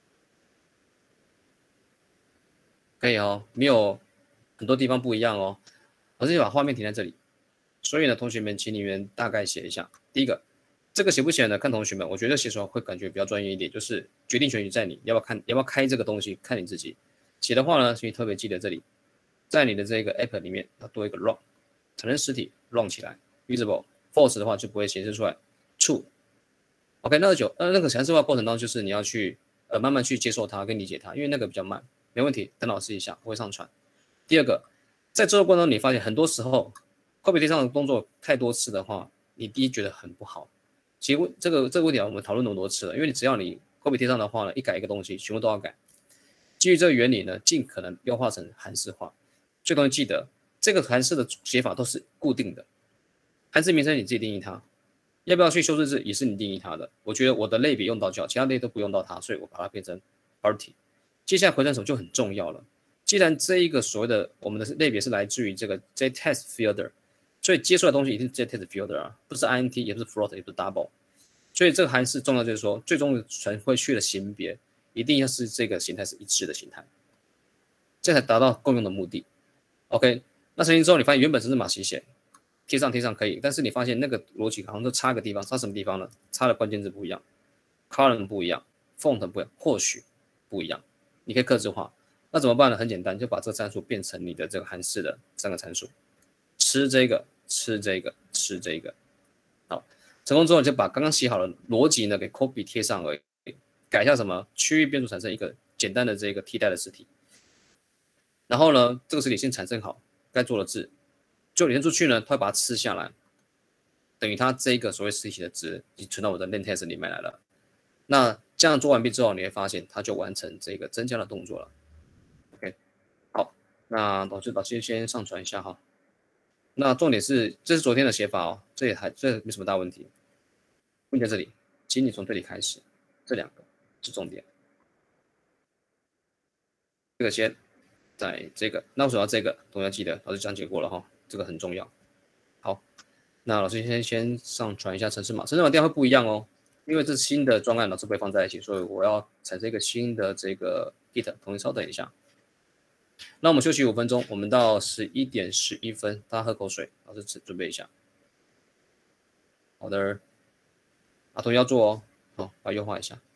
可以哦，没有很多地方不一样哦。老师就把画面停在这里。所以呢，同学们，请你们大概写一下。第一个，这个写不写呢？看同学们，我觉得写出来会感觉比较专业一点，就是决定权在你，要不要看，要不要开这个东西，看你自己。写的话呢，请你特别记得这里，在你的这个 app 里面要多一个 run， 产生实体 run 起来 ，visible false 的话就不会显示出来 true。OK， 那九呃那个程式化过程当中，就是你要去呃慢慢去接受它跟理解它，因为那个比较慢，没问题，等老师一下我会上传。第二个，在做的过程中，你发现很多时候。copy 贴上的动作太多次的话，你第一觉得很不好。其实这个这个问题我们讨论那么多次了，因为你只要你 copy 贴上的话呢，一改一个东西，全部都要改。基于这个原理呢，尽可能优化成韩式化。最重要记得，这个韩式的写法都是固定的，韩式名称你自己定义它，要不要去修饰字也是你定义它的。我觉得我的类别用到就好，其他类都不用到它，所以我把它变成 party。接下来回传手就很重要了。既然这一个所谓的我们的类别是来自于这个 JText Filter。所以接出来的东西一定是 JText Filter 啊，不是 int， 也不是 float， 也不是 double。所以这个函式重要就是说，最终传回去的型别一定要是这个形态是一致的形态，这才达到共用的目的。OK， 那成型之后，你发现原本是码写写，贴上贴上可以，但是你发现那个逻辑好像都差个地方，差什么地方呢？差的关键字不一样 ，column 不一样 ，font 不一样，或许不一样，你可以客制化。那怎么办呢？很简单，就把这个参数变成你的这个函式的三个参数，吃这个。吃这个，吃这个，好，成功之后就把刚刚写好的逻辑呢给 copy 贴上而已，改一下什么区域变数，产生一个简单的这个替代的实体，然后呢，这个实体先产生好该做的字，就连出去呢，它会把它吃下来，等于它这个所谓实体的值已经存到我的 LangText 里面来了。那这样做完毕之后，你会发现它就完成这个增加的动作了。OK， 好，那老师老师先上传一下哈。那重点是，这是昨天的写法哦，这也还这没什么大问题。问题在这里，请你从这里开始，这两个是重点。这个先，在这个，那为什么要这个？同学记得，老师讲解过了哈，这个很重要。好，那老师先先上传一下程式码，程式码调会不一样哦，因为这是新的专案，老师不会放在一起，所以我要产生一个新的这个 git， 同学稍等一下。 那我们休息五分钟，我们到十一点十一分，大家喝口水，老师准备一下。好的，阿童要做哦，好，把它优化一下。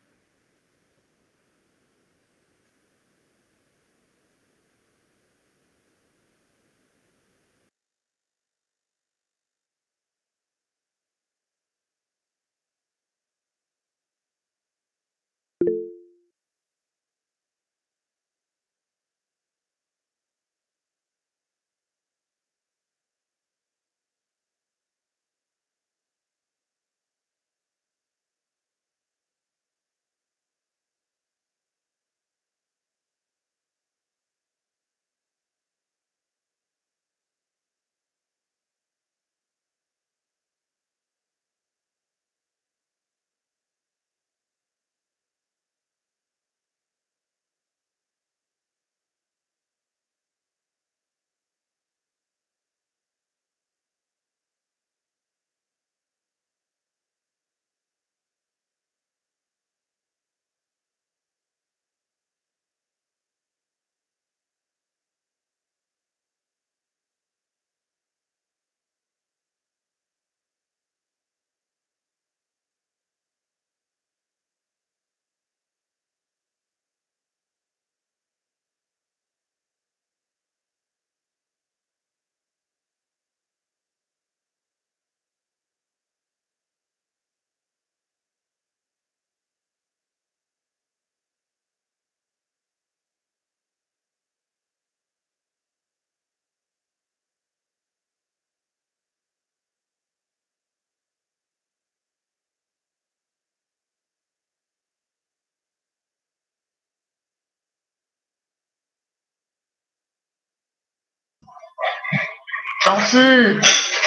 老师，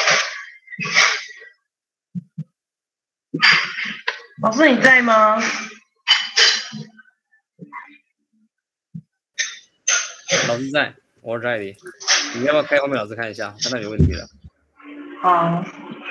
老师你在吗？ 老师在，我在这里。你要不要开后面？老师看一下，看到有问题了。 好。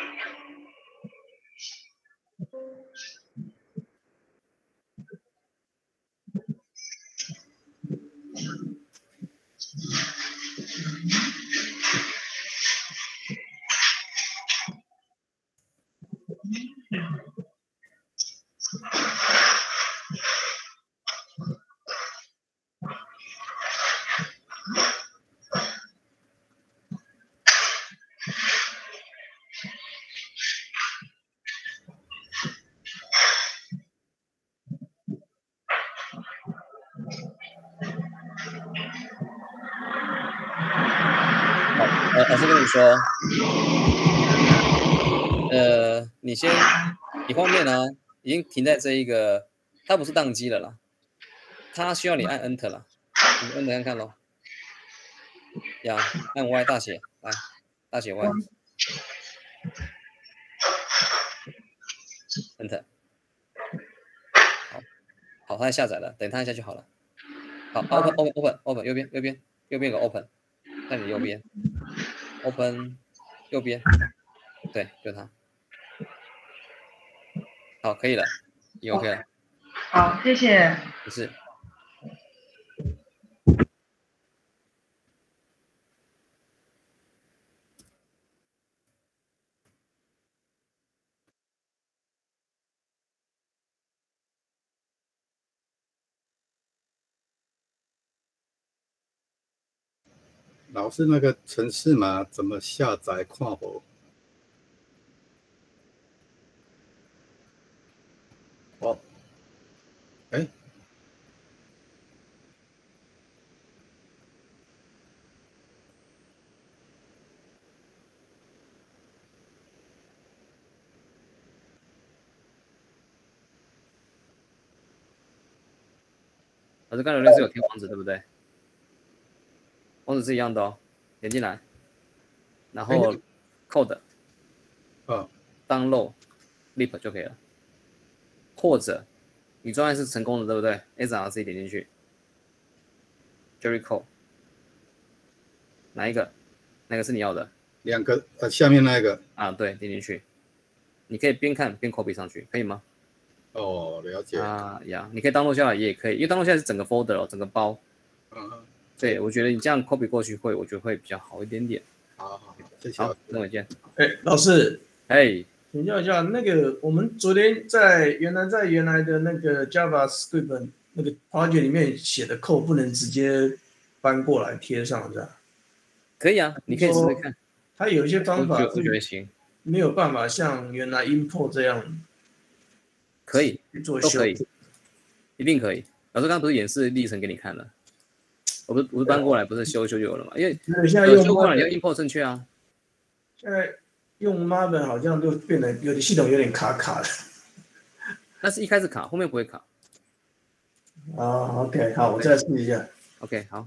呃，老师跟你说，呃，你先，你后面呢已经停在这一个，它不是宕机了啦，它需要你按 Enter 了，你 Enter 看看咯。呀，按 Y 大写，来，大写 Y。Enter。好，好，它下载了，等它一下就好了。好 ，Open Open Open Open 右边右边右边有个 Open， 在你右边。Open 右边，对，就它。好，可以了，已经 OK 了。 好，谢谢。 不是。 老师，那个程式码怎么下载看无？哦，哎， 老师刚才那是有贴网址对不对？网址是一样的哦，点进来，然后 code， 啊 ，download lib 就可以了。或者你专案是成功的，对不对 ？S R C 点进去 ，Jericho， 哪一个？哪个是你要的？ 两个呃，下面那一个啊，对，点进去，你可以边看边 copy 上去，可以吗？ 哦，了解。 啊呀，你可以 download 下来也可以，因为 download 下来是整个 folder 哦，整个包。 嗯。 对，我觉得你这样 copy 过去会，我觉得会比较好一点点。 好好好，谢谢。 好，那我见。 哎，老师， 哎， 请教一下，那个我们昨天在原来在原来的那个 JavaScript 那个 project 里面写的 code 不能直接搬过来贴上，是吧？ 可以啊，你可以试试看。 它有一些方法， 我觉得行， 没有办法像原来 import 这样， 可以做修， 都可以，一定可以。老师刚刚不是演示历程给你看了？我不是我是搬过来，不是修修就有了嘛？因为现在用修过来你要 import 正确啊。 现在用 Maven 好像就变得有点系统有点卡卡的。 那是一开始卡，后面不会卡。 啊 ，OK， 好，我再试一下。 OK， 好。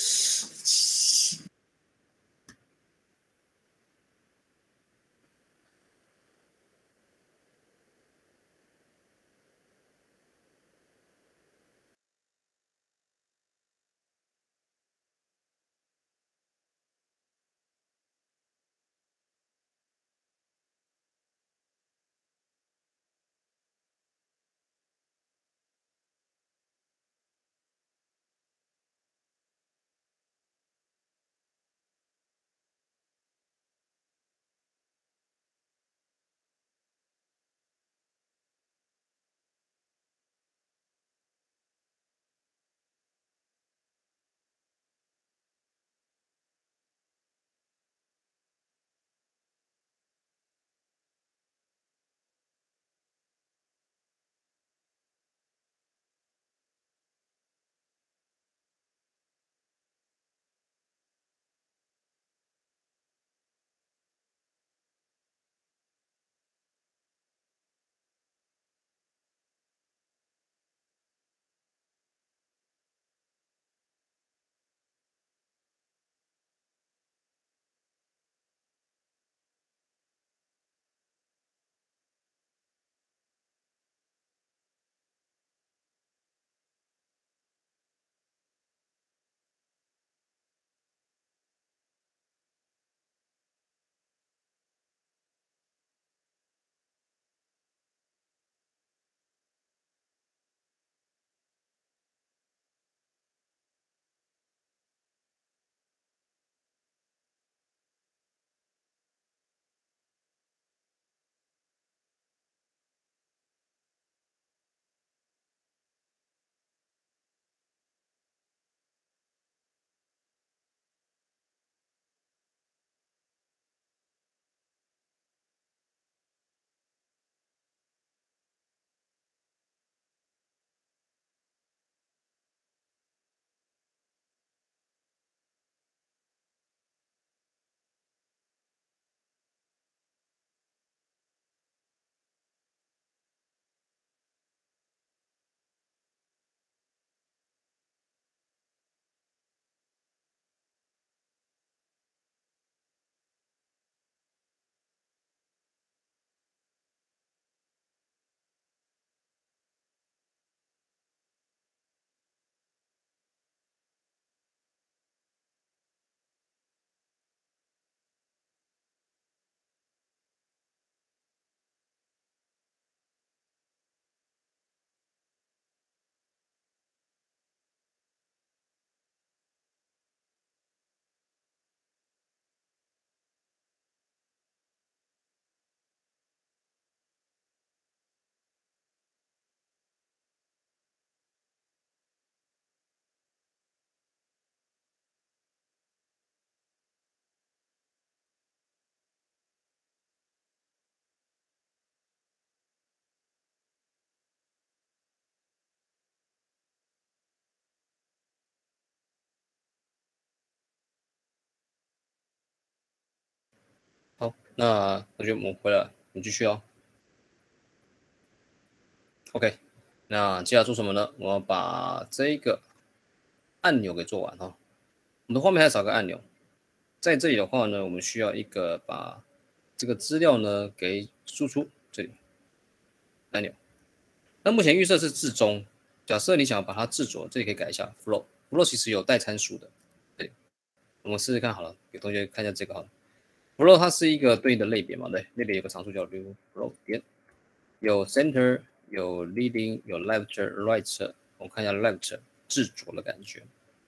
好，那我觉得我们回来，你继续哦。OK， 那接下来做什么呢？我要把这一个按钮给做完哈。我们的画面还少个按钮，在这里的话呢，我们需要一个把这个资料呢给输出这里按钮。那目前预设是至中，假设你想把它至左，这里可以改一下 flow。flow 其实有带参数的，对，我们试试看好了，给同学看一下这个好了。flow 它是一个对应的类别嘛，对，类别有个常数叫 flow 点，有 center， 有 leading， 有 left， right， 我们看一下 left 至左的感觉。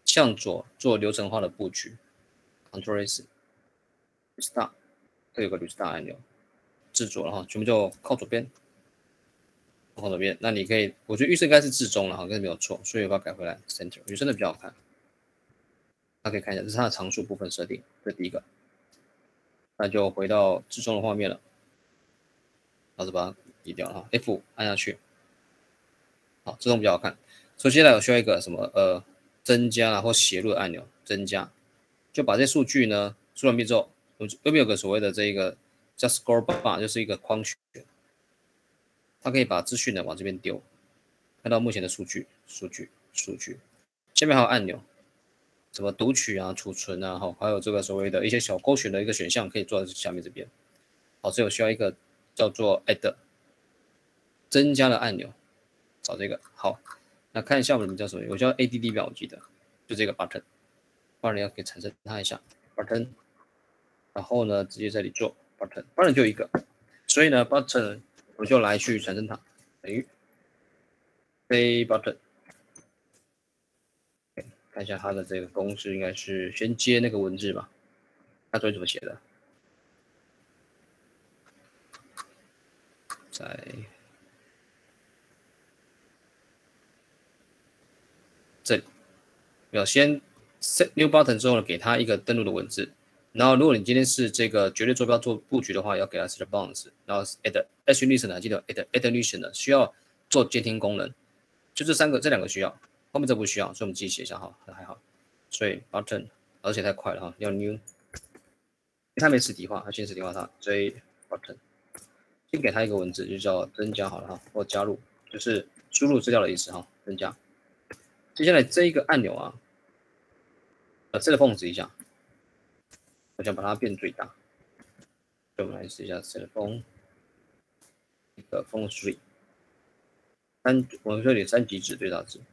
向左做流程化的布局 ，Ctrl S，Restart， 这有个 Restart 按钮，至左了哈，全部就靠左边，靠左边。那你可以，我觉得预设应该是至中了哈，应该没有错，所以我把它改回来 Center， 女生的比较好看。大家可以看一下，这是它的常数部分设定，这是第一个。那就回到至中的画面了，老师把它移掉了哈 ，F 按下去，好，这种比较好看。所以接下来我需要一个什么呃增加啊或写入的按钮，增加，就把这些数据呢输完毕之后，右边有个所谓的这一个叫 Scroll Bar， 就是一个框圈，它可以把资讯呢往这边丢，看到目前的数据、数据、数据，下面还有按钮。什么读取啊、储存啊，哈，还有这个所谓的一些小勾选的一个选项，可以做在下面这边。好，所以我需要一个叫做 Add 增加的按钮，找这个。好，那看一下我们叫什么？我叫 A D D 表，我记得就这个 button， 不然你要给产生它一下 button， 然后呢，直接这里做 button， button 就一个，所以呢 button 我就来去产生它，等于 A button。看一下它的这个公式，应该是先接那个文字吧？它到底怎么写的？在这里，有先 set new button 之后呢，给它一个登录的文字。然后，如果你今天是这个绝对坐标做布局的话，要给它 set bounds， 然后 add action listener， 记得 add add listener 需要做监听功能，就这三个，这两个需要。后面这不需要，所以我们自己写一下哈，还好。所以 button， 而且太快了哈，要 new， 它没实体化，它先实体化它，所以 button， 先给它一个文字，就叫增加好了哈，或加入，就是输入资料的意思哈，增加。接下来这一个按钮啊，呃，这个缝指一下，我想把它变最大，所以我们来试一下 set 风，一个风 three， 三，我们这里三级值最大值。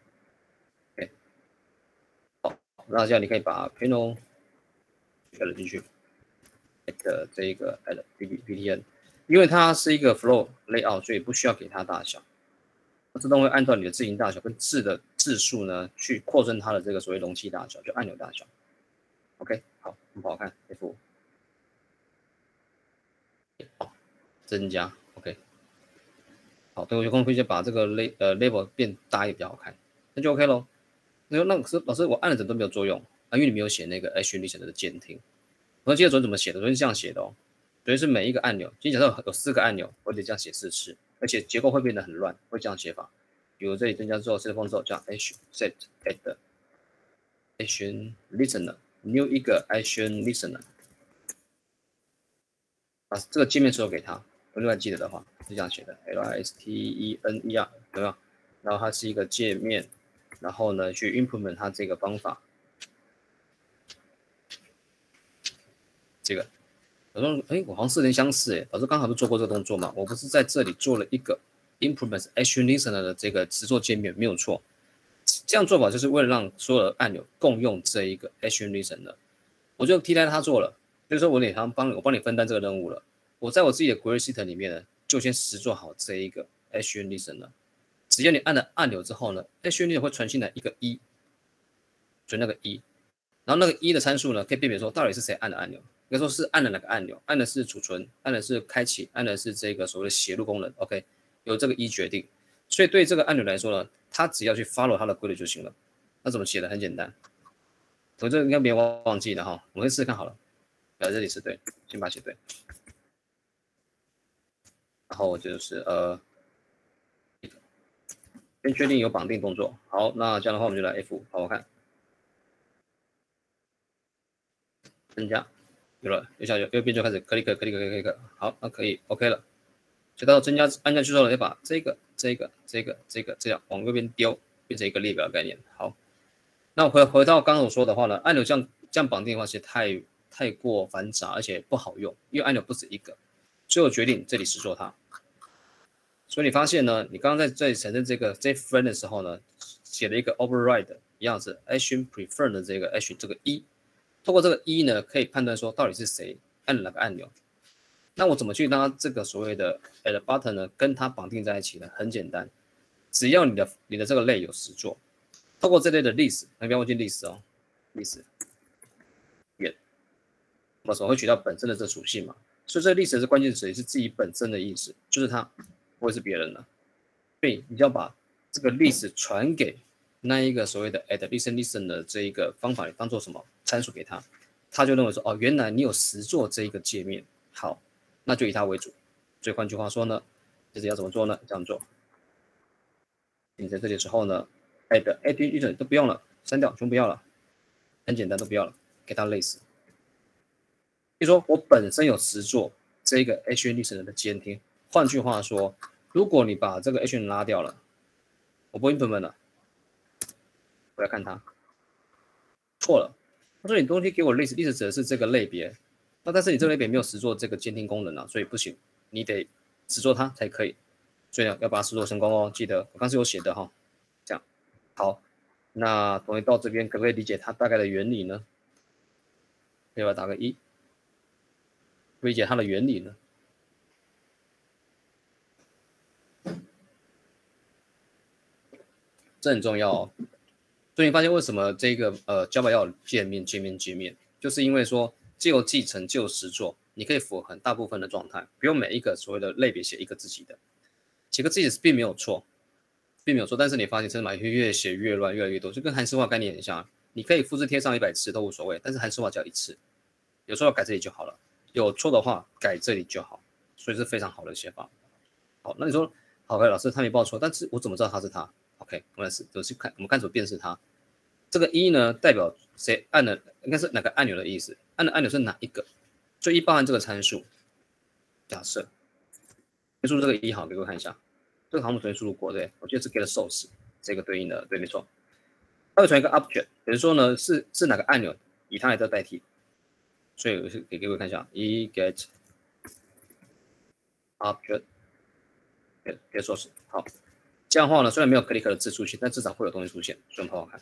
那这样你可以把 panel 加了进去 ，add 这一个 add P T N， 因为它是一个 flow layout， 所以不需要给它大小，它自动会按照你的字形大小跟字的字数呢去扩增它的这个所谓容器大小，就按钮大小。OK， 好，很不好看 ，F 五，增加 ，OK， 好，对，我有空可以把这个 label 呃 label 变大一点比较好看，那就 OK 咯。那那可是老师，我按了怎么都没有作用啊？因为你没有写那个 action listener 的监听。我说接着昨天怎么写的？昨天是这样写的哦。昨天是每一个按钮，今天假设有四个按钮，我得这样写四次，而且结构会变得很乱，会这样写法。比如这里增加之后 set 风之后，这样 action set add action listener new 一个 action listener， 把这个界面之后给它，我另外记得的话是这样写的 L I S T E N E R 有没有？然后它是一个界面。然后呢，去 implement 它这个方法。这个，我说，哎，我好像似曾相识，哎，老师刚好不做过这个动作嘛？我不是在这里做了一个 implement action listener 的这个实作界面，没有错。这样做法就是为了让所有的按钮共用这一个 action listener， 我就替代他做了，就是说我得他帮我帮你分担这个任务了。我在我自己的 query system 里面呢，就先实做好这一个 action listener。只要你按了按钮之后呢 ，action listener 会传进来一个一，所以那个一，然后那个一的参数呢，可以辨别说到底是谁按的按钮，应该说是按了哪个按钮，按的是储存，按的是开启，按的是这个所谓的写入功能 ，OK， 由这个一决定。所以对这个按钮来说呢，它只要去 follow 它的规律就行了。那怎么写的？很简单，我这应该别忘记了哈，我们试试看好了，在这里是对，先把它写对，然后就是呃。先确定有绑定动作，好，那这样的话我们就来 F 五，好好看，增加，有了，右下角右边就开始 click click click click， 好，那可以 OK 了。所以到增加按下去之后，要把这个这个这个这个这样往右边丢，变成一个列表的概念。好，那回回到刚刚我说的话呢，按钮这样这样绑定的话，其实太太过繁杂，而且不好用，因为按钮不止一个，所以我决定这里实做它。所以你发现呢，你刚刚在这里产生这个这 friend 的时候呢，写了一个 override 一样是 action prefer 的这个 action 这个一，透过这个一呢，可以判断说到底是谁按了哪个按钮。那我怎么去让它这个所谓的 add button 呢，跟它绑定在一起呢？很简单，只要你的你的这个类有实作， 透过这类的历史，不要忘记历史哦，历史远，为什么会取到本身的这属性嘛？所以这个历史是关键词，也是自己本身的意思，就是它不会是别人的。所以你就要把这个历史传给那一个所谓的 add listen listen 的这一个方法，当做什么参数给他，他就认为说哦，原来你有实做这一个界面，好，那就以它为主。所以换句话说呢，就是要怎么做呢？这样做。你在这里之后呢 ，add add listen 都不用了，删掉，全部不要了，很简单，都不要了，给它类似。比如说我本身有实做这个 H N listen 的监听，换句话说，如果你把这个 H N 拉掉了，我不 implement 了，我要看它，错了。他说你东西给我类似，历史指的是这个类别，那但是你这个类别没有实做这个监听功能啊，所以不行，你得实做它才可以。所以呢，要把它实做成功哦。记得我刚是有写的哈，这样好。那同学到这边可不可以理解它大概的原理呢？可以把它打个一，理解它的原理呢？这很重要哦。所以你发现为什么这个呃 Java 要有界面、界面、界面，就是因为说既有继承，既有实作，你可以符合很大部分的状态，不用每一个所谓的类别写一个自己的，写个自己的并没有错，并没有错。但是你发现真的越写越乱，越来越多，就跟函数化概念很像，你可以复制贴上一百次都无所谓，但是函数化只要一次，有时候要改这里就好了，有错的话改这里就好，所以是非常好的写法。好，那你说好，老师他没报错，但是我怎么知道他是他？ OK， 我们来试，就是看我们看怎么辨识它。这个一呢，代表谁按了，应该是哪个按钮的意思？按的按钮是哪一个？所以一包含这个参数。假设输入这个一好，给各位看一下，这个好像我们昨天输入过，对，我记得是 get source 这个对应的，对，没错。它会传一个 object， 比如说呢是是哪个按钮，以它来做代替。所以我是给各位看一下，一 get object get get source 好。这样的话呢，虽然没有 click 的字出现，但至少会有东西出现，所以很好看。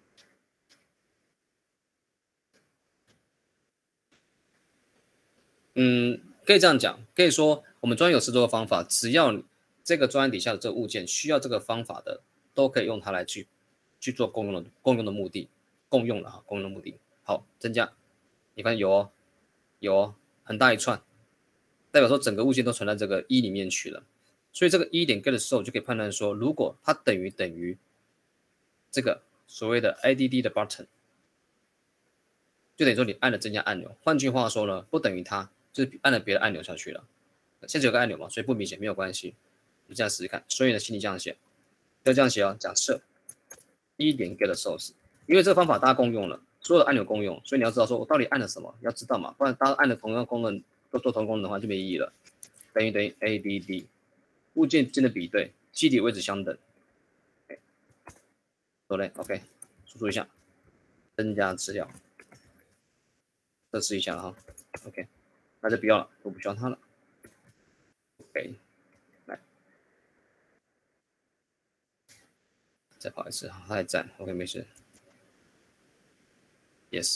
嗯，可以这样讲，可以说我们专业有实作的方法，只要这个专案底下的这个物件需要这个方法的，都可以用它来去去做共用的共用的目的，共用了哈，共用的目的。好，增加，你看有哦，有哦，很大一串，代表说整个物件都存在这个一里面去了。所以这个一点 get 的时候，就可以判断说，如果它等于等于这个所谓的 add 的 button， 就等于说你按了增加按钮。换句话说呢，不等于它，就是按了别的按钮下去了。现在有个按钮嘛，所以不明显，没有关系。你这样试试看。所以呢，请你这样写，要这样写哦。假设一点 get source， 因为这个方法大家共用了，所有的按钮共用，所以你要知道说我到底按了什么，要知道嘛，不然大家按了同样功能都做同功能的话就没意义了。等于等于 add。物件之间的比对，基底位置相等。好嘞 ，OK， 输出一下，增加资料，测试一下了哈 ，OK， 那就不要了，我不需要它了。OK， 来，再跑一次，好，它还在 ，OK， 没事。Yes，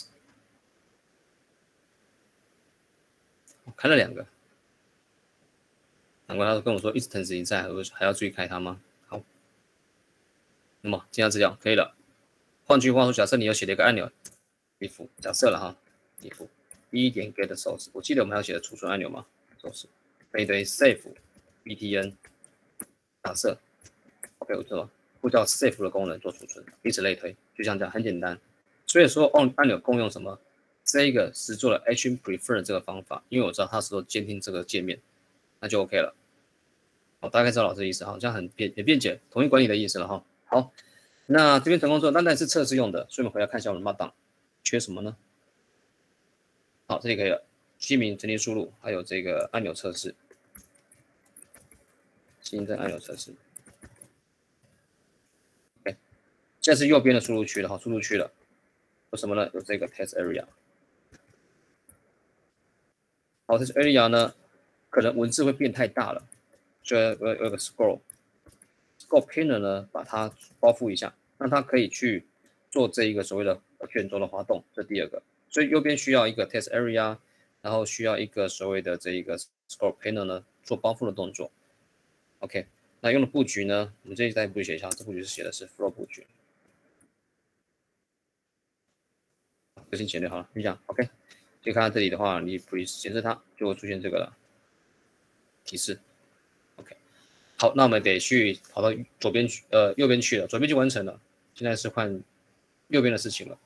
我开了两个。难怪他跟我说 instance 已在，我还要注意开它吗？好，那么增加资料可以了。换句话说，假设你有写了一个按钮 ，if 假设了哈 ，if 一点 get source， 我记得我们还有写的储存按钮嘛 ，source 等于等于 save btn， 假设 ，OK， 我知道，呼叫 save 的功能做储存，以此类推，就像这样很简单。所以说按按钮共用什么？这个是做了 H prefer 这个方法，因为我知道它是做监听这个界面。那就 OK 了，好，大概知道老师的意思，好像很便很便捷，统一管理的意思了哈。好，那这边成功之后，单单是测试用的，所以我们回来看一下我们的 Markdown 缺什么呢？好，这里可以了，姓名、整体输入，还有这个按钮测试，新增按钮测试。OK， 现在是右边的输入区了哈，输入区了，有什么呢？有这个 Test Area。好 ，Test Area 呢？可能文字会变太大了，所以有有个 scroll scroll pinner 呢，把它包覆一下，让它可以去做这一个所谓的卷轴的滑动，这第二个。所以右边需要一个 test area， 然后需要一个所谓的这一个 scroll pinner 呢，做包覆的动作。OK， 那用的布局呢，我们这一代布局写一下，这布局是写的是 flow 布局。 就先省略好了，就这样 OK。可以看到这里的话，你 please 显示它就会出现这个了提示 OK。好，那我们得去跑到左边去，呃，右边去了，左边就完成了，现在是换右边的事情了。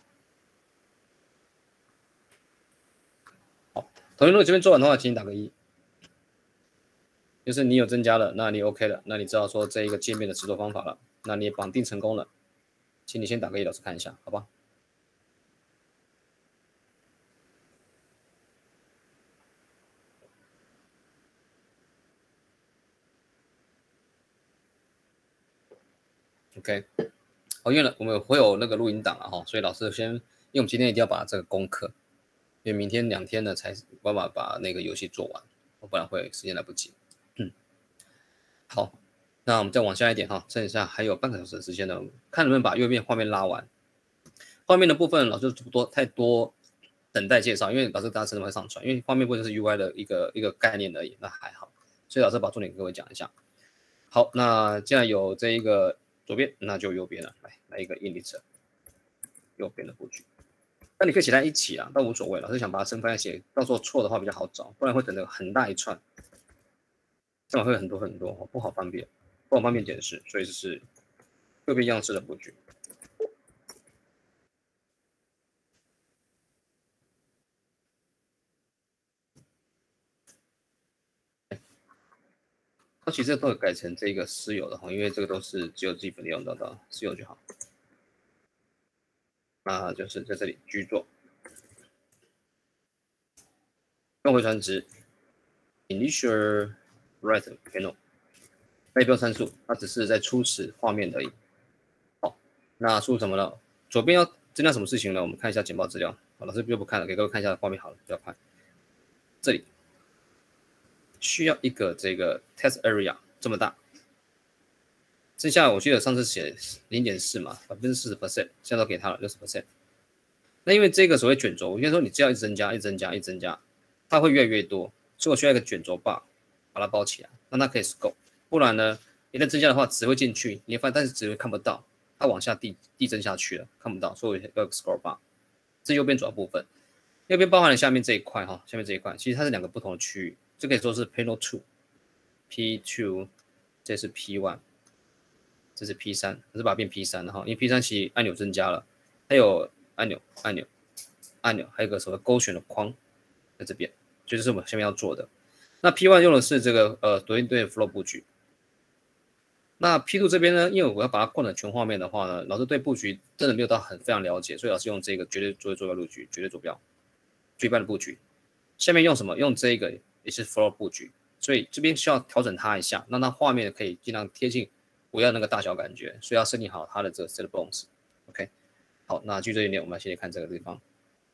好，同学如果这边做完的话，请打个一。就是你有增加了，那你 OK 了，那你知道说这一个界面的制作方法了，那你也绑定成功了，请你先打个一，老师看一下，好吧？OK， 好，因为呢我们会有那个录音档了哈，所以老师先，因为我们今天一定要把这个功课，因为明天两天呢才办法把那个游戏做完，不然会时间来不及。嗯，好，那我们再往下一点哈，剩下还有半个小时的时间呢，看能不能把右边画面拉完。画面的部分老师不多太多等待介绍，因为老师大家真的会上传，因为画面部分就是 U I 的一个一个概念而已，那还好，所以老师把重点给各位讲一下。好，那既然有这一个左边，那就右边了，来来一个 init 右边的布局。那你可以写在一起啊，倒无所谓。老师想把它分开写，到时候错的话比较好找，不然会整个很大一串，这样会很多很多，不好方便，不好方便解释，所以这是右边样式的布局。那其实都改成这个私有的哈，因为这个都是只有自己本地用到的，私有就好。那就是在这里继续做，用回传值 initial write panel 那标参数，它只是在初始画面而已。好，那输入什么呢？左边要增加什么事情呢？我们看一下简报资料。好，老师就不看了，给各位看一下画面好了，比较快。这里需要一个这个 test area 这么大，剩下我记得上次写 零点四 嘛，百分之四十 percent， 现在都给他了 六十 percent。那因为这个所谓卷轴，我先说你只要一直增加，一直增加，一直增加，它会越来越多，所以我需要一个卷轴 bar 把它包起来，让它可以 scope。不然呢，一旦增加的话，值会进去，你会发现但是值会看不到，它往下递递增下去了，看不到，所以我要个 scroll bar。这右边主要部分，右边包含了下面这一块哈，下面这一块，其实它是两个不同的区域。这可以说是 panel two，P two， 这是 P one， 这是 P三， 我是把它变 P三 了哈，因为 P三 其实按钮增加了，还有按钮、按钮、按钮，还有一个所谓勾选的框在这边，所以这是我们下面要做的。那 P one 用的是这个呃对应对 flow 布局。那 P two 这边呢，因为我要把它扩展全画面的话呢，老师对布局真的没有到很非常了解，所以老师用这个绝对作为坐标布局，绝对坐标，最一般的布局。下面用什么？用这个也是 flow 布局，所以这边需要调整它一下，让它画面可以尽量贴近我要那个大小感觉，所以要设定好它的这个 set bones。OK， 好，那据这一点，我们来先看这个地方。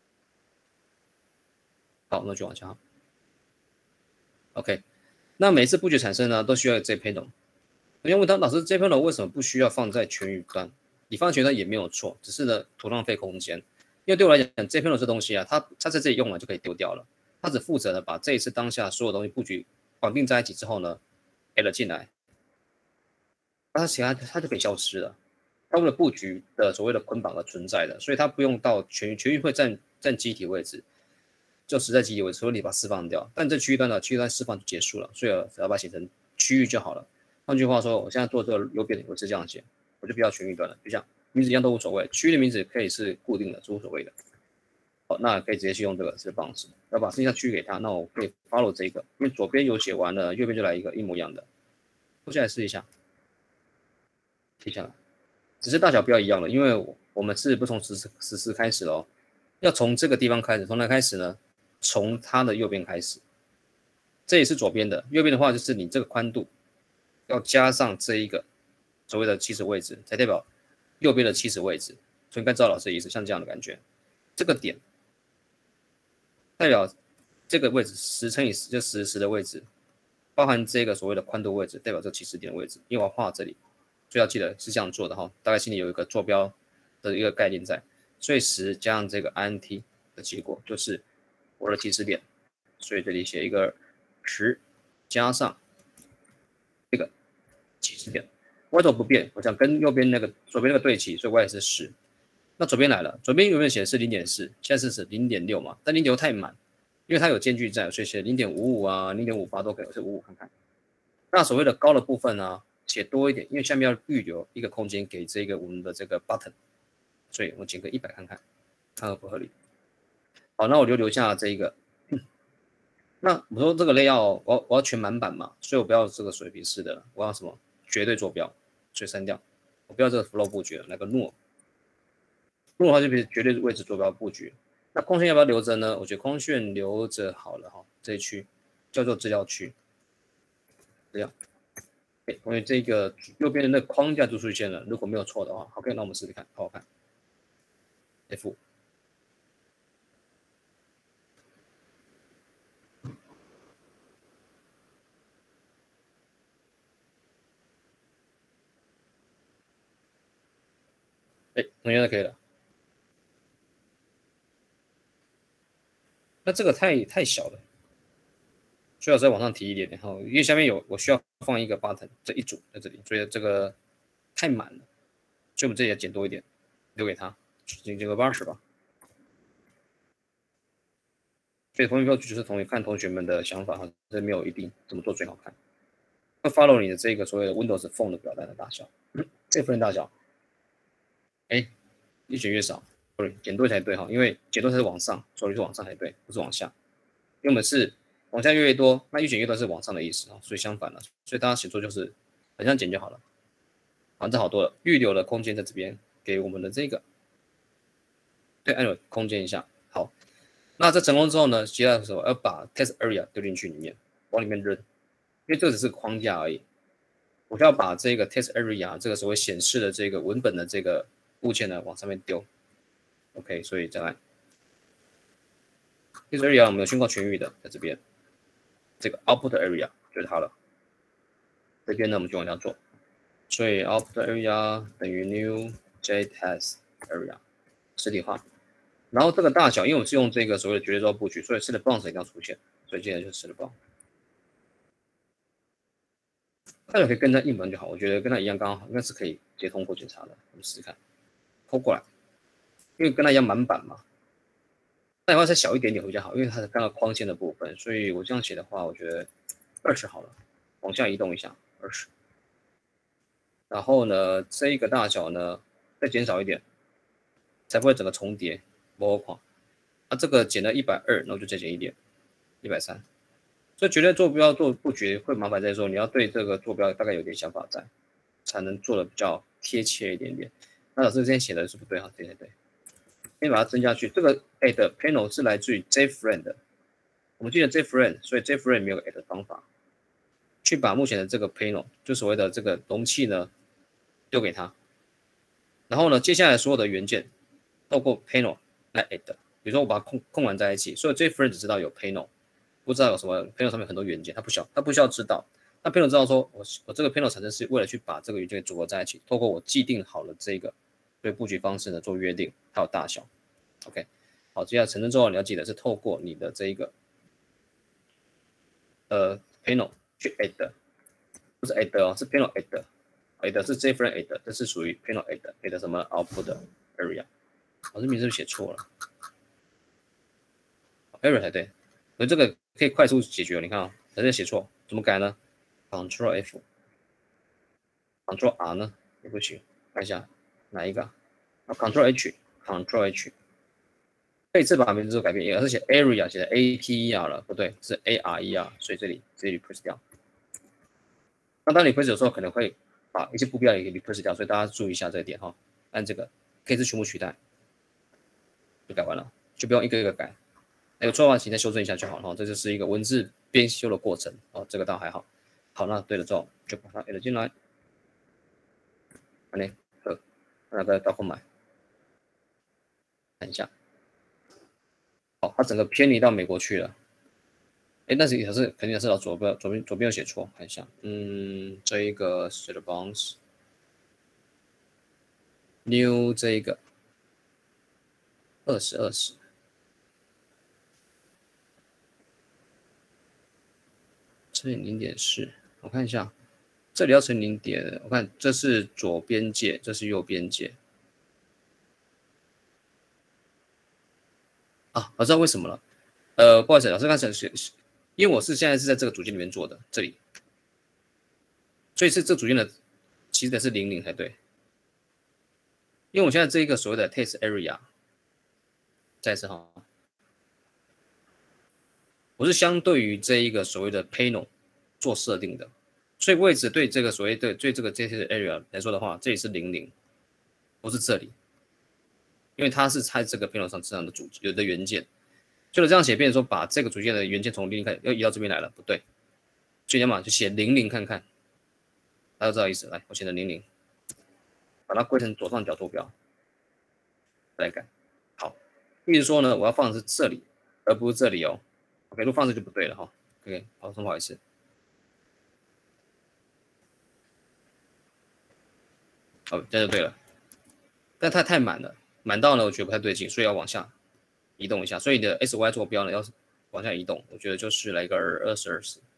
好，那就往下。OK， 那每次布局产生呢，都需要 J-panel。我想问他，老师 J-panel 为什么不需要放在全域端？你放在全域端也没有错，只是呢图浪费空间。因为对我来讲 ，J-panel 这东西啊，它它在这里用完就可以丢掉了。它只负责呢把这一次当下所有东西布局绑定在一起之后呢 ，add 进来，那它其他它就可以消失了。它为了布局的所谓的捆绑而存在的，所以它不用到全域，全域会占占机体位置，就实在机体位置，所以你把它释放掉。但这区域端呢，区域端释放就结束了，所以只要把它写成区域就好了。换句话说，我现在做这个右边，我是这样写，我就不要全域端了，就这样，名字一样都无所谓，区域的名字可以是固定的，是无所谓的。好，那可以直接去用这个是方式，要把剩下区域给他，那我可以 follow 这个，因为左边有写完了，右边就来一个一模一样的，坐下来试一下，停下来，只是大小不要一样了，因为我们是不从实时实时开始了哦，要从这个地方开始，从哪开始呢？从它的右边开始，这也是左边的，右边的话就是你这个宽度要加上这一个所谓的起始位置，才代表右边的起始位置，所以应该知道老师的意思，像这样的感觉，这个点。代表这个位置十乘以十就十十的位置，包含这个所谓的宽度位置，代表这起始点的位置。因为我要画这里，所以要记得是这样做的哈。大概心里有一个坐标的一个概念在，所以十加上这个 I N T 的结果就是我的起始点。所以这里写一个十加上这个起始点 ，y 轴不变，我想跟右边那个左边那个对齐，所以 y 也是十。 那左边来了，左边原本写的是 零点四， 现在是 零点六 嘛，但 零点六 太满，因为它有间距在，所以写 零点五五 啊 零点五八 都可以，是五五看看。那所谓的高的部分呢，写多一点，因为下面要预留一个空间给这个我们的这个 button， 所以我减个一百看看，看合不合理。好，那我就留下这一个。那我说这个 layout 我要我要全满版嘛，所以我不要这个水平式的，我要什么绝对坐标，所以删掉。我不要这个 flow 布局了，来个 null。null 的话就变绝对位置坐标布局。那空线要不要留着呢？我觉得空线留着好了哈，这一区叫做资料区。这样，哎，同学这个右边的那个框架就出现了，如果没有错的话 ，OK， 那我们试试看，好好看。F。哎，同学那可以了。那这个太太小了，需要再往上提一点点哈，因为下面有我需要放一个 button， 这一组在这里，所以这个太满了，所以我们这里要减多一点，留给他，减减个八十吧。所以同学标就是同学看同学们的想法哈，这没有一定怎么做最好看。会 follow 你的这个所谓的 Windows Phone 的表单的大小，嗯、这个份大小。哎，越减越少 ，sorry， 减多才对哈，因为减多才是往上，所以是往上才对，不是往下。因为我们是往下越越多，那越减越多是往上的意思啊，所以相反了。所以大家写作就是横向减就好了。好，这好多了，预留的空间在这边给我们的这个，对，按钮空间一下。好，那这成功之后呢，接下来的时候要把 test area 丢进去里面，往里面扔，因为这只是框架而已。我要把这个 test area 这个所谓显示的这个文本的这个物件呢往上面丢 ，OK， 所以再来 test area 我们有宣告全域的，在这边，这个 output area 就是它了。这边呢我们就往下做，所以 output area 等于 new jtest area 实体化，然后这个大小，因为我们是用这个所谓的绝对坐标布局，所以 select bounds 一定要出现，所以接下来就是 select bounds。大小可以跟它硬本就好，我觉得跟它一样刚好，应该是可以直接通过检查的。我们试试看，拖过来，因为跟它一样满版嘛。那你要再小一点点会比较好，因为它是刚刚框线的部分，所以我这样写的话，我觉得二十好了，往下移动一下，二十。然后呢，这一个大小呢再减少一点，才不会整个重叠，不好看。那这个减了一百二，那我就再减一点，一百三。所以绝对坐标做布局会麻烦在说，你要对这个坐标大概有点想法在，才能做的比较贴切一点点。那老师之前写的是不对哈，对对对，先把它增加去。这个 add panel 是来自于 jframe 的，我们记得 jframe， 所以 jframe 没有 add 方法，去把目前的这个 panel 就所谓的这个容器呢丢给他，然后呢，接下来所有的元件透过 panel 来 add， 比如说我把它空空完在一起，所以 jframe 只知道有 panel。不知道有什么 panel 上面很多元件，他不需要，他不需要知道。那 panel 知道说，我我这个 panel 产生是为了去把这个元件组合在一起，透过我既定好了这个对布局方式呢做约定，还有大小。OK， 好，接下来产生之后你要记得是透过你的这一个呃 panel 去 add， 不是 add 哦，是 panel add，add 是 jframe add， 这是属于 panel add，add 什么 output area， 我这名字是不是写错了 ？area 才对，所以这个可以快速解决。你看啊、哦，在这写错，怎么改呢 ？Ctrl F，Ctrl R 呢也不行，看一下哪一个啊 ？Ctrl H，Ctrl H， 可以这把名字改变，而是写 area 写的 A T E R 了，不对，是 A R E R， 所以这里这里 replace 掉。那当你 replace 有时候可能会把一些不必要的也 replace 掉，所以大家注意一下这一点哈、哦。按这个可以是全部取代，就改完了，就不用一个一个改。有错的话，请再修正一下就好了。这就是一个文字编修的过程哦，这个倒还好。好，那对了之后就把它 add 进来。好嘞，好，那个倒空买，看一下。好，它整个偏离到美国去了。哎，但是也是肯定也是到左边，左边左边有写错，看一下。嗯，这一个 set bounds new 这一个二十二十。乘以零点四，我看一下，这里要乘零点，我看这是左边界，这是右边界， 啊，我知道为什么了。呃，不好意思，老师刚才是，因为我是现在是在这个组件里面做的，这里，所以是这组件的其实的是零零才对。因为我现在这一个所谓的 test area， 再一次哈，我是相对于这一个所谓的 panel 做设定的，所以位置对这个所谓的对这个 test area 来说的话，这里是零零，不是这里，因为它是在这个 panel 上这样的组有的元件，就是这样写，变成说把这个组件的元件从零零开始要移到这边来了，不对，所以要么就写零零看看，大家知道意思，来，我写的零零。把它归成左上角坐标，再来改。好，意思说呢，我要放的是这里，而不是这里哦。OK， 如果放这就不对了哈。OK， 好，重跑一次。哦，这样就对了。但它太满了，满到呢，我觉得不太对劲，所以要往下移动一下。所以你的 S Y 坐标呢，要往下移动，我觉得就是来一个二十二十。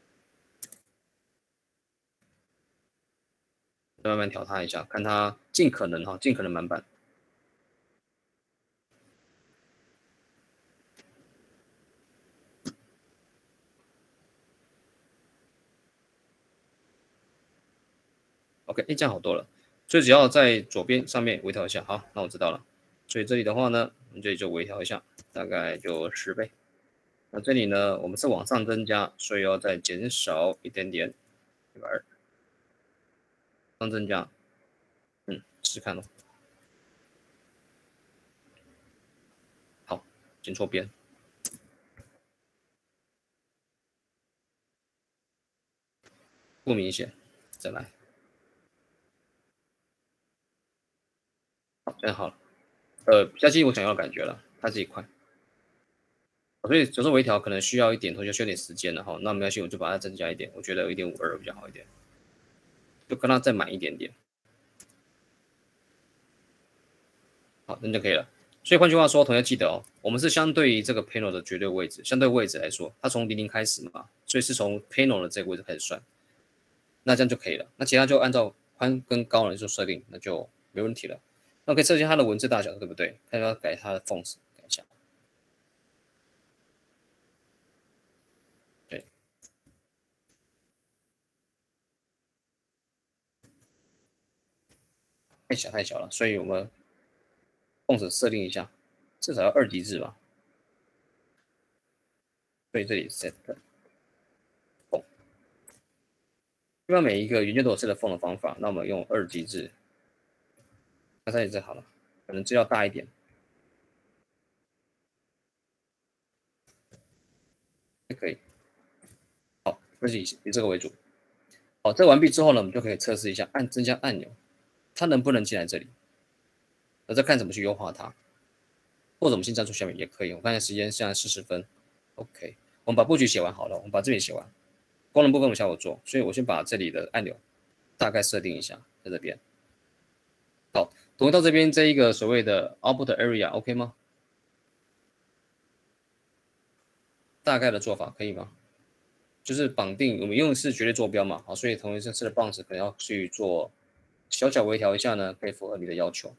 慢慢调它一下，看它尽可能哈，尽可能满版。OK， 哎，这样好多了。所以只要在左边上面微调一下，好，那我知道了。所以这里的话呢，我们这里就微调一下，大概就十倍。那这里呢，我们是往上增加，所以要再减少一点点，一百二，上增加。嗯，试看哦。好，剪错边。不明显，再来。好，这样好了。呃，比较接近我想要的感觉了，它这一块。所以有时候微调可能需要一点，同学需要点时间了哈。那没关系，我就把它增加一点，我觉得有一点五二比较好一点，就跟它再满一点点。好，那就可以了。所以换句话说，同学记得哦，我们是相对于这个 panel 的绝对位置，相对位置来说，它从零零开始嘛，所以是从 panel 的这个位置开始算，那这样就可以了。那其他就按照宽跟高来做设定，那就没问题了。那可以测一下它的文字大小，对不对？看要改它的 font， 改一下。对，太小太小了，所以我们 font 设定一下，至少要二级制吧。所以这里 set font， 一般每一个元件都有 set font 的方法，那我们用二级制。那三级制好了，可能资料大一点，也可以。好，那是以以这个为主。好，这完毕之后呢，我们就可以测试一下按增加按钮，它能不能进来这里，我再看怎么去优化它，或者我们先站出下面也可以。我看一下时间，现在四十分 ，OK， 我们把布局写完好了，我们把这边写完，功能部分我下午做，所以我先把这里的按钮大概设定一下，在这边。好，同学到这边这一个所谓的 output area OK 吗？大概的做法可以吗？就是绑定，我们用的是绝对坐标嘛，好，所以同学这次的 bounce 可能要去做小小微调一下呢，可以符合你的要求。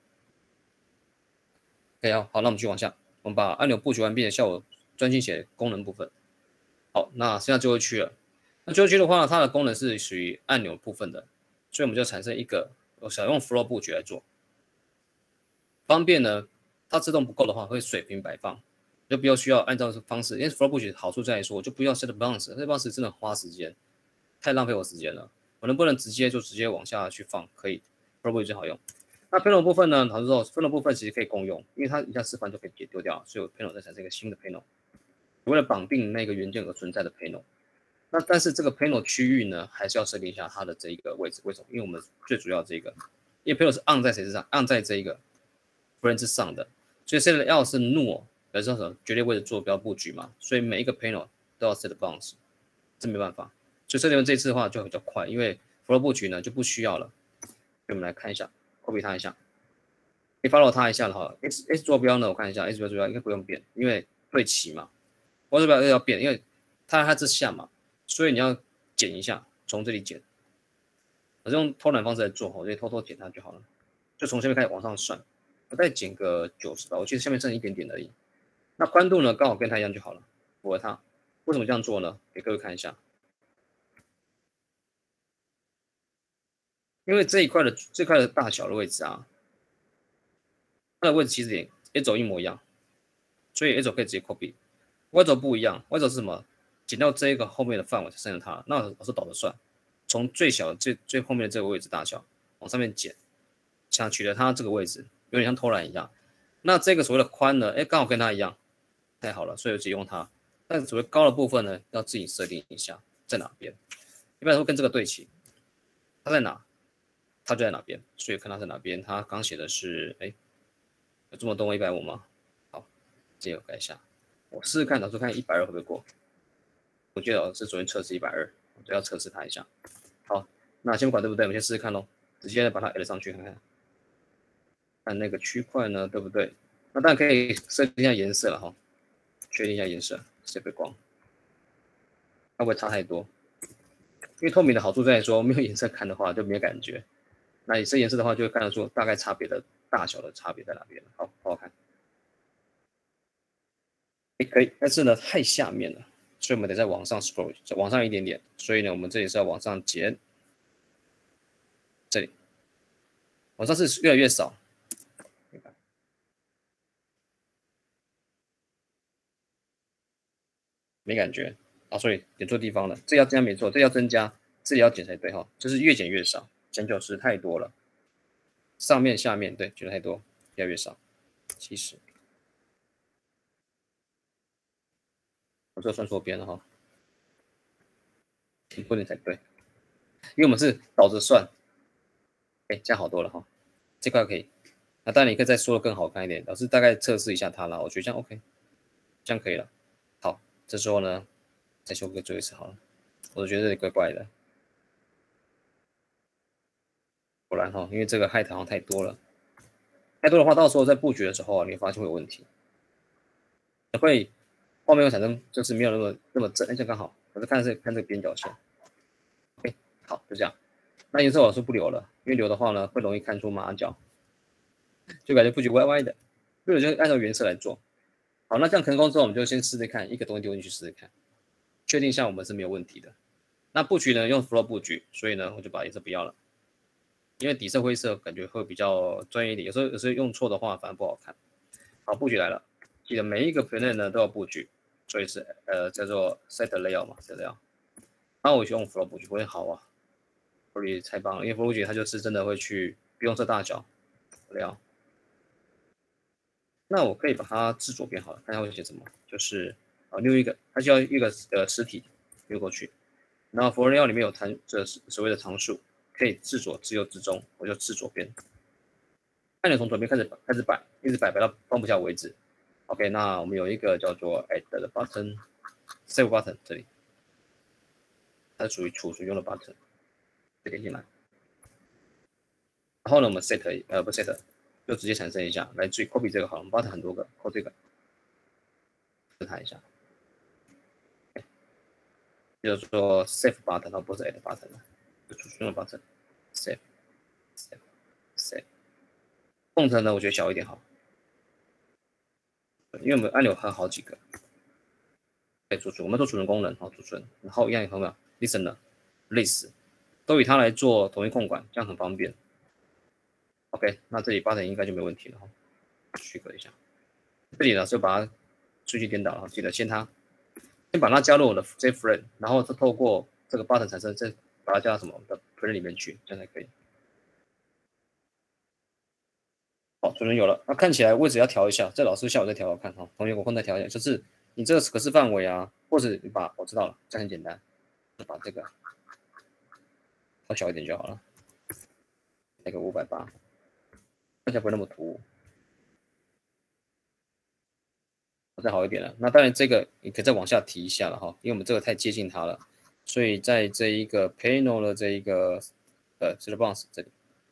可以啊，好，那我们继续往下，我们把按钮布局完毕的效果专心写功能部分。好，那剩下最后一区了。那最后一区的话，它的功能是属于按钮部分的，所以我们就产生一个，我想用 flow 布局来做，方便呢，它自动不够的话会水平摆放。就不要需要按照这方式，因为 flow 布局好处在于说，我就不要 set bounce，set bounce 真的花时间，太浪费我时间了。我能不能直接就直接往下去放？可以 ，flow 布局最好用。那 panel 部分呢？老师说 panel 部分其实可以共用，因为它一下示范就可以解丢掉，所以我 panel 再产生一个新的 panel， 为了绑定那个元件而存在的 panel。那但是这个 panel 区域呢，还是要设定一下它的这一个位置。为什么？因为我们最主要这个，因为 panel 是 on 在谁之上 ？on 在这一个 frame 之上的，所以现在要是 null。表示什么？绝对位置坐标布局嘛，所以每一个 panel 都要 set bounce， 这没办法。所以设定完这次的话就比较快，因为 flow 布局呢就不需要了。所以我们来看一下 ，copy 它一下，可以 follow 它一下的话 ，s s 坐标呢，我看一下 s 坐标应该不用变，因为对齐嘛。y 坐标要变，因为它在它之下嘛，所以你要减一下，从这里减。我是用偷懒方式来做，我就偷偷减它就好了，就从下面开始往上算，我再减个九十吧，我记得下面剩一点点而已。 那宽度呢，刚好跟它一样就好了，符合它。为什么这样做呢？给各位看一下。因为这一块的这块的大小的位置啊，它的位置其实也 A 轴一模一样，所以 A 轴可以直接 copy。Y 轴不一样 ，Y 轴是什么？减掉这一个后面的范围才剩下它。那老师倒着算，从最小的最最后面的这个位置大小往上面减，想取得它这个位置，有点像偷懒一样。那这个所谓的宽呢，哎，刚好跟它一样，太好了，所以我只用它。但所谓高的部分呢，要自己设定一下在哪边。一般会跟这个对齐，它在哪？它就在哪边，所以看它在哪边。它刚写的是，哎，有这么多一百五吗？好，这个改一下，我试试看，老师看一百二会不会过？我记得老师昨天测试一百二，我就要测试它一下。好，那先不管对不对，我们先试试看咯，直接把它 add 上去看看，看那个区块呢对不对？那当然可以设定一下颜色了哈，确定一下颜色，设备光，会不会差太多？因为透明的好处在于说，没有颜色看的话就没有感觉。那你设颜色的话，就会看得出大概差别的大小的差别在哪边。好，好好看。也可以，但是呢太下面了，所以我们得再往上 scroll， 往上一点点。所以呢，我们这里是要往上减，这里往上是越来越少，没感觉啊，所以点错地方了。这要增加没错，这要增加，这里要减才对哈，就是越减越少。减九十太多了，上面下面对，减太多，越来越少，七十。我这算错边了哈，挺多点才对，因为我们是倒着算，哎，这样好多了哈，这块可以。那当然你可以再说的更好看一点，老师大概测试一下它啦，我觉得这样 OK， 这样可以了。好，这时候呢，再修个最后一次好了，我觉得这里怪怪的。果然哈，因为这个 height 好像太多了，太多的话，到时候在布局的时候啊，你会发现会有问题，会画面会产生就是没有那么那么正，而且刚好，我是看这看这个边角线 ，OK， 好，就这样。那颜色我是不留了，因为留的话呢，会容易看出马脚，就感觉布局歪歪的，所以我就按照原色来做。好，那这样成功之后，我们就先试试看，一个东西丢进去试试看，确定一下我们是没有问题的。那布局呢，用 flow 布局，所以呢，我就把颜色不要了。因为底色灰色感觉会比较专业一点，有时候有时候用错的话反而不好看。好，布局来了，记得每一个 plane 呢都要布局，所以是呃叫做 set layout 嘛 ，set layout。然后我用 flow 布局，我也好啊，布局太棒了，因为 flow 布局它就是真的会去不用设大小 layout。那我可以把它置左边好了，看一下会写什么，就是啊溜一个，它需要一个呃实体溜过去，然后 flow layout 里面有参这所谓的常数。可以置左、置右、置中，我就置左边。按钮从左边开始开始摆，一直摆摆到放不下为止。OK， 那我们有一个叫做 Add 的 button，Save button 这里，它是属于储存用的 button， 点进来。然后呢，我们 set 呃不 set， 就直接产生一下，来自于 copy 这个好了，我们 button 很多个 ，copy 这个，试它一下。叫做 Save button， 它不是 Add button 了。储存用的 button save save save 控程呢，我觉得小一点好，因为我们按钮还有好几个可以储存，我们做储存功能，好储存，然后一样有没有 listener list 都以它来做统一控管，这样很方便。OK， 那这里 button 应该就没问题了哈，许可一下。这里呢就把它顺序颠倒了，记得先它先把它加入我的 save frame， 然后再透过这个 button 产生这。把它加到什么的 plane 里面去，这样才可以。好，储存有了，那看起来位置要调一下，这老师下午再调调看哈。同学我空再调一下，就是你这个可视范围啊，或者你把我知道了，这样很简单，把这个调小一点就好了，那个五百八，看起来不会那么突兀，再好一点了。那当然这个你可以再往下提一下了哈，因为我们这个太接近它了。所以在这一个 panel 的这一个呃 select box 这里，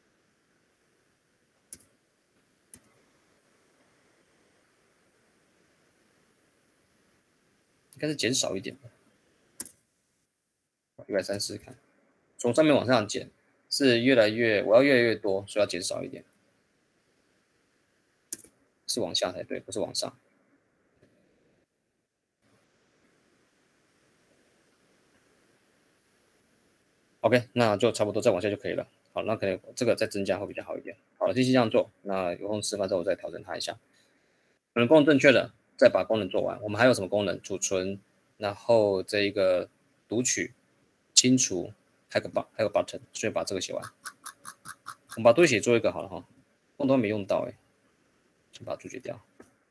应该是减少一点吧，一百三十看，从上面往上减是越来越，我要越来越多，所以要减少一点，是往下才对，不是往上。 OK， 那就差不多再往下就可以了。好，那可能这个再增加会比较好一点。好了，继续这样做。那有空示范之后我再调整它一下。可能功能正确的，再把功能做完。我们还有什么功能？储存，然后这一个读取、清除，还有个 button， 还有 button， 所以把这个写完。我们把读写做一个好了哈，功能没用到哎、欸，先把它注解掉。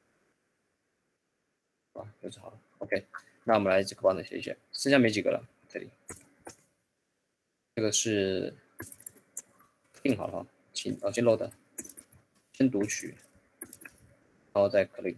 啊，就是好了。OK， 那我们来这个 button 写一写，剩下没几个了，这里。这个是定好了哈，请呃先 load， 先读取，然后再 click。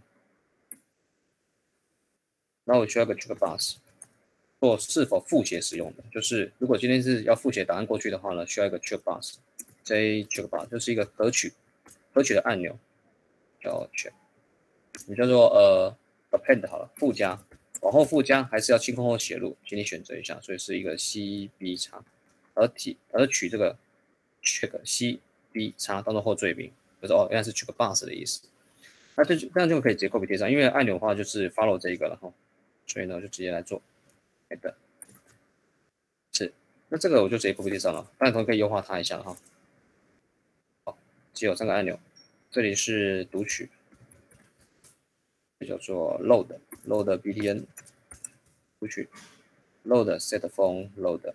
然后我需要一个 checkbox， 做是否复写使用的，就是如果今天是要复写答案过去的话呢，需要一个 checkbox。这 checkbox 就是一个合取合取的按钮，叫 check， 你叫做呃 append 好了，附加，往后附加还是要清空后写入，请你选择一下，所以是一个 C B 叉。而体而取这个 check C B 叉当做后缀名，就是哦，原来是 checkbox 的意思。那这这样就可以直接 copy 贴上，因为按钮的话就是 follow 这一个了哈，所以呢就直接来做。好的，是，那这个我就直接 copy 贴上了，当然同时可以优化它一下哈。好，只有三个按钮，这里是读取，这叫做 load load B T N 读取 load set phone load。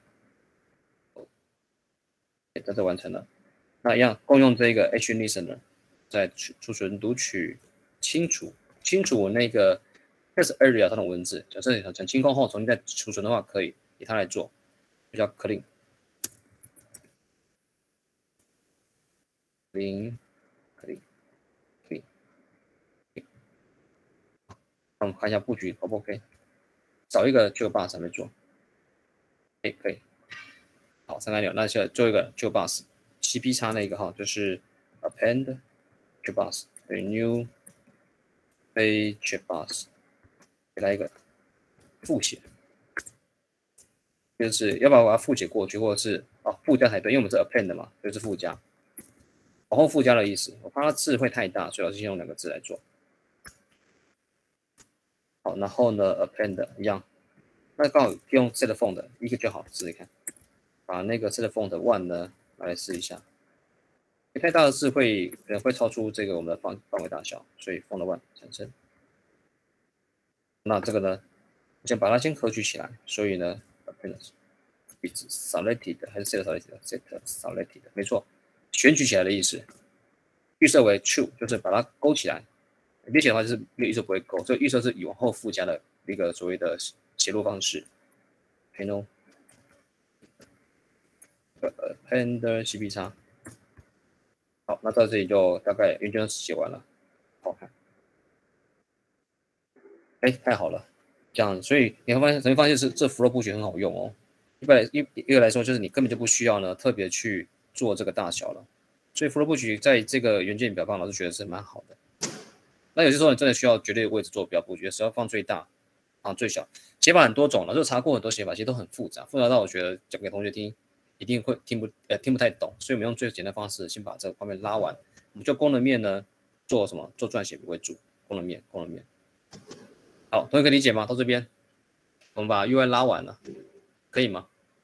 这就完成了。那一样共用这个 H listener， 在储存、读取、清除、清除那个 test area 上的文字。假设你想清空后重新再储存的话，可以以它来做，就叫 clean。clean clean clean。那我们看一下布局 O 不 OK？ 找一个 checkbox 还没做，哎，可以。好，三个按钮，那就做一个 checkbox C P 叉那个哈，就是 append checkbox 等于 new 非 checkbox， 给它一个复写，就是要不然我要复写过去，或者是哦附加才对，因为我们是 append 嘛，就是附加，往后附加的意思。我怕它字会太大，所以我先用两个字来做。好，然后呢 append 一样，那刚好用 set font 的一个就好，试试看。把那个 set font one 呢拿来试一下，太大的字会可能会超出这个我们的范范围大小，所以 font one 产生。那这个呢，先把它先合取起来，所以呢 append is selected 还是 set selected set selected 没错，选取起来的意思。预设为 true 就是把它勾起来，并且的话就是预设不会勾，这个预设是往后附加的一个所谓的写入方式。Panel append C P 叉，好，那到这里就大概原件写完了，好看。哎，太好了，这样，所以你会发现，你会发现是这 flow 布局很好用哦。一般来一一个来说，就是你根本就不需要呢特别去做这个大小了，所以 flow 布局在这个元件表上，老师觉得是蛮好的。那有些时候你真的需要绝对的位置做表布局的时候，放最大，放最小，写法很多种，老师查过很多写法，其实都很复杂，复杂到我觉得讲给同学听。一定会听不呃听不太懂，所以我们用最简单的方式，先把这个方面拉完。我们就功能面呢做什么？做撰写为主，功能面，功能面。好，同学可以理解吗？到这边，我们把 U I 拉完了，可以吗？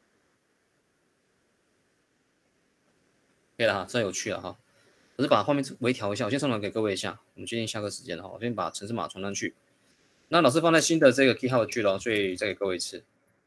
可以了哈，这有趣了哈。我是把画面微调一下，我先上传给各位一下。我们接近下课时间了哈，我先把程式码传上去。那老师放在新的这个 GitHub 去了，所以再给各位一次。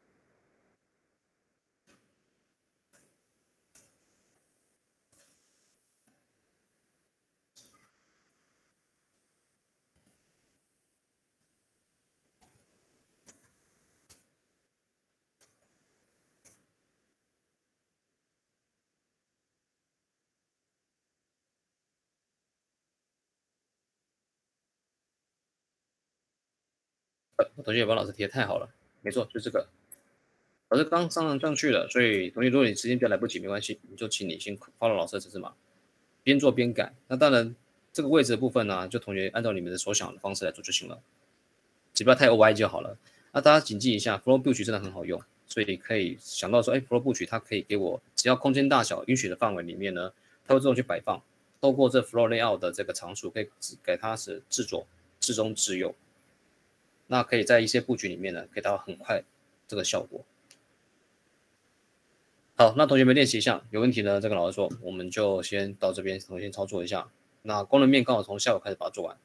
同学也帮老师贴太好了，没错，就这个。老师刚上上去了，所以同学如果你时间比较来不及，没关系，你就请你先 follow 老师的指示码，边做边改。那当然，这个位置的部分呢、啊，就同学按照你们的所想的方式来做就行了，只不要太 O I 就好了。那大家谨记一下 ，flow 布局真的很好用，所以可以想到说，哎 ，flow 布局它可以给我只要空间大小允许的范围里面呢，它会自动去摆放。透过这 flow layout 的这个常数，可以给它是制作至中至右。那可以在一些布局里面呢，可以达到很快这个效果。 好，那同学们练习一下，有问题呢再跟老师说，我们就先到这边重新操作一下。那功能面刚好从下午开始把它做完。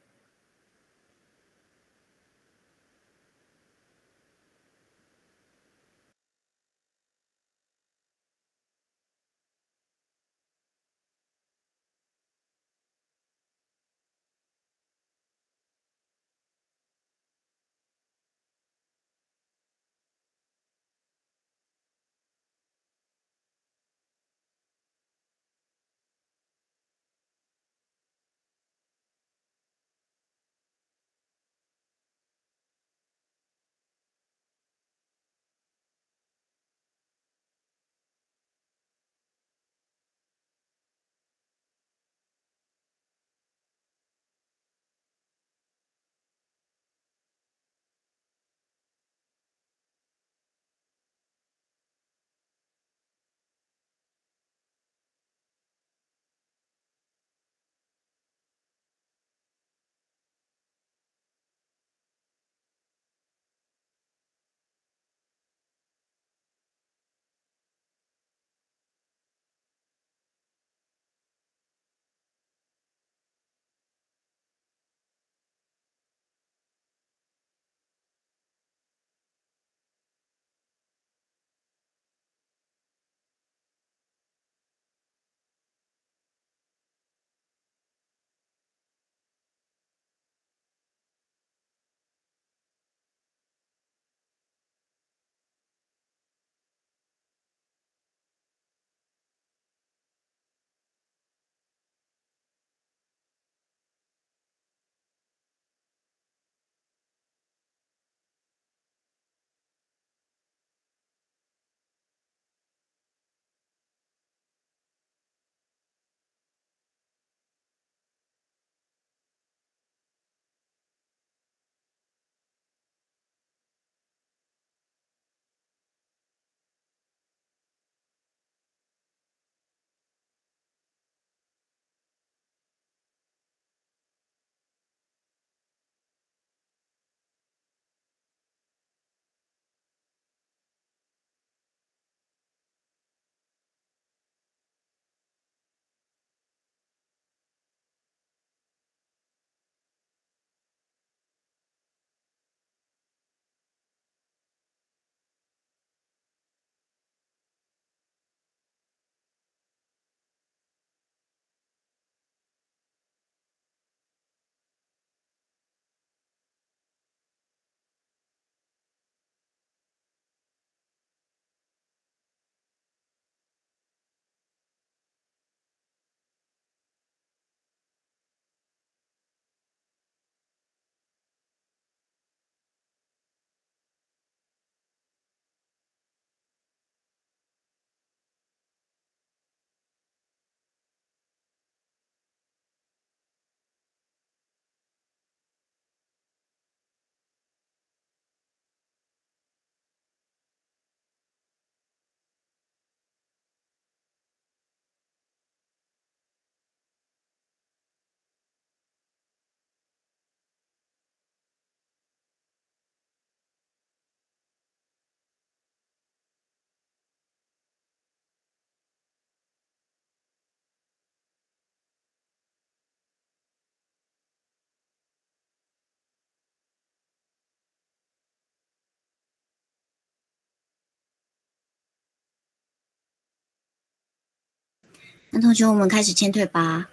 那同学，我们开始签退吧。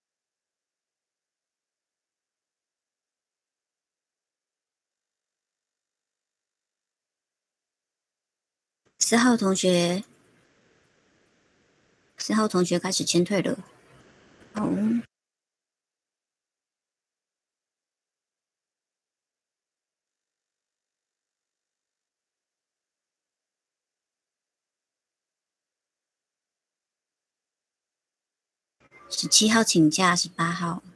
四号同学，四号同学开始签退了。好。十七号请假，十八号。